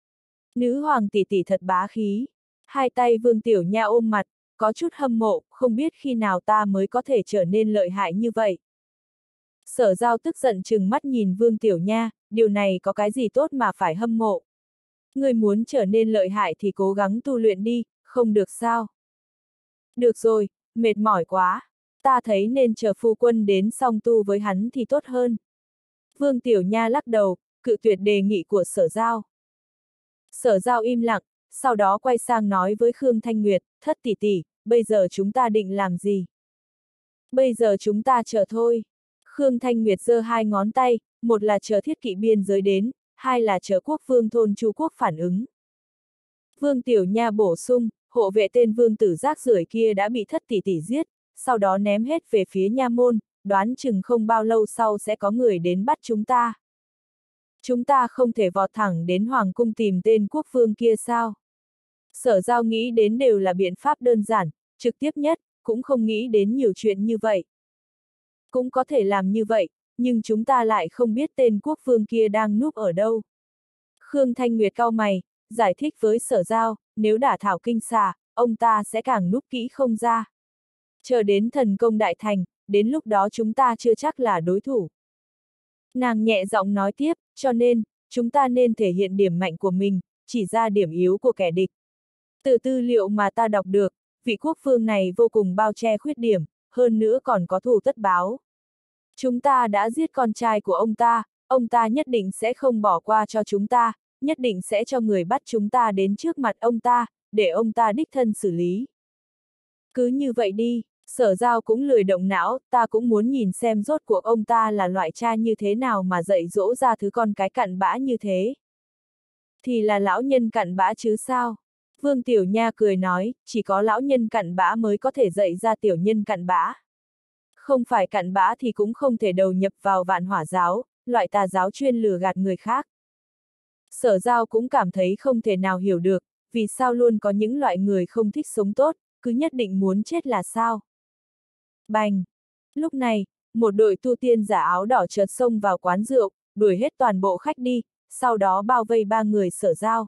Nữ hoàng tỷ tỷ thật bá khí. Hai tay Vương Tiểu Nha ôm mặt, có chút hâm mộ, không biết khi nào ta mới có thể trở nên lợi hại như vậy. Sở Giao tức giận trừng mắt nhìn Vương Tiểu Nha, điều này có cái gì tốt mà phải hâm mộ. Người muốn trở nên lợi hại thì cố gắng tu luyện đi, không được sao. Được rồi, mệt mỏi quá. Ta thấy nên chờ phu quân đến song tu với hắn thì tốt hơn. Vương Tiểu Nha lắc đầu, cự tuyệt đề nghị của Sở Giao. Sở Giao im lặng, sau đó quay sang nói với Khương Thanh Nguyệt, thất tỷ tỷ, bây giờ chúng ta định làm gì? Bây giờ chúng ta chờ thôi. Khương Thanh Nguyệt giơ hai ngón tay, một là chờ thiết kỵ biên giới đến, hai là chờ quốc vương thôn Chu Quốc phản ứng. Vương Tiểu Nha bổ sung, hộ vệ tên vương tử rác rưởi kia đã bị thất tỷ tỷ giết, sau đó ném hết về phía nha môn, đoán chừng không bao lâu sau sẽ có người đến bắt chúng ta. Chúng ta không thể vọt thẳng đến Hoàng cung tìm tên quốc vương kia sao? Sở Giao nghĩ đến đều là biện pháp đơn giản, trực tiếp nhất, cũng không nghĩ đến nhiều chuyện như vậy. Cũng có thể làm như vậy, nhưng chúng ta lại không biết tên quốc vương kia đang núp ở đâu. Khương Thanh Nguyệt cau mày, giải thích với Sở Giao, nếu đả thảo kinh xà, ông ta sẽ càng núp kỹ không ra. Chờ đến thần công đại thành, đến lúc đó chúng ta chưa chắc là đối thủ. Nàng nhẹ giọng nói tiếp, cho nên, chúng ta nên thể hiện điểm mạnh của mình, chỉ ra điểm yếu của kẻ địch. Từ tư liệu mà ta đọc được, vị quốc vương này vô cùng bao che khuyết điểm, hơn nữa còn có thù tất báo. Chúng ta đã giết con trai của ông ta nhất định sẽ không bỏ qua cho chúng ta, nhất định sẽ cho người bắt chúng ta đến trước mặt ông ta, để ông ta đích thân xử lý. Cứ như vậy đi, Sở Giao cũng lười động não, ta cũng muốn nhìn xem rốt cuộc ông ta là loại cha như thế nào mà dạy dỗ ra thứ con cái cặn bã như thế. Thì là lão nhân cặn bã chứ sao? Vương Tiểu Nha cười nói, chỉ có lão nhân cặn bã mới có thể dạy ra tiểu nhân cặn bã. Không phải cặn bã thì cũng không thể đầu nhập vào Vạn Hỏa giáo, loại tà giáo chuyên lừa gạt người khác. Sở Giao cũng cảm thấy không thể nào hiểu được, vì sao luôn có những loại người không thích sống tốt, cứ nhất định muốn chết là sao? Bành! Lúc này, một đội tu tiên giả áo đỏ chợt xông vào quán rượu, đuổi hết toàn bộ khách đi, sau đó bao vây ba người Sở Giao.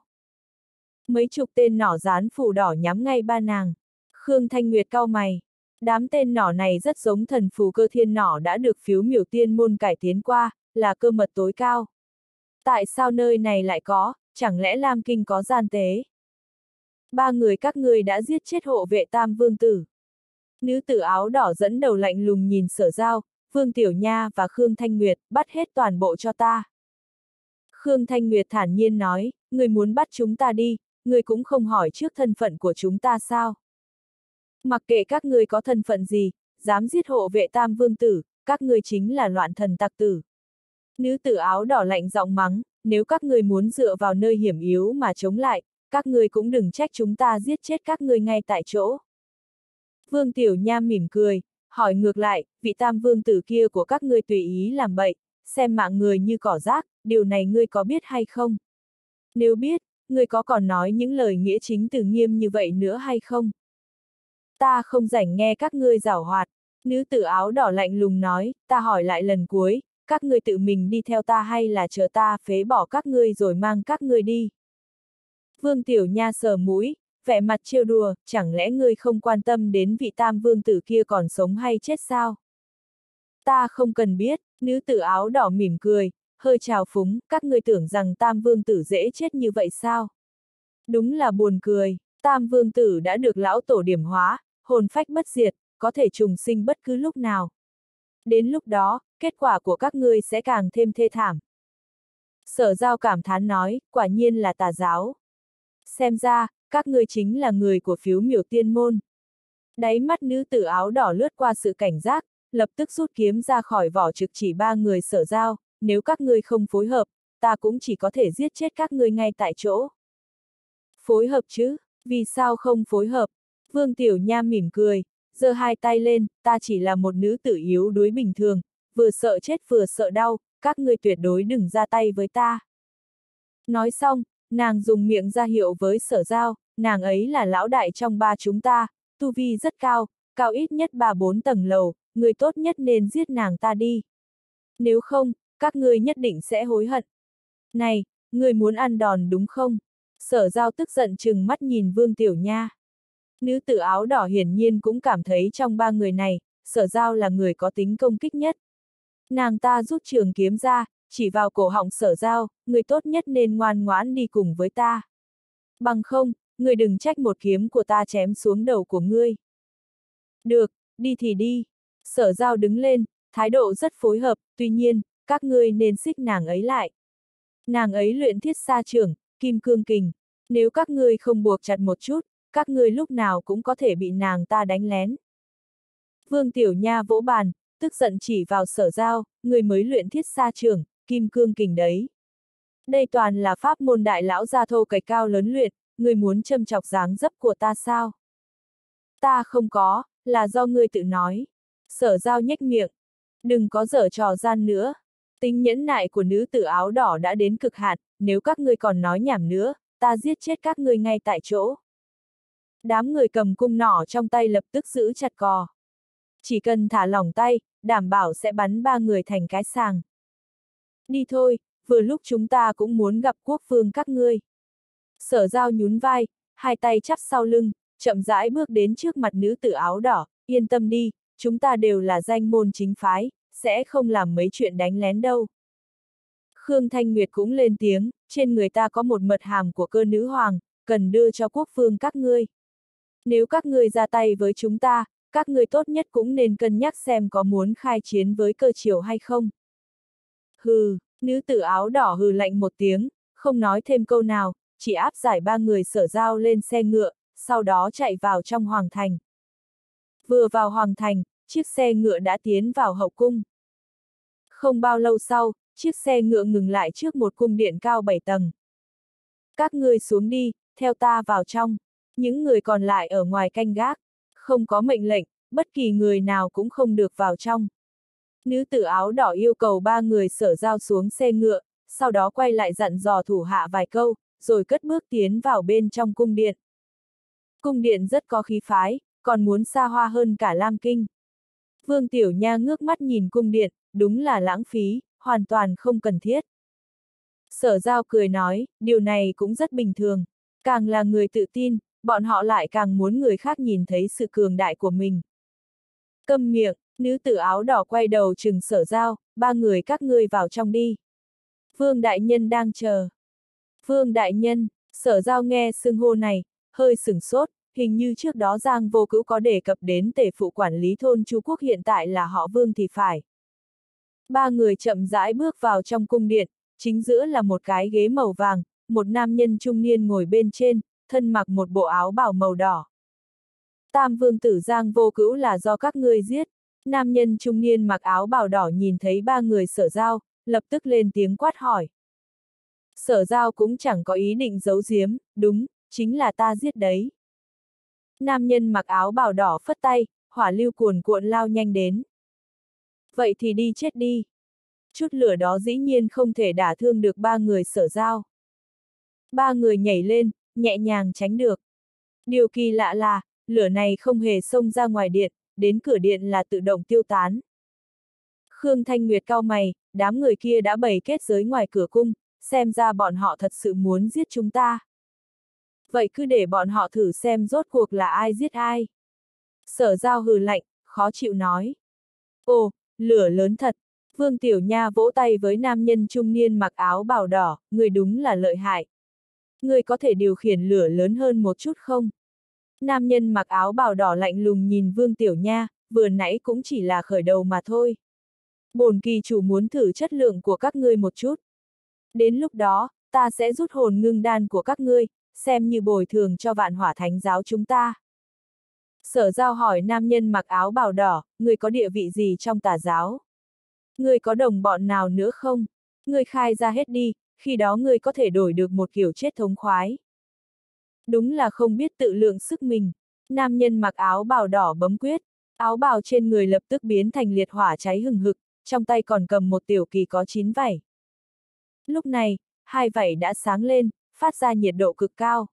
Mấy chục tên nỏ dán phù đỏ nhắm ngay ba nàng. Khương Thanh Nguyệt cau mày. Đám tên nỏ này rất giống thần phù cơ thiên nỏ đã được phiếu miểu tiên môn cải tiến qua, là cơ mật tối cao. Tại sao nơi này lại có, chẳng lẽ Lam Kinh có gian tế? Ba người các ngươi đã giết chết hộ vệ Tam Vương Tử. Nữ tử áo đỏ dẫn đầu lạnh lùng nhìn Sở Giao, Vương Tiểu Nha và Khương Thanh Nguyệt, bắt hết toàn bộ cho ta. Khương Thanh Nguyệt thản nhiên nói, người muốn bắt chúng ta đi, người cũng không hỏi trước thân phận của chúng ta sao? Mặc kệ các ngươi có thân phận gì, dám giết hộ vệ Tam Vương Tử, các ngươi chính là loạn thần tặc tử. Nữ tử áo đỏ lạnh giọng mắng, nếu các ngươi muốn dựa vào nơi hiểm yếu mà chống lại, các ngươi cũng đừng trách chúng ta giết chết các ngươi ngay tại chỗ. Vương Tiểu Nha mỉm cười, hỏi ngược lại, vị tam vương tử kia của các ngươi tùy ý làm bậy, xem mạng người như cỏ rác, điều này ngươi có biết hay không? Nếu biết, ngươi có còn nói những lời nghĩa chính từ nghiêm như vậy nữa hay không? Ta không rảnh nghe các ngươi giảo hoạt, nữ tử áo đỏ lạnh lùng nói, ta hỏi lại lần cuối, các ngươi tự mình đi theo ta hay là chờ ta phế bỏ các ngươi rồi mang các ngươi đi? Vương Tiểu Nha sờ mũi, vẻ mặt trêu đùa, chẳng lẽ ngươi không quan tâm đến vị tam vương tử kia còn sống hay chết sao? Ta không cần biết, nữ tử áo đỏ mỉm cười, hơi trào phúng, các ngươi tưởng rằng tam vương tử dễ chết như vậy sao? Đúng là buồn cười, tam vương tử đã được lão tổ điểm hóa, hồn phách bất diệt, có thể trùng sinh bất cứ lúc nào. Đến lúc đó, kết quả của các ngươi sẽ càng thêm thê thảm. Sở Giao cảm thán nói, quả nhiên là tà giáo. Xem ra, các ngươi chính là người của phiếu miểu tiên môn. Đáy mắt nữ tử áo đỏ lướt qua sự cảnh giác, lập tức rút kiếm ra khỏi vỏ trực chỉ ba người Sở Giao, nếu các ngươi không phối hợp, ta cũng chỉ có thể giết chết các ngươi ngay tại chỗ. Phối hợp chứ, vì sao không phối hợp? Vương Tiểu Nha mỉm cười, giơ hai tay lên, ta chỉ là một nữ tử yếu đuối bình thường, vừa sợ chết vừa sợ đau, các ngươi tuyệt đối đừng ra tay với ta. Nói xong, nàng dùng miệng ra hiệu với Sở Giao, nàng ấy là lão đại trong ba chúng ta, tu vi rất cao, cao ít nhất 3-4 tầng lầu, người tốt nhất nên giết nàng ta đi. Nếu không, các ngươi nhất định sẽ hối hận. Này, người muốn ăn đòn đúng không? Sở Giao tức giận trừng mắt nhìn Vương Tiểu Nha. Nữ tử áo đỏ hiển nhiên cũng cảm thấy trong ba người này, Sở Giao là người có tính công kích nhất. Nàng ta rút trường kiếm ra, chỉ vào cổ họng Sở Giao, người tốt nhất nên ngoan ngoãn đi cùng với ta. Bằng không, người đừng trách một kiếm của ta chém xuống đầu của ngươi. Được, đi thì đi. Sở Giao đứng lên, thái độ rất phối hợp, tuy nhiên, các ngươi nên xích nàng ấy lại. Nàng ấy luyện thiết sa trưởng, kim cương kình. Nếu các ngươi không buộc chặt một chút, các ngươi lúc nào cũng có thể bị nàng ta đánh lén. Vương Tiểu Nha vỗ bàn, tức giận chỉ vào Sở Giao, người mới luyện thiết sa trưởng, kim cương kình đấy. Đây toàn là pháp môn đại lão gia thô cày cao lớn luyện, người muốn châm chọc dáng dấp của ta sao? Ta không có, là do ngươi tự nói. Sở Giao nhếch miệng. Đừng có giở trò gian nữa. Tính nhẫn nại của nữ tử áo đỏ đã đến cực hạn, nếu các ngươi còn nói nhảm nữa, ta giết chết các ngươi ngay tại chỗ. Đám người cầm cung nỏ trong tay lập tức giữ chặt cò. Chỉ cần thả lỏng tay, đảm bảo sẽ bắn ba người thành cái sàng. Đi thôi, vừa lúc chúng ta cũng muốn gặp quốc vương các ngươi. Sở Giao nhún vai, hai tay chắp sau lưng, chậm rãi bước đến trước mặt nữ tử áo đỏ, yên tâm đi, chúng ta đều là danh môn chính phái, sẽ không làm mấy chuyện đánh lén đâu. Khương Thanh Nguyệt cũng lên tiếng, trên người ta có một mật hàm của cơ nữ hoàng, cần đưa cho quốc vương các ngươi. Nếu các ngươi ra tay với chúng ta, các ngươi tốt nhất cũng nên cân nhắc xem có muốn khai chiến với cơ triều hay không. Hừ, nữ tử áo đỏ hừ lạnh một tiếng, không nói thêm câu nào, chỉ áp giải ba người Sở Giao lên xe ngựa, sau đó chạy vào trong hoàng thành. Vừa vào hoàng thành, chiếc xe ngựa đã tiến vào hậu cung. Không bao lâu sau, chiếc xe ngựa ngừng lại trước một cung điện cao 7 tầng. Các ngươi xuống đi, theo ta vào trong. Những người còn lại ở ngoài canh gác. Không có mệnh lệnh, bất kỳ người nào cũng không được vào trong. Nữ tử áo đỏ yêu cầu ba người Sở Giao xuống xe ngựa, sau đó quay lại dặn dò thủ hạ vài câu, rồi cất bước tiến vào bên trong cung điện. Cung điện rất có khí phái, còn muốn xa hoa hơn cả Lam Kinh. Vương Tiểu Nha ngước mắt nhìn cung điện, đúng là lãng phí, hoàn toàn không cần thiết. Sở Giao cười nói, điều này cũng rất bình thường. Càng là người tự tin, bọn họ lại càng muốn người khác nhìn thấy sự cường đại của mình. Câm miệng, nữ tử áo đỏ quay đầu trừng Sở Giao, ba người các ngươi vào trong đi. Vương Đại Nhân đang chờ. Vương Đại Nhân, Sở Giao nghe xưng hô này, hơi sửng sốt, hình như trước đó Giang Vô Cữu có đề cập đến tể phụ quản lý thôn Chu Quốc hiện tại là họ Vương thì phải. Ba người chậm rãi bước vào trong cung điện, chính giữa là một cái ghế màu vàng, một nam nhân trung niên ngồi bên trên, thân mặc một bộ áo bào màu đỏ. Tam vương tử Giang Vô Cữu là do các ngươi giết. Nam nhân trung niên mặc áo bào đỏ nhìn thấy ba người Sở Giao, lập tức lên tiếng quát hỏi. Sở Giao cũng chẳng có ý định giấu giếm, đúng, chính là ta giết đấy. Nam nhân mặc áo bào đỏ phất tay, hỏa lưu cuồn cuộn lao nhanh đến. Vậy thì đi chết đi. Chút lửa đó dĩ nhiên không thể đả thương được ba người Sở Giao. Ba người nhảy lên, nhẹ nhàng tránh được. Điều kỳ lạ là, lửa này không hề xông ra ngoài điện, đến cửa điện là tự động tiêu tán. Khương Thanh Nguyệt cau mày, đám người kia đã bày kết giới ngoài cửa cung, xem ra bọn họ thật sự muốn giết chúng ta. Vậy cứ để bọn họ thử xem rốt cuộc là ai giết ai. Sở Giao hừ lạnh, khó chịu nói. Ồ, lửa lớn thật. Vương Tiểu Nha vỗ tay với nam nhân trung niên mặc áo bào đỏ, người đúng là lợi hại. Người có thể điều khiển lửa lớn hơn một chút không? Nam nhân mặc áo bào đỏ lạnh lùng nhìn Vương Tiểu Nha, vừa nãy cũng chỉ là khởi đầu mà thôi. Bổn kỳ chủ muốn thử chất lượng của các ngươi một chút. Đến lúc đó, ta sẽ rút hồn ngưng đan của các ngươi, xem như bồi thường cho Vạn Hỏa Thánh giáo chúng ta. Sở Giao hỏi nam nhân mặc áo bào đỏ, ngươi có địa vị gì trong tà giáo? Ngươi có đồng bọn nào nữa không? Ngươi khai ra hết đi, khi đó ngươi có thể đổi được một kiểu chết thống khoái. Đúng là không biết tự lượng sức mình. Nam nhân mặc áo bào đỏ bấm quyết, áo bào trên người lập tức biến thành liệt hỏa cháy hừng hực, trong tay còn cầm một tiểu kỳ có 9 vảy. Lúc này, hai vảy đã sáng lên, phát ra nhiệt độ cực cao.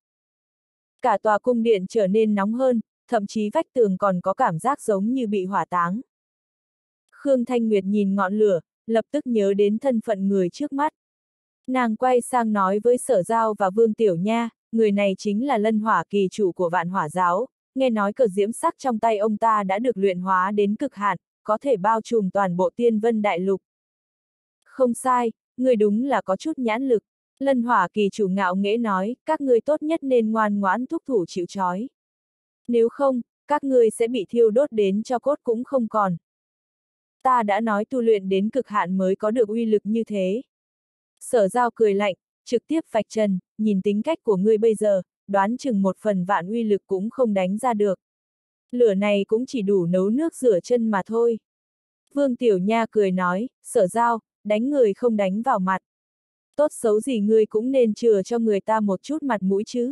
Cả tòa cung điện trở nên nóng hơn, thậm chí vách tường còn có cảm giác giống như bị hỏa táng. Khương Thanh Nguyệt nhìn ngọn lửa, lập tức nhớ đến thân phận người trước mắt. Nàng quay sang nói với Sở Giao và Vương Tiểu Nha, người này chính là Lân Hỏa kỳ chủ của Vạn Hỏa giáo, nghe nói cờ diễm sắc trong tay ông ta đã được luyện hóa đến cực hạn, có thể bao trùm toàn bộ Tiên Vân Đại Lục. Không sai, người đúng là có chút nhãn lực. Lân Hỏa kỳ chủ ngạo nghễ nói, các ngươi tốt nhất nên ngoan ngoãn thúc thủ chịu trói. Nếu không, các ngươi sẽ bị thiêu đốt đến cho cốt cũng không còn. Ta đã nói tu luyện đến cực hạn mới có được uy lực như thế. Sở Giao cười lạnh, trực tiếp vạch trần, nhìn tính cách của ngươi bây giờ, đoán chừng một phần vạn uy lực cũng không đánh ra được. Lửa này cũng chỉ đủ nấu nước rửa chân mà thôi. Vương Tiểu Nha cười nói, Sở Giao, đánh người không đánh vào mặt. Tốt xấu gì ngươi cũng nên chừa cho người ta một chút mặt mũi chứ.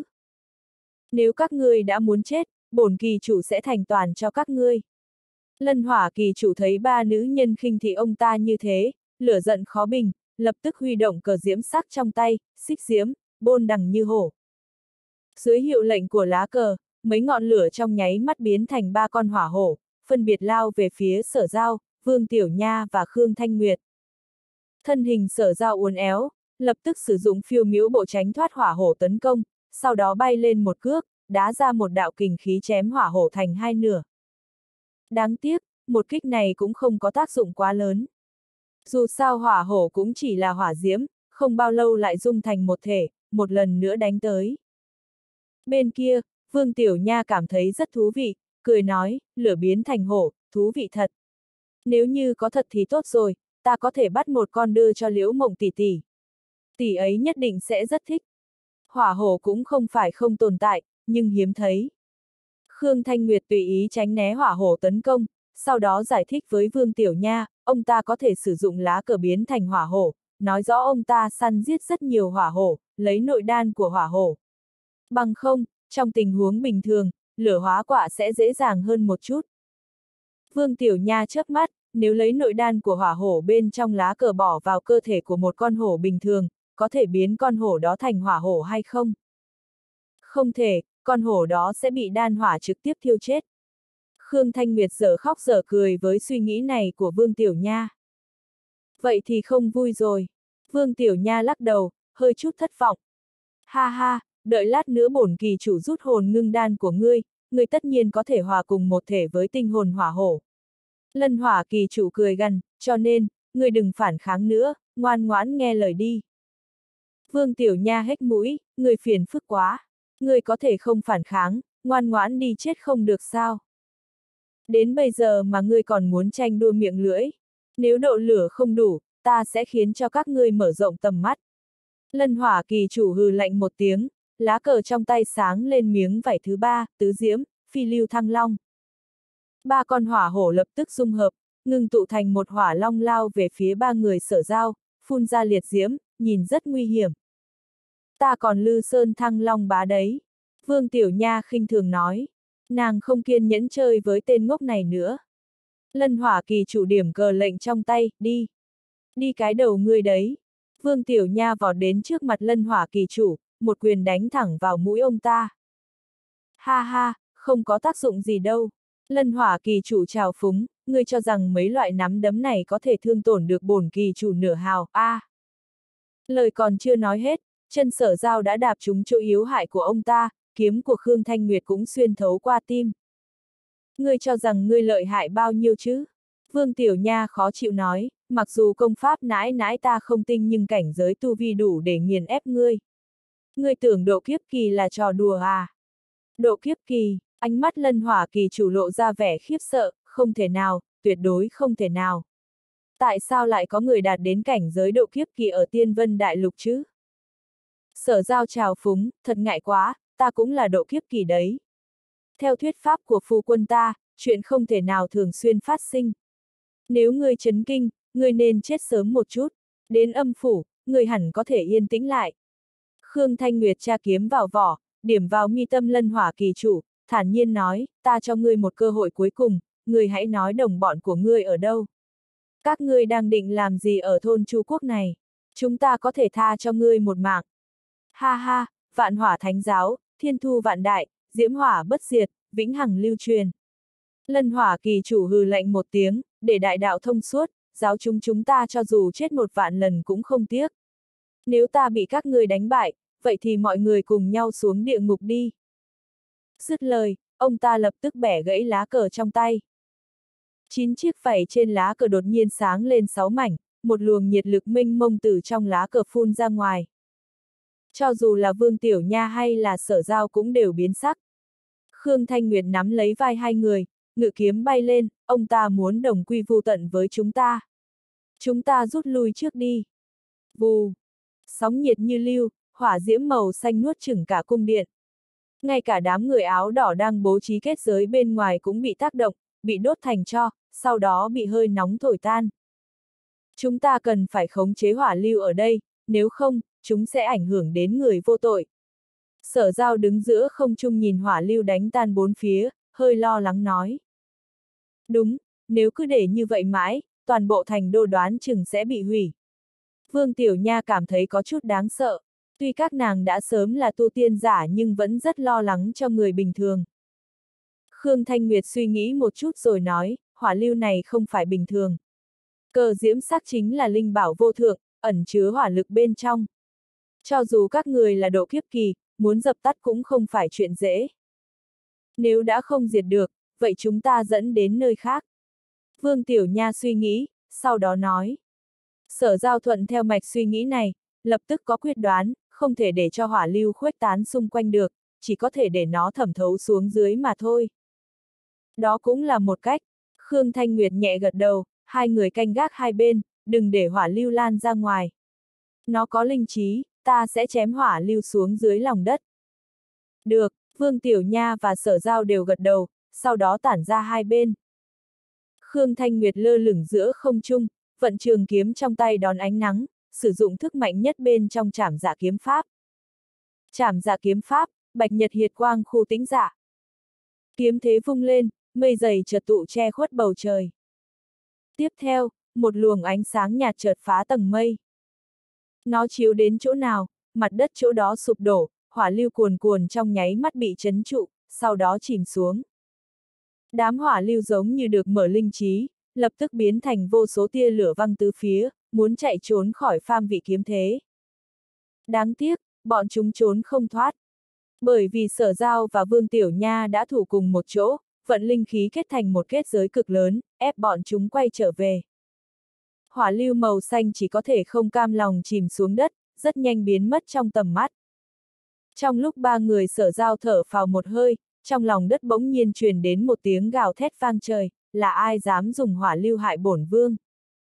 Nếu các ngươi đã muốn chết, bổn kỳ chủ sẽ thành toàn cho các ngươi. Lân Hỏa kỳ chủ thấy ba nữ nhân khinh thị ông ta như thế, lửa giận khó bình, lập tức huy động cờ diễm sắc trong tay, xích diễm, bôn đằng như hổ. Dưới hiệu lệnh của lá cờ, mấy ngọn lửa trong nháy mắt biến thành ba con hỏa hổ, phân biệt lao về phía Sở Giao, Vương Tiểu Nha và Khương Thanh Nguyệt. Thân hình Sở Giao uốn éo, lập tức sử dụng phiêu miễu bộ tránh thoát hỏa hổ tấn công, sau đó bay lên một cước, đá ra một đạo kình khí chém hỏa hổ thành hai nửa. Đáng tiếc, một kích này cũng không có tác dụng quá lớn. Dù sao hỏa hổ cũng chỉ là hỏa diễm, không bao lâu lại dung thành một thể, một lần nữa đánh tới. Bên kia, Vương Tiểu Nha cảm thấy rất thú vị, cười nói, lửa biến thành hổ, thú vị thật. Nếu như có thật thì tốt rồi, ta có thể bắt một con đưa cho Liễu Mộng tỷ tỷ. Tỷ ấy nhất định sẽ rất thích. Hỏa hổ cũng không phải không tồn tại, nhưng hiếm thấy. Khương Thanh Nguyệt tùy ý tránh né hỏa hổ tấn công, sau đó giải thích với Vương Tiểu Nha, ông ta có thể sử dụng lá cờ biến thành hỏa hổ, nói rõ ông ta săn giết rất nhiều hỏa hổ, lấy nội đan của hỏa hổ. Bằng không, trong tình huống bình thường, lửa hóa quả sẽ dễ dàng hơn một chút. Vương Tiểu Nha chớp mắt, nếu lấy nội đan của hỏa hổ bên trong lá cờ bỏ vào cơ thể của một con hổ bình thường, có thể biến con hổ đó thành hỏa hổ hay không? Không thể, con hổ đó sẽ bị đan hỏa trực tiếp thiêu chết. Khương Thanh Nguyệt dở khóc dở cười với suy nghĩ này của Vương Tiểu Nha. Vậy thì không vui rồi. Vương Tiểu Nha lắc đầu, hơi chút thất vọng. Ha ha, đợi lát nữa bổn kỳ chủ rút hồn ngưng đan của ngươi, ngươi tất nhiên có thể hòa cùng một thể với tinh hồn hỏa hổ. Lân Hỏa kỳ chủ cười gằn, cho nên, ngươi đừng phản kháng nữa, ngoan ngoãn nghe lời đi. Vương Tiểu Nha hếch mũi, ngươi phiền phức quá. Ngươi có thể không phản kháng, ngoan ngoãn đi chết không được sao? Đến bây giờ mà ngươi còn muốn tranh đua miệng lưỡi. Nếu độ lửa không đủ, ta sẽ khiến cho các ngươi mở rộng tầm mắt. Lân Hỏa kỳ chủ hừ lạnh một tiếng, lá cờ trong tay sáng lên miếng vảy thứ ba, tứ diễm, phi lưu thăng long. Ba con hỏa hổ lập tức dung hợp, ngưng tụ thành một hỏa long lao về phía ba người Sở Giao, phun ra liệt diễm, nhìn rất nguy hiểm. Ta còn Lư Sơn Thăng Long Bá đấy. Vương Tiểu Nha khinh thường nói. Nàng không kiên nhẫn chơi với tên ngốc này nữa. Lân Hỏa Kỳ chủ điểm cờ lệnh trong tay, đi. Đi cái đầu ngươi đấy. Vương Tiểu Nha vọt đến trước mặt Lân Hỏa Kỳ chủ, một quyền đánh thẳng vào mũi ông ta. Ha ha, không có tác dụng gì đâu. Lân Hỏa Kỳ chủ trào phúng, ngươi cho rằng mấy loại nắm đấm này có thể thương tổn được bổn kỳ chủ nửa hào, Lời còn chưa nói hết, chân Sở Giao đã đạp trúng chỗ yếu hại của ông ta, kiếm của Khương Thanh Nguyệt cũng xuyên thấu qua tim. Ngươi cho rằng ngươi lợi hại bao nhiêu chứ? Vương Tiểu Nha khó chịu nói, mặc dù công pháp nãi nãi ta không tinh nhưng cảnh giới tu vi đủ để nghiền ép ngươi. Ngươi tưởng độ kiếp kỳ là trò đùa à? Độ kiếp kỳ, ánh mắt Lân Hỏa Kỳ chủ lộ ra vẻ khiếp sợ, không thể nào, tuyệt đối không thể nào. Tại sao lại có người đạt đến cảnh giới độ kiếp kỳ ở Tiên Vân Đại Lục chứ? Sở Giao trào phúng, thật ngại quá, ta cũng là độ kiếp kỳ đấy. Theo thuyết pháp của phu quân ta, chuyện không thể nào thường xuyên phát sinh. Nếu ngươi chấn kinh, ngươi nên chết sớm một chút. Đến âm phủ, ngươi hẳn có thể yên tĩnh lại. Khương Thanh Nguyệt tra kiếm vào vỏ, điểm vào mi tâm Lân Hỏa Kỳ chủ, thản nhiên nói, ta cho ngươi một cơ hội cuối cùng, ngươi hãy nói đồng bọn của ngươi ở đâu. Các ngươi đang định làm gì ở thôn Chu Quốc này? Chúng ta có thể tha cho ngươi một mạng. Ha ha, Vạn Hỏa Thánh Giáo, Thiên Thu Vạn Đại, Diễm Hỏa bất diệt, vĩnh hằng lưu truyền. Lân Hỏa Kỳ chủ hừ lạnh một tiếng, để đại đạo thông suốt, giáo chúng ta cho dù chết 1.000 lần cũng không tiếc. Nếu ta bị các ngươi đánh bại, vậy thì mọi người cùng nhau xuống địa ngục đi. Dứt lời, ông ta lập tức bẻ gãy lá cờ trong tay. 9 chiếc vảy trên lá cờ đột nhiên sáng lên 6 mảnh, một luồng nhiệt lực mênh mông từ trong lá cờ phun ra ngoài. Cho dù là Vương Tiểu Nha hay là Sở Giao cũng đều biến sắc. Khương Thanh Nguyệt nắm lấy vai hai người, ngự kiếm bay lên, ông ta muốn đồng quy vu tận với chúng ta. Chúng ta rút lui trước đi. Vù. Sóng nhiệt như lưu, hỏa diễm màu xanh nuốt chửng cả cung điện. Ngay cả đám người áo đỏ đang bố trí kết giới bên ngoài cũng bị tác động, bị đốt thành tro, sau đó bị hơi nóng thổi tan. Chúng ta cần phải khống chế hỏa lưu ở đây, nếu không, chúng sẽ ảnh hưởng đến người vô tội. Sở Giao đứng giữa không trung nhìn hỏa lưu đánh tan bốn phía, hơi lo lắng nói. Đúng, nếu cứ để như vậy mãi, toàn bộ thành đô đoán chừng sẽ bị hủy. Vương Tiểu Nha cảm thấy có chút đáng sợ, tuy các nàng đã sớm là tu tiên giả nhưng vẫn rất lo lắng cho người bình thường. Khương Thanh Nguyệt suy nghĩ một chút rồi nói, hỏa lưu này không phải bình thường. Cờ diễm sắc chính là linh bảo vô thượng, ẩn chứa hỏa lực bên trong. Cho dù các người là độ kiếp kỳ, muốn dập tắt cũng không phải chuyện dễ. Nếu đã không diệt được, vậy chúng ta dẫn đến nơi khác. Vương Tiểu Nha suy nghĩ, sau đó nói. Sở Giao thuận theo mạch suy nghĩ này, lập tức có quyết đoán, không thể để cho hỏa lưu khuếch tán xung quanh được, chỉ có thể để nó thẩm thấu xuống dưới mà thôi. Đó cũng là một cách. Khương Thanh Nguyệt nhẹ gật đầu, hai người canh gác hai bên, đừng để hỏa lưu lan ra ngoài. Nó có linh trí, ta sẽ chém hỏa lưu xuống dưới lòng đất. Được, Vương Tiểu Nha và Sở Giao đều gật đầu, sau đó tản ra hai bên. Khương Thanh Nguyệt lơ lửng giữa không trung, vận trường kiếm trong tay đón ánh nắng, sử dụng thức mạnh nhất bên trong Trảm Dạ kiếm pháp. Trảm Dạ kiếm pháp, bạch nhật hiệt quang khu tĩnh dạ. Kiếm thế vung lên, mây dày chợt tụ che khuất bầu trời. Tiếp theo, một luồng ánh sáng nhạt chợt phá tầng mây. Nó chiếu đến chỗ nào, mặt đất chỗ đó sụp đổ, hỏa lưu cuồn cuồn trong nháy mắt bị trấn trụ, sau đó chìm xuống. Đám hỏa lưu giống như được mở linh trí, lập tức biến thành vô số tia lửa văng tứ phía, muốn chạy trốn khỏi phàm vị kiếm thế. Đáng tiếc, bọn chúng trốn không thoát. Bởi vì Sở Giao và Vương Tiểu Nha đã thủ cùng một chỗ, vận linh khí kết thành một kết giới cực lớn, ép bọn chúng quay trở về. Hỏa lưu màu xanh chỉ có thể không cam lòng chìm xuống đất, rất nhanh biến mất trong tầm mắt. Trong lúc ba người Sở Giao thở phào một hơi, trong lòng đất bỗng nhiên truyền đến một tiếng gào thét vang trời, là ai dám dùng hỏa lưu hại bổn vương.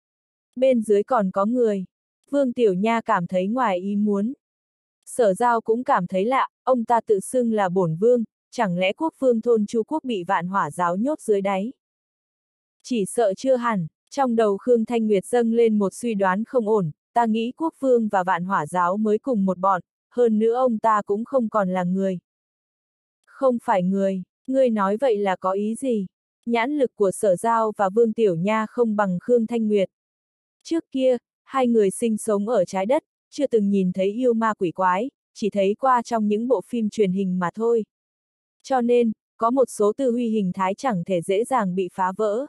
Bên dưới còn có người. Vương Tiểu Nha cảm thấy ngoài ý muốn. Sở Giao cũng cảm thấy lạ, ông ta tự xưng là bổn vương, chẳng lẽ quốc vương thôn Chu Quốc bị Vạn Hỏa giáo nhốt dưới đáy. Chỉ sợ chưa hẳn, trong đầu Khương Thanh Nguyệt dâng lên một suy đoán không ổn, ta nghĩ quốc vương và vạn hỏa giáo mới cùng một bọn, hơn nữa ông ta cũng không còn là người. Không phải người, ngươi nói vậy là có ý gì? Nhãn lực của Sở Giao và Vương Tiểu Nha không bằng Khương Thanh Nguyệt. Trước kia, hai người sinh sống ở trái đất, chưa từng nhìn thấy yêu ma quỷ quái, chỉ thấy qua trong những bộ phim truyền hình mà thôi. Cho nên, có một số tư huy hình thái chẳng thể dễ dàng bị phá vỡ.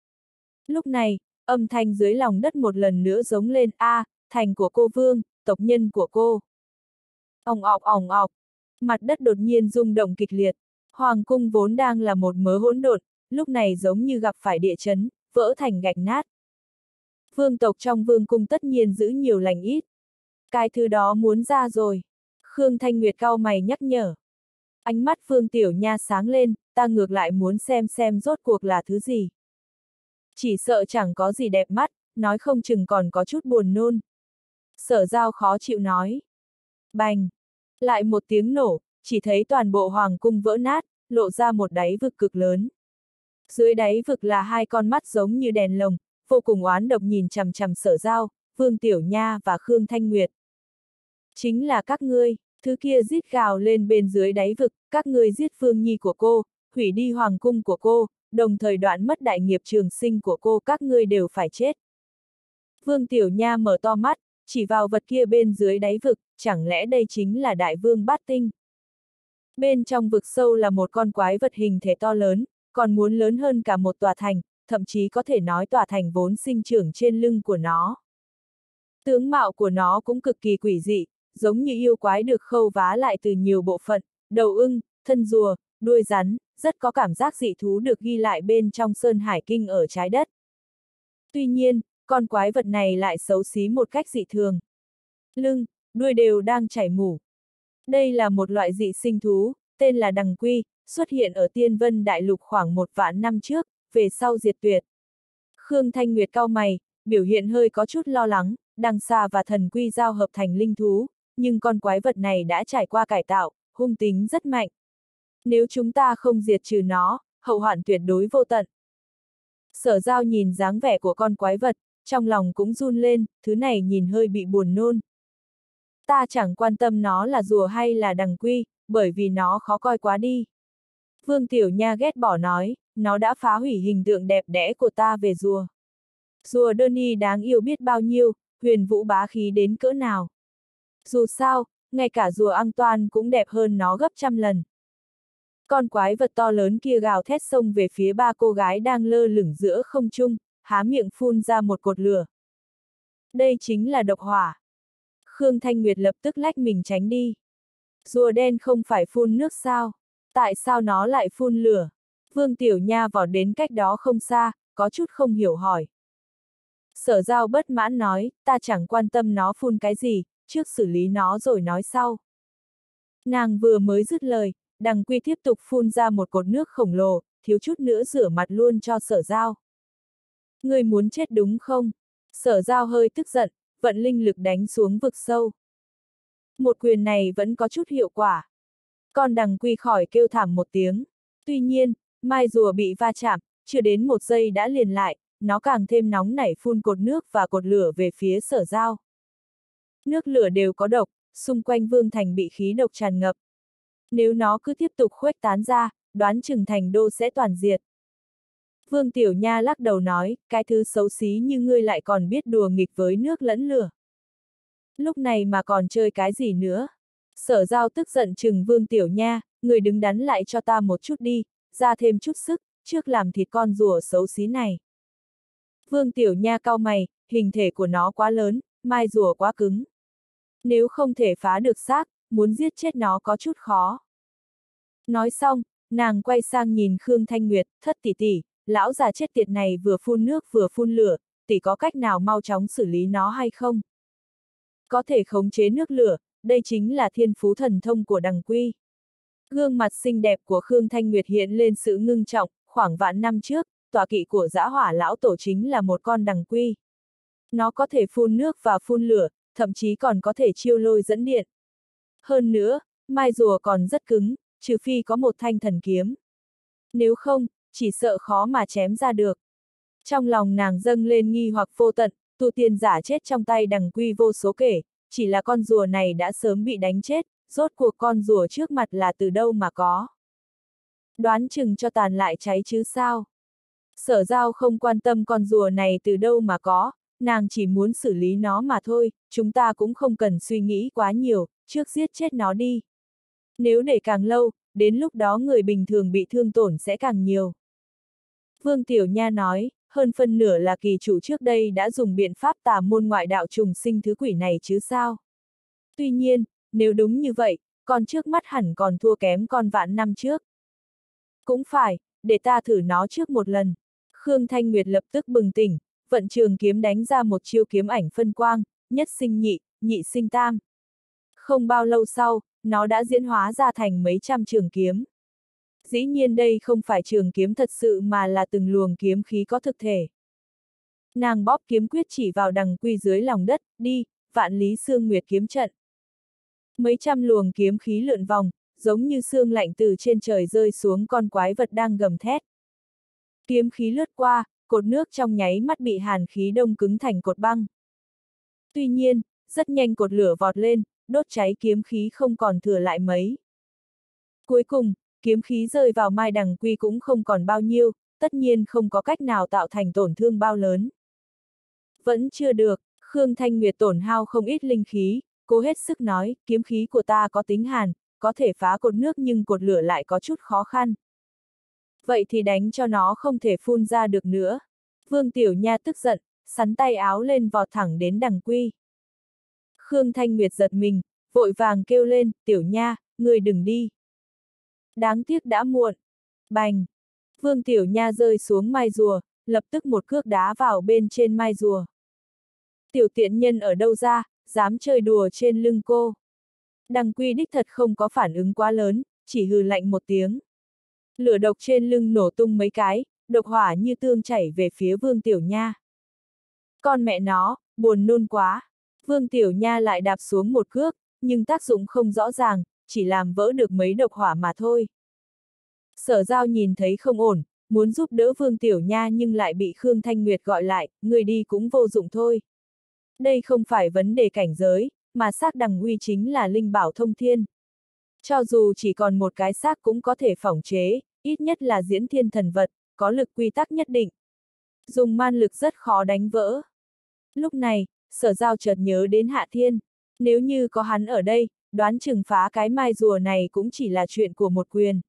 Lúc này, âm thanh dưới lòng đất một lần nữa giống lên, thành của cô Vương, tộc nhân của cô. Òng ọc, mặt đất đột nhiên rung động kịch liệt. Hoàng cung vốn đang là một mớ hỗn độn, lúc này giống như gặp phải địa chấn, vỡ thành gạch nát. Vương tộc trong vương cung tất nhiên giữ nhiều lành ít. Cái thứ đó muốn ra rồi. Khương Thanh Nguyệt cau mày nhắc nhở. Ánh mắt Vương Tiểu Nha sáng lên, ta ngược lại muốn xem rốt cuộc là thứ gì. Chỉ sợ chẳng có gì đẹp mắt, nói không chừng còn có chút buồn nôn. Sở Giao khó chịu nói. Bành! Lại một tiếng nổ, chỉ thấy toàn bộ hoàng cung vỡ nát, lộ ra một đáy vực cực lớn. Dưới đáy vực là hai con mắt giống như đèn lồng, vô cùng oán độc nhìn chằm chằm Sở Giao, Vương Tiểu Nha và Khương Thanh Nguyệt. Chính là các ngươi, thứ kia rít gào lên bên dưới đáy vực, các ngươi giết Vương Nhi của cô, hủy đi hoàng cung của cô, đồng thời đoạn mất đại nghiệp trường sinh của cô, các ngươi đều phải chết. Vương Tiểu Nha mở to mắt, chỉ vào vật kia bên dưới đáy vực, chẳng lẽ đây chính là đại vương bát tinh? Bên trong vực sâu là một con quái vật hình thể to lớn, còn muốn lớn hơn cả một tòa thành, thậm chí có thể nói tòa thành vốn sinh trưởng trên lưng của nó. Tướng mạo của nó cũng cực kỳ quỷ dị, giống như yêu quái được khâu vá lại từ nhiều bộ phận, đầu ưng, thân rùa, đuôi rắn, rất có cảm giác dị thú được ghi lại bên trong Sơn Hải Kinh ở trái đất. Tuy nhiên, con quái vật này lại xấu xí một cách dị thường. Lưng, đuôi đều đang chảy mủ. Đây là một loại dị sinh thú, tên là đằng quy, xuất hiện ở Tiên Vân Đại Lục khoảng 1 vạn năm trước, về sau diệt tuyệt. Khương Thanh Nguyệt cau mày, biểu hiện hơi có chút lo lắng, đằng xà và thần quy giao hợp thành linh thú, nhưng con quái vật này đã trải qua cải tạo, hung tính rất mạnh. Nếu chúng ta không diệt trừ nó, hậu hoạn tuyệt đối vô tận. Sở Giao nhìn dáng vẻ của con quái vật, trong lòng cũng run lên, thứ này nhìn hơi bị buồn nôn. Ta chẳng quan tâm nó là rùa hay là đằng quy, bởi vì nó khó coi quá đi. Vương Tiểu Nha ghét bỏ nói, nó đã phá hủy hình tượng đẹp đẽ của ta về rùa. Rùa đơn y đáng yêu biết bao nhiêu, huyền vũ bá khí đến cỡ nào. Dù sao, ngay cả rùa An Toan cũng đẹp hơn nó gấp trăm lần. Con quái vật to lớn kia gào thét xông về phía ba cô gái đang lơ lửng giữa không trung, há miệng phun ra một cột lửa. Đây chính là độc hỏa. Khương Thanh Nguyệt lập tức lách mình tránh đi. Rùa đen không phải phun nước sao? Tại sao nó lại phun lửa? Vương Tiểu Nha vọt đến cách đó không xa, có chút không hiểu hỏi. Sở Giao bất mãn nói, ta chẳng quan tâm nó phun cái gì, trước xử lý nó rồi nói sau. Nàng vừa mới dứt lời, đằng quy tiếp tục phun ra một cột nước khổng lồ, thiếu chút nữa rửa mặt luôn cho Sở Giao. Ngươi muốn chết đúng không? Sở Giao hơi tức giận, vận linh lực đánh xuống vực sâu. Một quyền này vẫn có chút hiệu quả. Con đằng quy khỏi kêu thảm một tiếng. Tuy nhiên, mai rùa bị va chạm, chưa đến 1 giây đã liền lại, nó càng thêm nóng nảy phun cột nước và cột lửa về phía Sở Giao. Nước lửa đều có độc, xung quanh Vương Thành bị khí độc tràn ngập. Nếu nó cứ tiếp tục khuếch tán ra, đoán chừng thành đô sẽ toàn diệt. Vương Tiểu Nha lắc đầu nói, cái thứ xấu xí như ngươi lại còn biết đùa nghịch với nước lẫn lửa. Lúc này mà còn chơi cái gì nữa? Sở Giao tức giận chừng Vương Tiểu Nha, người đứng đắn lại cho ta một chút đi, ra thêm chút sức, trước làm thịt con rùa xấu xí này. Vương Tiểu Nha cau mày, hình thể của nó quá lớn, mai rùa quá cứng. Nếu không thể phá được xác, muốn giết chết nó có chút khó. Nói xong, nàng quay sang nhìn Khương Thanh Nguyệt, thất tỷ tỷ, lão già chết tiệt này vừa phun nước vừa phun lửa, tỷ có cách nào mau chóng xử lý nó hay không? Có thể khống chế nước lửa, đây chính là thiên phú thần thông của đằng quy. Gương mặt xinh đẹp của Khương Thanh Nguyệt hiện lên sự ngưng trọng, khoảng vạn năm trước, tọa kỵ của Dã Hỏa lão tổ chính là một con đằng quy. Nó có thể phun nước và phun lửa, thậm chí còn có thể chiêu lôi dẫn điện. Hơn nữa, mai rùa còn rất cứng, trừ phi có một thanh thần kiếm. Nếu không, chỉ sợ khó mà chém ra được. Trong lòng nàng dâng lên nghi hoặc vô tận, tu tiên giả chết trong tay Đằng Quy vô số kể, chỉ là con rùa này đã sớm bị đánh chết, rốt cuộc con rùa trước mặt là từ đâu mà có. Đoán chừng cho tàn lại cháy chứ sao. Sở Giao không quan tâm con rùa này từ đâu mà có, nàng chỉ muốn xử lý nó mà thôi, chúng ta cũng không cần suy nghĩ quá nhiều, trước giết chết nó đi. Nếu để càng lâu, đến lúc đó người bình thường bị thương tổn sẽ càng nhiều. Vương Tiểu Nha nói, hơn phân nửa là kỳ chủ trước đây đã dùng biện pháp tà môn ngoại đạo trùng sinh thứ quỷ này chứ sao. Tuy nhiên, nếu đúng như vậy, con trước mắt hẳn còn thua kém con vạn năm trước. Cũng phải, để ta thử nó trước một lần. Khương Thanh Nguyệt lập tức bừng tỉnh, vận trường kiếm đánh ra một chiêu kiếm ảnh phân quang, nhất sinh nhị, nhị sinh tam. Không bao lâu sau, nó đã diễn hóa ra thành mấy trăm trường kiếm. Dĩ nhiên đây không phải trường kiếm thật sự mà là từng luồng kiếm khí có thực thể. Nàng bóp kiếm quyết chỉ vào Đằng Quy dưới lòng đất, đi, Vạn Lý Sương Nguyệt kiếm trận. Mấy trăm luồng kiếm khí lượn vòng, giống như sương lạnh từ trên trời rơi xuống con quái vật đang gầm thét. Kiếm khí lướt qua, cột nước trong nháy mắt bị hàn khí đông cứng thành cột băng. Tuy nhiên, rất nhanh cột lửa vọt lên, đốt cháy kiếm khí không còn thừa lại mấy. Cuối cùng, kiếm khí rơi vào Mai Đằng Quy cũng không còn bao nhiêu, tất nhiên không có cách nào tạo thành tổn thương bao lớn. Vẫn chưa được, Khương Thanh Nguyệt tổn hao không ít linh khí, cố hết sức nói, kiếm khí của ta có tính hàn, có thể phá cột nước nhưng cột lửa lại có chút khó khăn. Vậy thì đánh cho nó không thể phun ra được nữa. Vương Tiểu Nha tức giận, sắn tay áo lên vọt thẳng đến Đằng Quy. Khương Thanh Nguyệt giật mình, vội vàng kêu lên, Tiểu Nha, ngươi đừng đi. Đáng tiếc đã muộn. Bành! Vương Tiểu Nha rơi xuống mai rùa, lập tức một cước đá vào bên trên mai rùa. Tiểu tiện nhân ở đâu ra, dám chơi đùa trên lưng cô. Đằng Quy đích thật không có phản ứng quá lớn, chỉ hừ lạnh một tiếng. Lửa độc trên lưng nổ tung mấy cái, độc hỏa như tương chảy về phía Vương Tiểu Nha. Con mẹ nó, buồn nôn quá. Vương Tiểu Nha lại đạp xuống một cước, nhưng tác dụng không rõ ràng, chỉ làm vỡ được mấy độc hỏa mà thôi. Sở Giao nhìn thấy không ổn, muốn giúp đỡ Vương Tiểu Nha nhưng lại bị Khương Thanh Nguyệt gọi lại, người đi cũng vô dụng thôi. Đây không phải vấn đề cảnh giới, mà xác Đằng Uy chính là linh bảo thông thiên. Cho dù chỉ còn một cái xác cũng có thể phỏng chế, ít nhất là diễn thiên thần vật, có lực quy tắc nhất định. Dùng man lực rất khó đánh vỡ. Lúc này, Sở Giao chợt nhớ đến Hạ Thiên. Nếu như có hắn ở đây, đoán chừng phá cái mai rùa này cũng chỉ là chuyện của một quyền.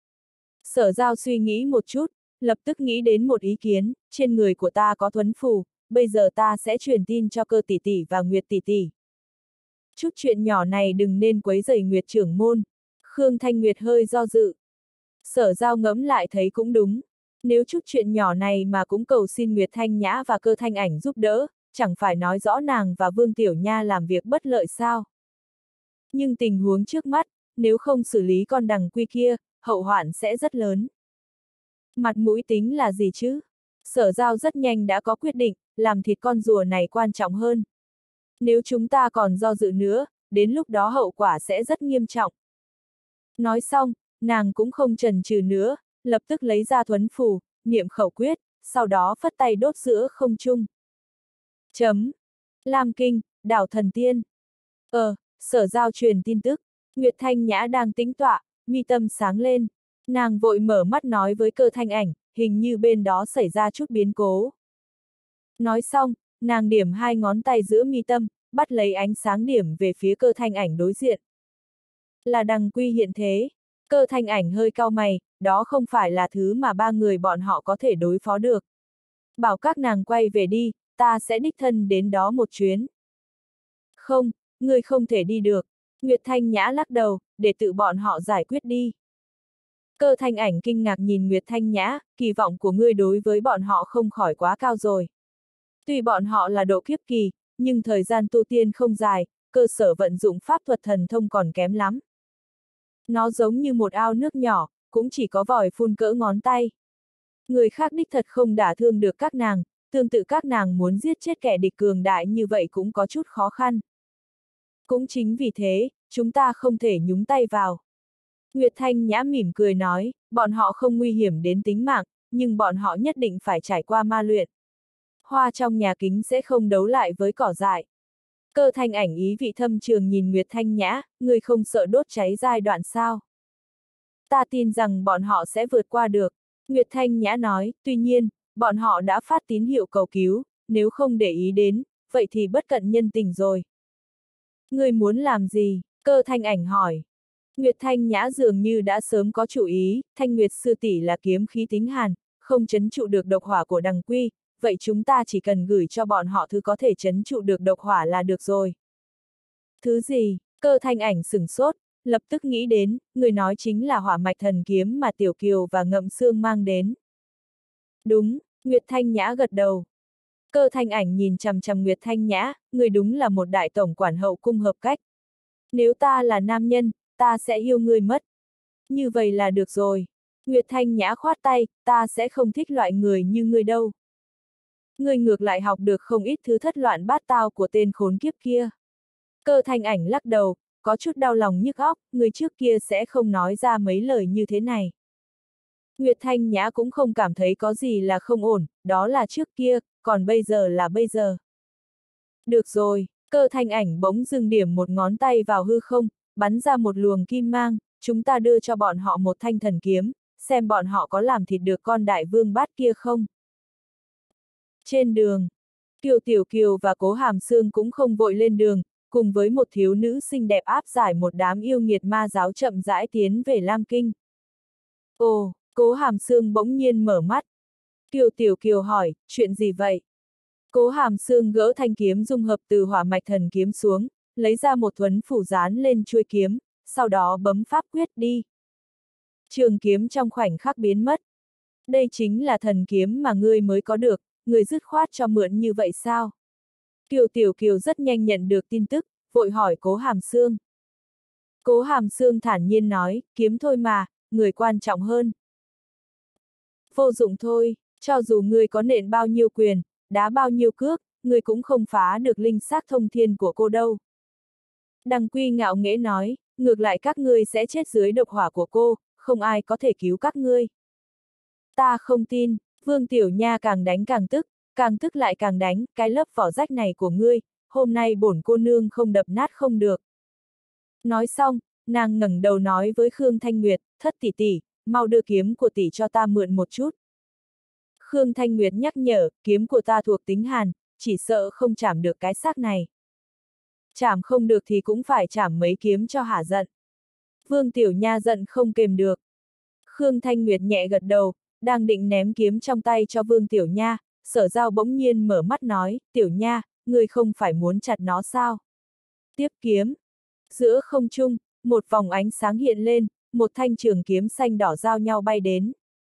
Sở Giao suy nghĩ một chút, lập tức nghĩ đến một ý kiến, trên người của ta có thuấn phù, bây giờ ta sẽ truyền tin cho Cơ tỷ tỷ và Nguyệt tỷ tỷ. Chút chuyện nhỏ này đừng nên quấy rầy Nguyệt trưởng môn. Khương Thanh Nguyệt hơi do dự. Sở Giao ngẫm lại thấy cũng đúng. Nếu chút chuyện nhỏ này mà cũng cầu xin Nguyệt Thanh Nhã và Cơ Thanh Ảnh giúp đỡ, chẳng phải nói rõ nàng và Vương Tiểu Nha làm việc bất lợi sao. Nhưng tình huống trước mắt, nếu không xử lý con Đằng Quy kia, hậu hoạn sẽ rất lớn. Mặt mũi tính là gì chứ? Sở Giao rất nhanh đã có quyết định, làm thịt con rùa này quan trọng hơn. Nếu chúng ta còn do dự nữa, đến lúc đó hậu quả sẽ rất nghiêm trọng. Nói xong, nàng cũng không chần chừ nữa, lập tức lấy ra thuấn phù, niệm khẩu quyết, sau đó phất tay đốt giữa không trung. Chấm. Lam Kinh, đảo thần tiên. Sở Giao truyền tin tức. Nguyệt Thanh Nhã đang tĩnh tọa, mi tâm sáng lên. Nàng vội mở mắt nói với Cơ Thanh Ảnh, hình như bên đó xảy ra chút biến cố. Nói xong, nàng điểm hai ngón tay giữa mi tâm, bắt lấy ánh sáng điểm về phía Cơ Thanh Ảnh đối diện. Là Đằng Quy hiện thế. Cơ Thanh Ảnh hơi cau mày, đó không phải là thứ mà ba người bọn họ có thể đối phó được. Bảo các nàng quay về đi, ta sẽ đích thân đến đó một chuyến. Không, ngươi không thể đi được. Nguyệt Thanh Nhã lắc đầu, để tự bọn họ giải quyết đi. Cơ Thanh Ảnh kinh ngạc nhìn Nguyệt Thanh Nhã, kỳ vọng của ngươi đối với bọn họ không khỏi quá cao rồi. Tuy bọn họ là độ kiếp kỳ, nhưng thời gian tu tiên không dài, cơ sở vận dụng pháp thuật thần thông còn kém lắm. Nó giống như một ao nước nhỏ, cũng chỉ có vòi phun cỡ ngón tay. Người khác đích thật không đả thương được các nàng, tương tự các nàng muốn giết chết kẻ địch cường đại như vậy cũng có chút khó khăn. Cũng chính vì thế, chúng ta không thể nhúng tay vào. Nguyệt Thanh Nhã mỉm cười nói, bọn họ không nguy hiểm đến tính mạng, nhưng bọn họ nhất định phải trải qua ma luyện. Hoa trong nhà kính sẽ không đấu lại với cỏ dại. Cơ Thanh Ảnh ý vị thâm trường nhìn Nguyệt Thanh Nhã, người không sợ đốt cháy giai đoạn sao? Ta tin rằng bọn họ sẽ vượt qua được. Nguyệt Thanh Nhã nói, tuy nhiên, bọn họ đã phát tín hiệu cầu cứu, nếu không để ý đến, vậy thì bất cận nhân tình rồi. Ngươi muốn làm gì? Cơ Thanh Ảnh hỏi. Nguyệt Thanh Nhã dường như đã sớm có chủ ý, Thanh Nguyệt sư tỷ là kiếm khí tính hàn, không trấn trụ được độc hỏa của Đằng Quy, vậy chúng ta chỉ cần gửi cho bọn họ thứ có thể trấn trụ được độc hỏa là được rồi. Thứ gì? Cơ Thanh Ảnh sửng sốt, lập tức nghĩ đến, người nói chính là hỏa mạch thần kiếm mà Tiểu Kiều và Ngậm Sương mang đến. Đúng, Nguyệt Thanh Nhã gật đầu. Cơ Thanh Ảnh nhìn chằm chằm Nguyệt Thanh Nhã, người đúng là một đại tổng quản hậu cung hợp cách. Nếu ta là nam nhân, ta sẽ yêu ngươi mất. Như vậy là được rồi. Nguyệt Thanh Nhã khoát tay, ta sẽ không thích loại người như ngươi đâu. Ngươi ngược lại học được không ít thứ thất loạn bát tao của tên khốn kiếp kia. Cơ Thanh Ảnh lắc đầu, có chút đau lòng nhức óc, người trước kia sẽ không nói ra mấy lời như thế này. Nguyệt Thanh Nhã cũng không cảm thấy có gì là không ổn, đó là trước kia, còn bây giờ là bây giờ. Được rồi, Cơ Thanh Ảnh bỗng dừng điểm một ngón tay vào hư không, bắn ra một luồng kim mang, chúng ta đưa cho bọn họ một thanh thần kiếm, xem bọn họ có làm thịt được con đại vương bát kia không. Trên đường, Tiểu Kiều và Cố Hàm Sương cũng không vội lên đường, cùng với một thiếu nữ xinh đẹp áp giải một đám yêu nghiệt ma giáo chậm rãi tiến về Lam Kinh. Ồ, Cố Hàm Sương bỗng nhiên mở mắt. Tiểu Kiều hỏi, chuyện gì vậy? Cố Hàm Sương gỡ thanh kiếm dung hợp từ hỏa mạch thần kiếm xuống, lấy ra một thuấn phủ dán lên chuôi kiếm, sau đó bấm pháp quyết đi. Trường kiếm trong khoảnh khắc biến mất. Đây chính là thần kiếm mà ngươi mới có được, ngươi dứt khoát cho mượn như vậy sao? Tiểu Kiều rất nhanh nhận được tin tức, vội hỏi Cố Hàm Sương. Cố Hàm Sương thản nhiên nói, kiếm thôi mà, người quan trọng hơn. Vô dụng thôi, cho dù ngươi có nện bao nhiêu quyền, đá bao nhiêu cước, ngươi cũng không phá được linh xác thông thiên của cô đâu. Đằng Quy ngạo nghễ nói, ngược lại các ngươi sẽ chết dưới độc hỏa của cô, không ai có thể cứu các ngươi. Ta không tin, Vương Tiểu Nha càng đánh càng tức lại càng đánh, cái lớp vỏ rách này của ngươi, hôm nay bổn cô nương không đập nát không được. Nói xong, nàng ngẩng đầu nói với Khương Thanh Nguyệt, Thất tỷ tỷ, mau đưa kiếm của tỷ cho ta mượn một chút. Khương Thanh Nguyệt nhắc nhở, kiếm của ta thuộc tính hàn, chỉ sợ không chạm được cái xác này. Chạm không được thì cũng phải chạm mấy kiếm cho hả giận. Vương Tiểu Nha giận không kềm được. Khương Thanh Nguyệt nhẹ gật đầu, đang định ném kiếm trong tay cho Vương Tiểu Nha, Sở Giao bỗng nhiên mở mắt nói, Tiểu Nha, ngươi không phải muốn chặt nó sao? Tiếp kiếm. Giữa không trung, một vòng ánh sáng hiện lên, một thanh trường kiếm xanh đỏ giao nhau bay đến.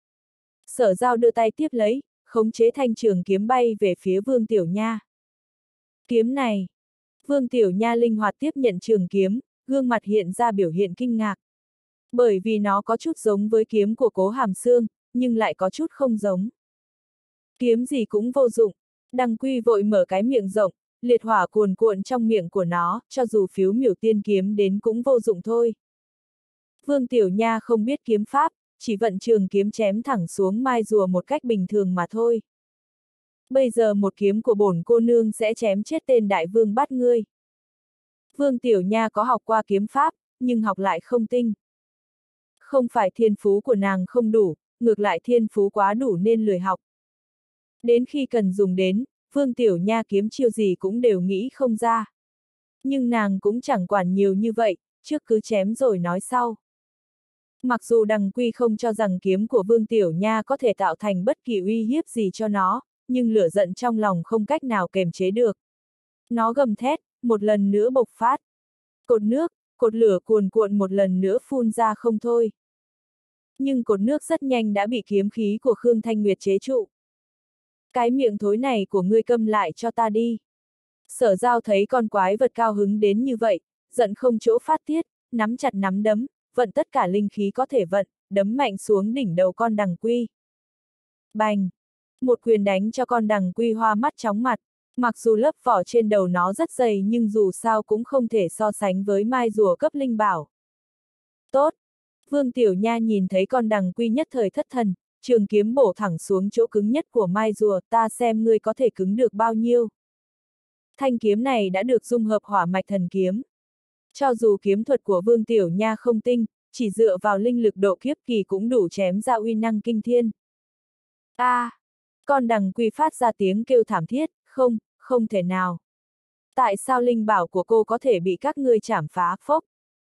Sở Giao đưa tay tiếp lấy, khống chế thanh trường kiếm bay về phía Vương Tiểu Nha. Kiếm này. Vương Tiểu Nha linh hoạt tiếp nhận trường kiếm, gương mặt hiện ra biểu hiện kinh ngạc. Bởi vì nó có chút giống với kiếm của Cố Hàm Sương, nhưng lại có chút không giống. Kiếm gì cũng vô dụng. Đằng Quy vội mở cái miệng rộng, liệt hỏa cuồn cuộn trong miệng của nó, cho dù phiếu miểu tiên kiếm đến cũng vô dụng thôi. Vương Tiểu Nha không biết kiếm pháp, chỉ vận trường kiếm chém thẳng xuống mai rùa một cách bình thường mà thôi. Bây giờ một kiếm của bổn cô nương sẽ chém chết tên đại vương bắt ngươi. Vương Tiểu Nha có học qua kiếm pháp, nhưng học lại không tinh. Không phải thiên phú của nàng không đủ, ngược lại thiên phú quá đủ nên lười học. Đến khi cần dùng đến, Vương Tiểu Nha kiếm chiêu gì cũng đều nghĩ không ra. Nhưng nàng cũng chẳng quản nhiều như vậy, trước cứ chém rồi nói sau. Mặc dù Đằng Quy không cho rằng kiếm của Vương Tiểu Nha có thể tạo thành bất kỳ uy hiếp gì cho nó, nhưng lửa giận trong lòng không cách nào kềm chế được. Nó gầm thét, một lần nữa bộc phát. Cột nước, cột lửa cuồn cuộn một lần nữa phun ra không thôi. Nhưng cột nước rất nhanh đã bị kiếm khí của Khương Thanh Nguyệt chế trụ. Cái miệng thối này của ngươi câm lại cho ta đi. Sở Giao thấy con quái vật cao hứng đến như vậy, giận không chỗ phát tiết, nắm chặt nắm đấm, vận tất cả linh khí có thể vận, đấm mạnh xuống đỉnh đầu con Đằng Quy. Bành! Một quyền đánh cho con Đằng Quy hoa mắt chóng mặt, mặc dù lớp vỏ trên đầu nó rất dày nhưng dù sao cũng không thể so sánh với mai rùa cấp linh bảo. Tốt! Vương Tiểu Nha nhìn thấy con Đằng Quy nhất thời thất thần, trường kiếm bổ thẳng xuống chỗ cứng nhất của mai rùa, ta xem ngươi có thể cứng được bao nhiêu. Thanh kiếm này đã được dung hợp hỏa mạch thần kiếm. Cho dù kiếm thuật của Vương Tiểu Nha không tinh, chỉ dựa vào linh lực độ kiếp kỳ cũng đủ chém ra uy năng kinh thiên. Con đằng quy phát ra tiếng kêu thảm thiết, không thể nào. Tại sao linh bảo của cô có thể bị các ngươi chảm phá, phốc?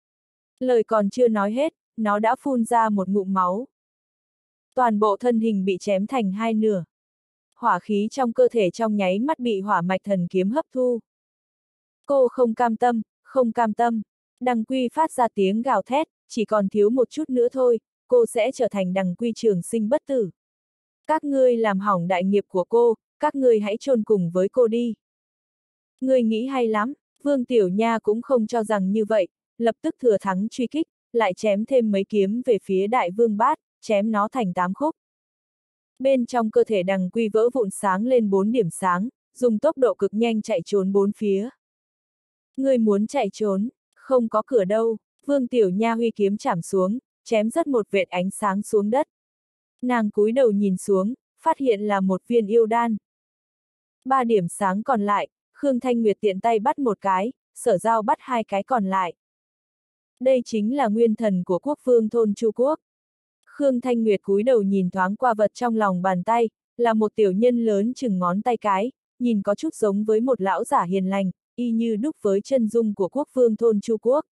Lời còn chưa nói hết, nó đã phun ra một ngụm máu. Toàn bộ thân hình bị chém thành hai nửa. Hỏa khí trong cơ thể trong nháy mắt bị hỏa mạch thần kiếm hấp thu. Cô không cam tâm. Đằng quy phát ra tiếng gào thét, chỉ còn thiếu một chút nữa thôi, cô sẽ trở thành đằng quy trường sinh bất tử. Các ngươi làm hỏng đại nghiệp của cô, các ngươi hãy chôn cùng với cô đi. Ngươi nghĩ hay lắm, Vương Tiểu Nha cũng không cho rằng như vậy, lập tức thừa thắng truy kích, lại chém thêm mấy kiếm về phía Đại Vương Bát, chém nó thành 8 khúc. Bên trong cơ thể đằng quy vỡ vụn sáng lên 4 điểm sáng, dùng tốc độ cực nhanh chạy trốn bốn phía. Ngươi muốn chạy trốn, không có cửa đâu, Vương Tiểu Nha huy kiếm chảm xuống, chém rất một vệt ánh sáng xuống đất. Nàng cúi đầu nhìn xuống, phát hiện là một viên yêu đan. 3 điểm sáng còn lại, Khương Thanh Nguyệt tiện tay bắt một cái, Sở Giao bắt 2 cái còn lại. Đây chính là nguyên thần của quốc vương thôn Chu Quốc. Khương Thanh Nguyệt cúi đầu nhìn thoáng qua vật trong lòng bàn tay, là một tiểu nhân lớn chừng ngón tay cái, nhìn có chút giống với một lão giả hiền lành, y như đúc với chân dung của quốc vương thôn Chu Quốc.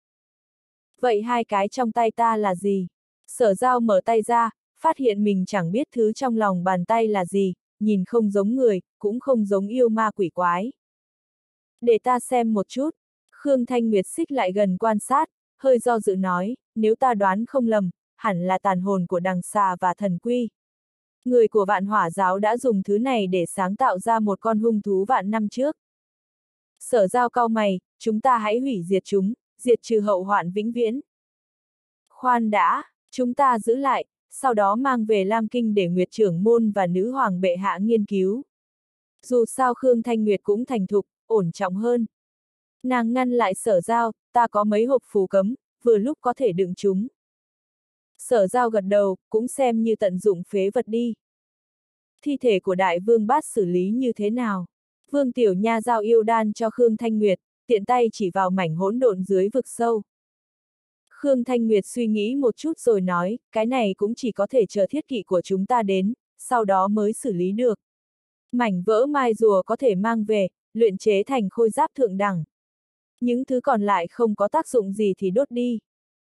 Vậy 2 cái trong tay ta là gì? Sở Giao mở tay ra, phát hiện mình chẳng biết thứ trong lòng bàn tay là gì, nhìn không giống người, cũng không giống yêu ma quỷ quái. Để ta xem một chút. Khương Thanh Nguyệt xích lại gần quan sát, hơi do dự nói, nếu ta đoán không lầm, hẳn là tàn hồn của đằng xà và thần quy. Người của Vạn Hỏa giáo đã dùng thứ này để sáng tạo ra một con hung thú vạn năm trước. Sở Giao cau mày, chúng ta hãy hủy diệt chúng, diệt trừ hậu hoạn vĩnh viễn. Khoan đã, chúng ta giữ lại, sau đó mang về Lam Kinh để Nguyệt trưởng môn và nữ hoàng bệ hạ nghiên cứu. Dù sao Khương Thanh Nguyệt cũng thành thục, ổn trọng hơn. Nàng ngăn lại Sở Giao, ta có mấy hộp phù cấm, vừa lúc có thể đựng chúng. Sở Giao gật đầu, cũng xem như tận dụng phế vật đi. Thi thể của Đại Vương Bát xử lý như thế nào? Vương Tiểu Nha giao yêu đan cho Khương Thanh Nguyệt, tiện tay chỉ vào mảnh hỗn độn dưới vực sâu. Khương Thanh Nguyệt suy nghĩ một chút rồi nói, cái này cũng chỉ có thể chờ thiết kỵ của chúng ta đến, sau đó mới xử lý được. Mảnh vỡ mai rùa có thể mang về, luyện chế thành khôi giáp thượng đẳng. Những thứ còn lại không có tác dụng gì thì đốt đi.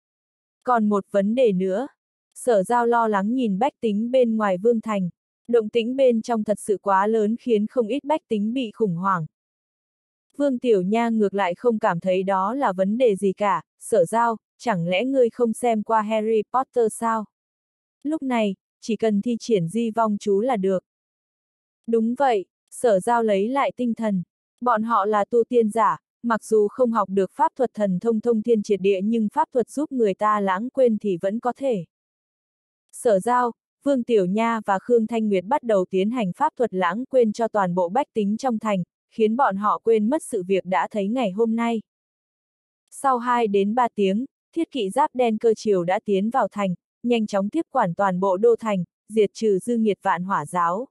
Còn một vấn đề nữa. Sở Giao lo lắng nhìn bách tính bên ngoài vương thành. Động tĩnh bên trong thật sự quá lớn khiến không ít bách tính bị khủng hoảng. Vương Tiểu Nha ngược lại không cảm thấy đó là vấn đề gì cả. Sở Giao, chẳng lẽ ngươi không xem qua Harry Potter sao? Lúc này, chỉ cần thi triển di vong chú là được. Đúng vậy, Sở Giao lấy lại tinh thần. Bọn họ là tu tiên giả, mặc dù không học được pháp thuật thần thông thông thiên triệt địa nhưng pháp thuật giúp người ta lãng quên thì vẫn có thể. Sở Giao, Vương Tiểu Nha và Khương Thanh Nguyệt bắt đầu tiến hành pháp thuật lãng quên cho toàn bộ bách tính trong thành, khiến bọn họ quên mất sự việc đã thấy ngày hôm nay. Sau 2 đến 3 tiếng, thiết kỵ giáp đen cơ triều đã tiến vào thành, nhanh chóng tiếp quản toàn bộ đô thành, diệt trừ dư nghiệt Vạn Hỏa giáo.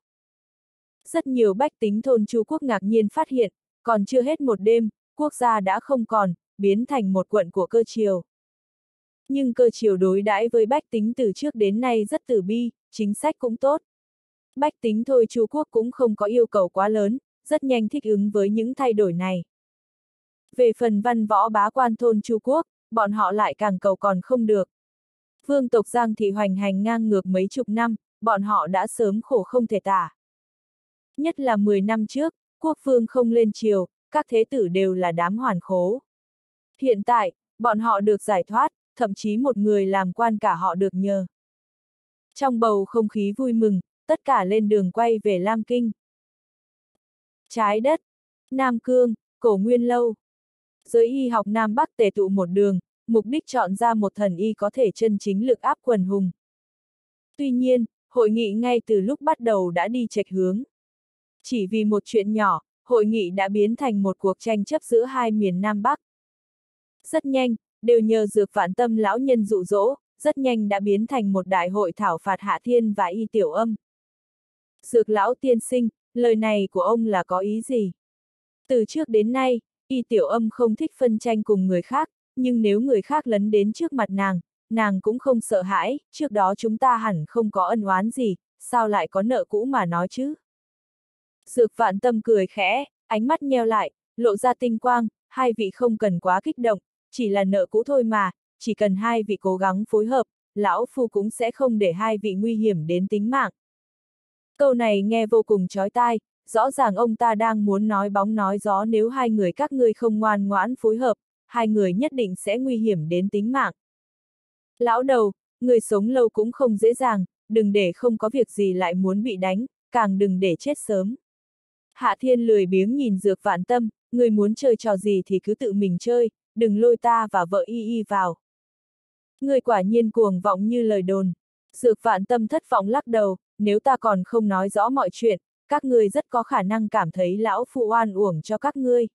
Rất nhiều bách tính thôn Chu Quốc ngạc nhiên phát hiện, còn chưa hết một đêm, quốc gia đã không còn, biến thành một quận của cơ triều. Nhưng cơ triều đối đãi với bách tính từ trước đến nay rất từ bi, chính sách cũng tốt. Bách tính thôi Chu Quốc cũng không có yêu cầu quá lớn, rất nhanh thích ứng với những thay đổi này. Về phần văn võ bá quan thôn Chu Quốc, bọn họ lại càng cầu còn không được. Vương tộc Giang Thị hoành hành ngang ngược mấy chục năm, bọn họ đã sớm khổ không thể tả. Nhất là 10 năm trước, quốc vương không lên triều, các thế tử đều là đám hoàn khố. Hiện tại, bọn họ được giải thoát, thậm chí một người làm quan cả họ được nhờ. Trong bầu không khí vui mừng, tất cả lên đường quay về Lam Kinh. Trái đất, Nam Cương, Cổ Nguyên Lâu. Giới y học Nam Bắc tề tụ một đường, mục đích chọn ra một thần y có thể chân chính lực áp quần hùng. Tuy nhiên, hội nghị ngay từ lúc bắt đầu đã đi chệch hướng. Chỉ vì một chuyện nhỏ, hội nghị đã biến thành một cuộc tranh chấp giữa hai miền Nam Bắc. Rất nhanh, đều nhờ Dược Vạn Tâm lão nhân dụ dỗ, rất nhanh đã biến thành một đại hội thảo phạt Hạ Thiên và Y Tiểu Âm. Dược lão tiên sinh, lời này của ông là có ý gì? Từ trước đến nay, Y Tiểu Âm không thích phân tranh cùng người khác, nhưng nếu người khác lấn đến trước mặt nàng cũng không sợ hãi, trước đó chúng ta hẳn không có ân oán gì, sao lại có nợ cũ mà nói chứ? Dược Vạn Tâm cười khẽ, ánh mắt nheo lại, lộ ra tinh quang, hai vị không cần quá kích động, chỉ là nợ cũ thôi mà, chỉ cần hai vị cố gắng phối hợp, lão phu cũng sẽ không để hai vị nguy hiểm đến tính mạng. Câu này nghe vô cùng chói tai, rõ ràng ông ta đang muốn nói bóng nói gió, nếu hai người các ngươi không ngoan ngoãn phối hợp, hai người nhất định sẽ nguy hiểm đến tính mạng. Lão đầu, người sống lâu cũng không dễ dàng, đừng để không có việc gì lại muốn bị đánh, càng đừng để chết sớm. Hạ Thiên lười biếng nhìn Dược Vạn Tâm, người muốn chơi trò gì thì cứ tự mình chơi, đừng lôi ta và vợ y vào. Người quả nhiên cuồng vọng như lời đồn. Dược Vạn Tâm thất vọng lắc đầu, nếu ta còn không nói rõ mọi chuyện, các ngươi rất có khả năng cảm thấy lão phu oan uổng cho các ngươi.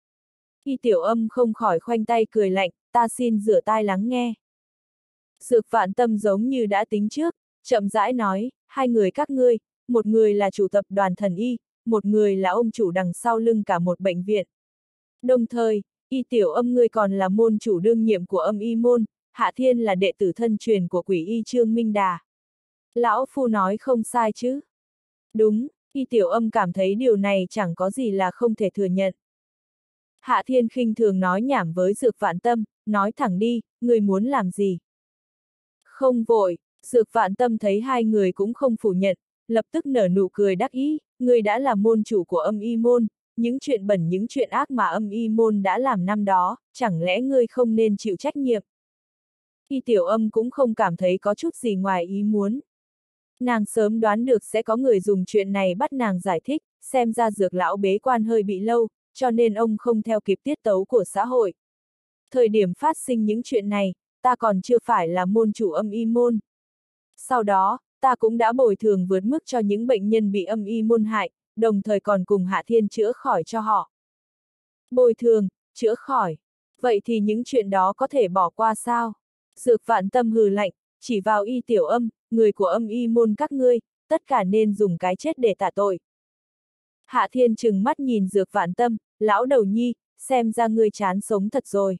Y Tiểu Âm không khỏi khoanh tay cười lạnh, ta xin rửa tai lắng nghe. Dược Vạn Tâm giống như đã tính trước, chậm rãi nói, hai người các ngươi, một người là chủ tập đoàn Thần Y, một người là ông chủ đằng sau lưng cả một bệnh viện. Đồng thời, Y Tiểu Âm ngươi còn là môn chủ đương nhiệm của Âm Y môn, Hạ Thiên là đệ tử thân truyền của Quỷ Y Trương Minh Đà. Lão phu nói không sai chứ? Đúng, Y Tiểu Âm cảm thấy điều này chẳng có gì là không thể thừa nhận. Hạ Thiên khinh thường nói nhảm với Dược Vạn Tâm, nói thẳng đi, người muốn làm gì? Không vội, Dược Vạn Tâm thấy hai người cũng không phủ nhận, lập tức nở nụ cười đắc ý, người đã là môn chủ của Âm Y môn, những chuyện bẩn những chuyện ác mà Âm Y môn đã làm năm đó, chẳng lẽ ngươi không nên chịu trách nhiệm? Y Tiểu Âm cũng không cảm thấy có chút gì ngoài ý muốn. Nàng sớm đoán được sẽ có người dùng chuyện này bắt nàng giải thích, xem ra Dược lão bế quan hơi bị lâu, cho nên ông không theo kịp tiết tấu của xã hội. Thời điểm phát sinh những chuyện này, ta còn chưa phải là môn chủ Âm Y môn. Sau đó, ta cũng đã bồi thường vượt mức cho những bệnh nhân bị Âm Y môn hại, đồng thời còn cùng Hạ Thiên chữa khỏi cho họ. Bồi thường, chữa khỏi. Vậy thì những chuyện đó có thể bỏ qua sao? Dược Vạn Tâm hừ lạnh, chỉ vào Y Tiểu Âm, người của Âm Y môn các ngươi, tất cả nên dùng cái chết để tạ tội. Hạ Thiên trừng mắt nhìn Dược Vạn Tâm, lão đầu nhi, xem ra ngươi chán sống thật rồi.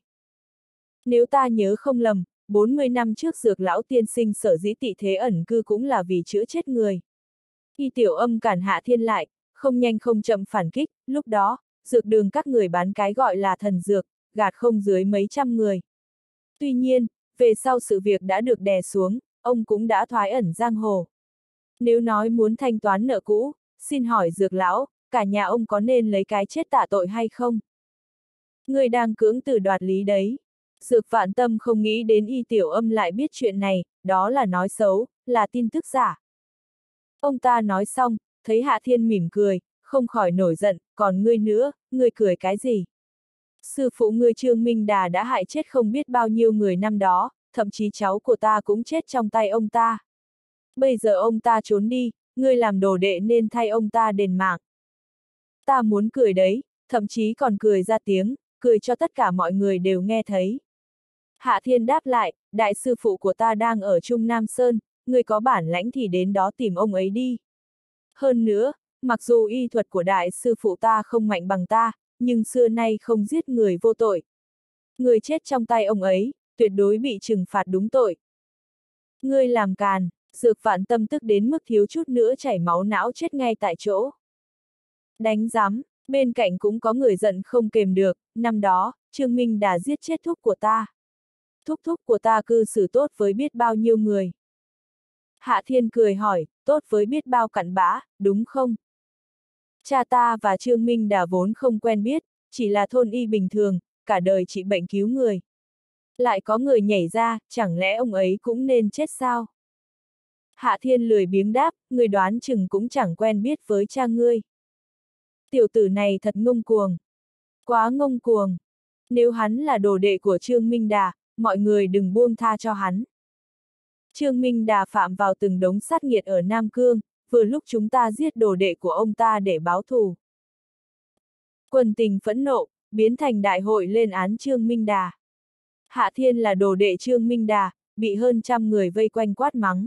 Nếu ta nhớ không lầm, 40 năm trước Dược lão tiên sinh sở dĩ tị thế ẩn cư cũng là vì chữa chết người. Y Tiểu Âm cản Hạ Thiên lại, không nhanh không chậm phản kích, lúc đó, dược đường các người bán cái gọi là thần dược, gạt không dưới mấy trăm người. Tuy nhiên, về sau sự việc đã được đè xuống, ông cũng đã thoái ẩn giang hồ. Nếu nói muốn thanh toán nợ cũ, xin hỏi Dược lão, cả nhà ông có nên lấy cái chết tạ tội hay không? Người đang cưỡng từ đoạt lý đấy. Dược Vạn Tâm không nghĩ đến Y Tiểu Âm lại biết chuyện này, đó là nói xấu, là tin tức giả. Ông ta nói xong, thấy Hạ Thiên mỉm cười, không khỏi nổi giận, còn ngươi nữa, ngươi cười cái gì? Sư phụ ngươi Trương Minh Đà đã hại chết không biết bao nhiêu người năm đó, thậm chí cháu của ta cũng chết trong tay ông ta. Bây giờ ông ta trốn đi, ngươi làm đồ đệ nên thay ông ta đền mạng. Ta muốn cười đấy, thậm chí còn cười ra tiếng, cười cho tất cả mọi người đều nghe thấy. Hạ Thiên đáp lại, đại sư phụ của ta đang ở Trung Nam Sơn, ngươi có bản lãnh thì đến đó tìm ông ấy đi. Hơn nữa, mặc dù y thuật của đại sư phụ ta không mạnh bằng ta, nhưng xưa nay không giết người vô tội. Người chết trong tay ông ấy, tuyệt đối bị trừng phạt đúng tội. Ngươi làm càn, Dược Vạn Tâm tức đến mức thiếu chút nữa chảy máu não chết ngay tại chỗ. Đánh giám, bên cạnh cũng có người giận không kềm được, năm đó, Trương Minh đã giết chết thúc của ta. Thúc của ta cư xử tốt với biết bao nhiêu người. Hạ Thiên cười hỏi, tốt với biết bao cặn bã, đúng không? Cha ta và Trương Minh Đà vốn không quen biết, chỉ là thôn y bình thường, cả đời trị bệnh cứu người. Lại có người nhảy ra, chẳng lẽ ông ấy cũng nên chết sao? Hạ Thiên lười biếng đáp, người đoán chừng cũng chẳng quen biết với cha ngươi. Tiểu tử này thật ngông cuồng. Quá ngông cuồng. Nếu hắn là đồ đệ của Trương Minh Đà, mọi người đừng buông tha cho hắn. Trương Minh Đà phạm vào từng đống sát nghiệt ở Nam Cương, vừa lúc chúng ta giết đồ đệ của ông ta để báo thù. Quần tình phẫn nộ, biến thành đại hội lên án Trương Minh Đà. Hạ Thiên là đồ đệ Trương Minh Đà, bị hơn trăm người vây quanh quát mắng.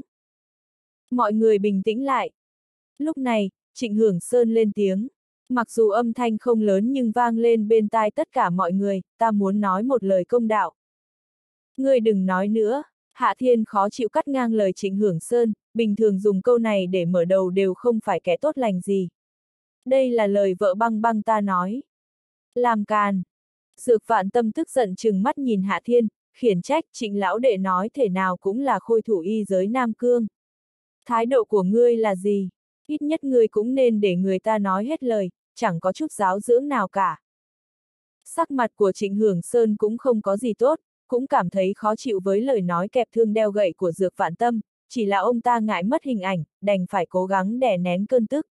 Mọi người bình tĩnh lại. Lúc này, Trịnh Hưởng Sơn lên tiếng. Mặc dù âm thanh không lớn nhưng vang lên bên tai tất cả mọi người, ta muốn nói một lời công đạo. Ngươi đừng nói nữa. Hạ Thiên khó chịu cắt ngang lời Trịnh Hưởng Sơn, bình thường dùng câu này để mở đầu đều không phải kẻ tốt lành gì. Đây là lời vợ băng băng ta nói. Làm càn. Dược Vạn Tâm tức giận trừng mắt nhìn Hạ Thiên, khiển trách Trịnh lão đệ nói thể nào cũng là khôi thủ y giới Nam Cương. Thái độ của ngươi là gì? Ít nhất ngươi cũng nên để người ta nói hết lời, chẳng có chút giáo dưỡng nào cả. Sắc mặt của Trịnh Hưởng Sơn cũng không có gì tốt, cũng cảm thấy khó chịu với lời nói kẹp thương đeo gậy của Dược Vạn Tâm, chỉ là ông ta ngại mất hình ảnh, đành phải cố gắng đè nén cơn tức.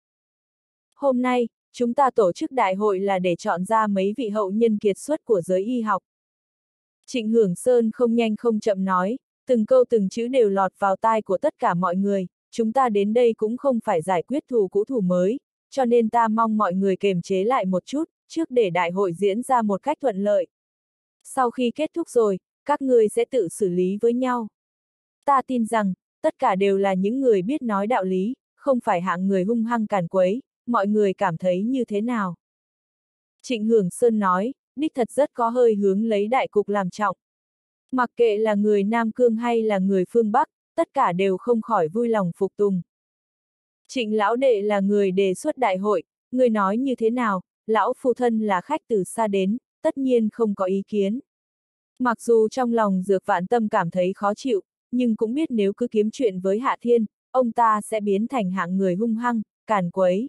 Hôm nay, chúng ta tổ chức đại hội là để chọn ra mấy vị hậu nhân kiệt xuất của giới y học. Trịnh Hưởng Sơn không nhanh không chậm nói, từng câu từng chữ đều lọt vào tai của tất cả mọi người, chúng ta đến đây cũng không phải giải quyết thù cũ thù mới, cho nên ta mong mọi người kiềm chế lại một chút, trước để đại hội diễn ra một cách thuận lợi. Sau khi kết thúc rồi, các ngươi sẽ tự xử lý với nhau. Ta tin rằng, tất cả đều là những người biết nói đạo lý, không phải hạng người hung hăng càn quấy, mọi người cảm thấy như thế nào? Trịnh Hưởng Sơn nói, đích thật rất có hơi hướng lấy đại cục làm trọng. Mặc kệ là người Nam Cương hay là người phương Bắc, tất cả đều không khỏi vui lòng phục tùng. Trịnh lão đệ là người đề xuất đại hội, người nói như thế nào, lão phu thân là khách từ xa đến, tất nhiên không có ý kiến. Mặc dù trong lòng Dược Vạn Tâm cảm thấy khó chịu, nhưng cũng biết nếu cứ kiếm chuyện với Hạ Thiên, ông ta sẽ biến thành hạng người hung hăng, càn quấy.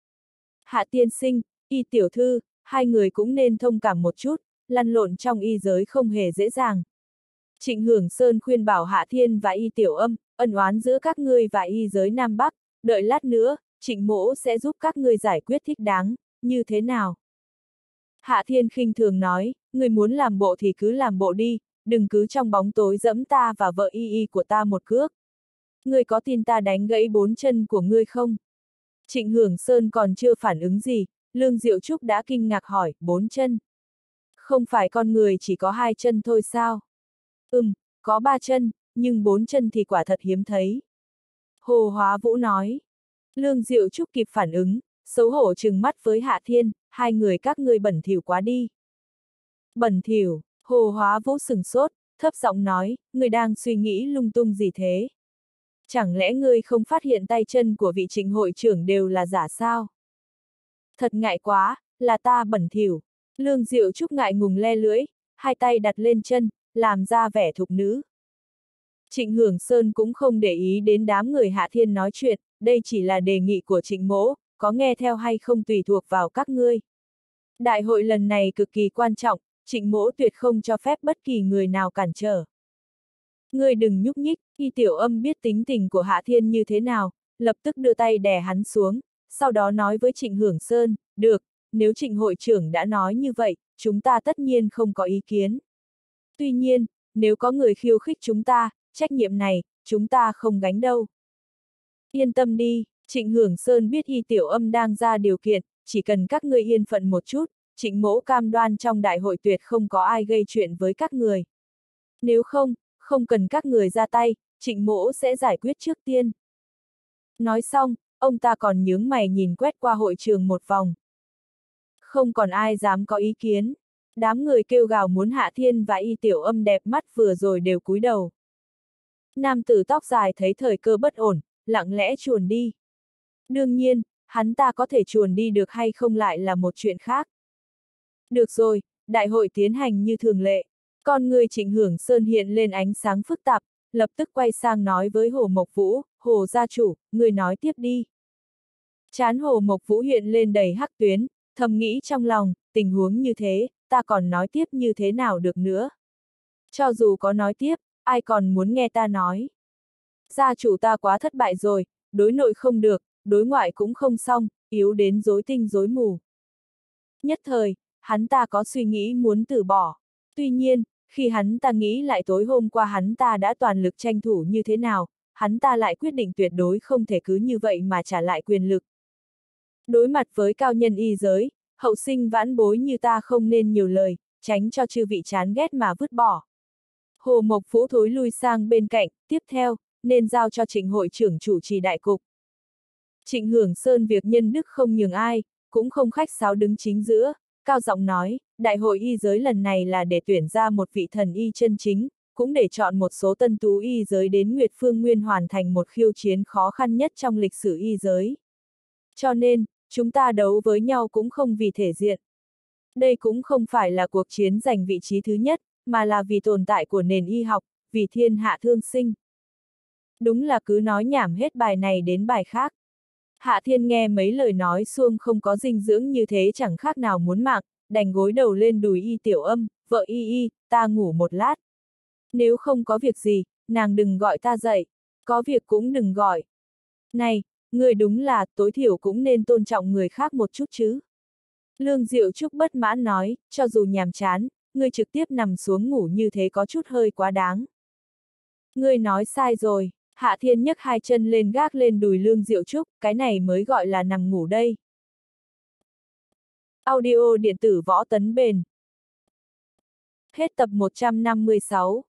Hạ tiên sinh, y tiểu thư, hai người cũng nên thông cảm một chút, lăn lộn trong y giới không hề dễ dàng. Trịnh Hưởng Sơn khuyên bảo Hạ Thiên và y tiểu âm, ân oán giữa các ngươi và y giới Nam Bắc, đợi lát nữa, Trịnh mỗ sẽ giúp các ngươi giải quyết thích đáng, như thế nào? Hạ Thiên khinh thường nói, người muốn làm bộ thì cứ làm bộ đi, đừng cứ trong bóng tối dẫm ta và vợ y của ta một cước. Ngươi có tin ta đánh gãy 4 chân của ngươi không? Trịnh Hưởng Sơn còn chưa phản ứng gì, Lương Diệu Trúc đã kinh ngạc hỏi, 4 chân? Không phải con người chỉ có 2 chân thôi sao? Có 3 chân, nhưng 4 chân thì quả thật hiếm thấy. Hồ Hóa Vũ nói. Lương Diệu Trúc kịp phản ứng, xấu hổ trừng mắt với Hạ Thiên, hai người các ngươi bẩn thỉu quá đi. Bẩn thỉu, Hồ Hóa Vũ sừng sốt, thấp giọng nói, ngươi đang suy nghĩ lung tung gì thế? Chẳng lẽ ngươi không phát hiện tay chân của vị Trịnh hội trưởng đều là giả sao? Thật ngại quá, là ta bẩn thỉu. Lương Diệu Trúc ngại ngùng le lưỡi, hai tay đặt lên chân, làm ra vẻ thục nữ. Trịnh Hưởng Sơn cũng không để ý đến đám người Hạ Thiên nói chuyện, đây chỉ là đề nghị của Trịnh mỗ, có nghe theo hay không tùy thuộc vào các ngươi. Đại hội lần này cực kỳ quan trọng, Trịnh mỗ tuyệt không cho phép bất kỳ người nào cản trở. Ngươi đừng nhúc nhích, y tiểu âm biết tính tình của Hạ Thiên như thế nào, lập tức đưa tay đè hắn xuống, sau đó nói với Trịnh Hưởng Sơn, được, nếu Trịnh hội trưởng đã nói như vậy, chúng ta tất nhiên không có ý kiến. Tuy nhiên, nếu có người khiêu khích chúng ta, trách nhiệm này, chúng ta không gánh đâu. Yên tâm đi, Trịnh Hưởng Sơn biết y tiểu âm đang ra điều kiện, chỉ cần các ngươi yên phận một chút, Trịnh mỗ cam đoan trong đại hội tuyệt không có ai gây chuyện với các người. Nếu không, không cần các người ra tay, Trịnh mỗ sẽ giải quyết trước tiên. Nói xong, ông ta còn nhướng mày nhìn quét qua hội trường một vòng. Không còn ai dám có ý kiến. Đám người kêu gào muốn Hạ Thiên và y tiểu âm đẹp mắt vừa rồi đều cúi đầu. Nam tử tóc dài thấy thời cơ bất ổn, lặng lẽ chuồn đi. Đương nhiên, hắn ta có thể chuồn đi được hay không lại là một chuyện khác. Được rồi, đại hội tiến hành như thường lệ. Con người Trịnh Hưởng Sơn hiện lên ánh sáng phức tạp, lập tức quay sang nói với Hồ Mộc Vũ, Hồ gia chủ, người nói tiếp đi. Trán Hồ Mộc Vũ hiện lên đầy hắc tuyến, thầm nghĩ trong lòng, tình huống như thế, ta còn nói tiếp như thế nào được nữa. Cho dù có nói tiếp, ai còn muốn nghe ta nói. Gia chủ ta quá thất bại rồi, đối nội không được, đối ngoại cũng không xong, yếu đến rối tinh rối mù. Nhất thời, hắn ta có suy nghĩ muốn từ bỏ. Tuy nhiên, khi hắn ta nghĩ lại tối hôm qua hắn ta đã toàn lực tranh thủ như thế nào, hắn ta lại quyết định tuyệt đối không thể cứ như vậy mà trả lại quyền lực. Đối mặt với cao nhân y giới, hậu sinh vãn bối như ta không nên nhiều lời, tránh cho chư vị chán ghét mà vứt bỏ. Hồ Mộc Vũ thối lui sang bên cạnh, tiếp theo, nên giao cho Trịnh hội trưởng chủ trì đại cục. Trịnh Hưởng Sơn việc nhân đức không nhường ai, cũng không khách sáo đứng chính giữa, cao giọng nói, đại hội y giới lần này là để tuyển ra một vị thần y chân chính, cũng để chọn một số tân tú y giới đến Nguyệt Phương Nguyên hoàn thành một khiêu chiến khó khăn nhất trong lịch sử y giới. Cho nên, chúng ta đấu với nhau cũng không vì thể diện. Đây cũng không phải là cuộc chiến giành vị trí thứ nhất, mà là vì tồn tại của nền y học, vì thiên hạ thương sinh. Đúng là cứ nói nhảm hết bài này đến bài khác. Hạ Thiên nghe mấy lời nói suông không có dinh dưỡng như thế chẳng khác nào muốn mạng, đành gối đầu lên đùi Y Tiểu Âm, vợ Y, ta ngủ một lát. Nếu không có việc gì, nàng đừng gọi ta dậy, có việc cũng đừng gọi. Này, người đúng là tối thiểu cũng nên tôn trọng người khác một chút chứ. Lương Diệu Trúc bất mãn nói, cho dù nhàm chán, ngươi trực tiếp nằm xuống ngủ như thế có chút hơi quá đáng. Ngươi nói sai rồi. Hạ Thiên nhấc hai chân lên gác lên đùi Lương Diệu Trúc, cái này mới gọi là nằm ngủ đây. Audio điện tử Võ Tấn Bền. Hết tập 156.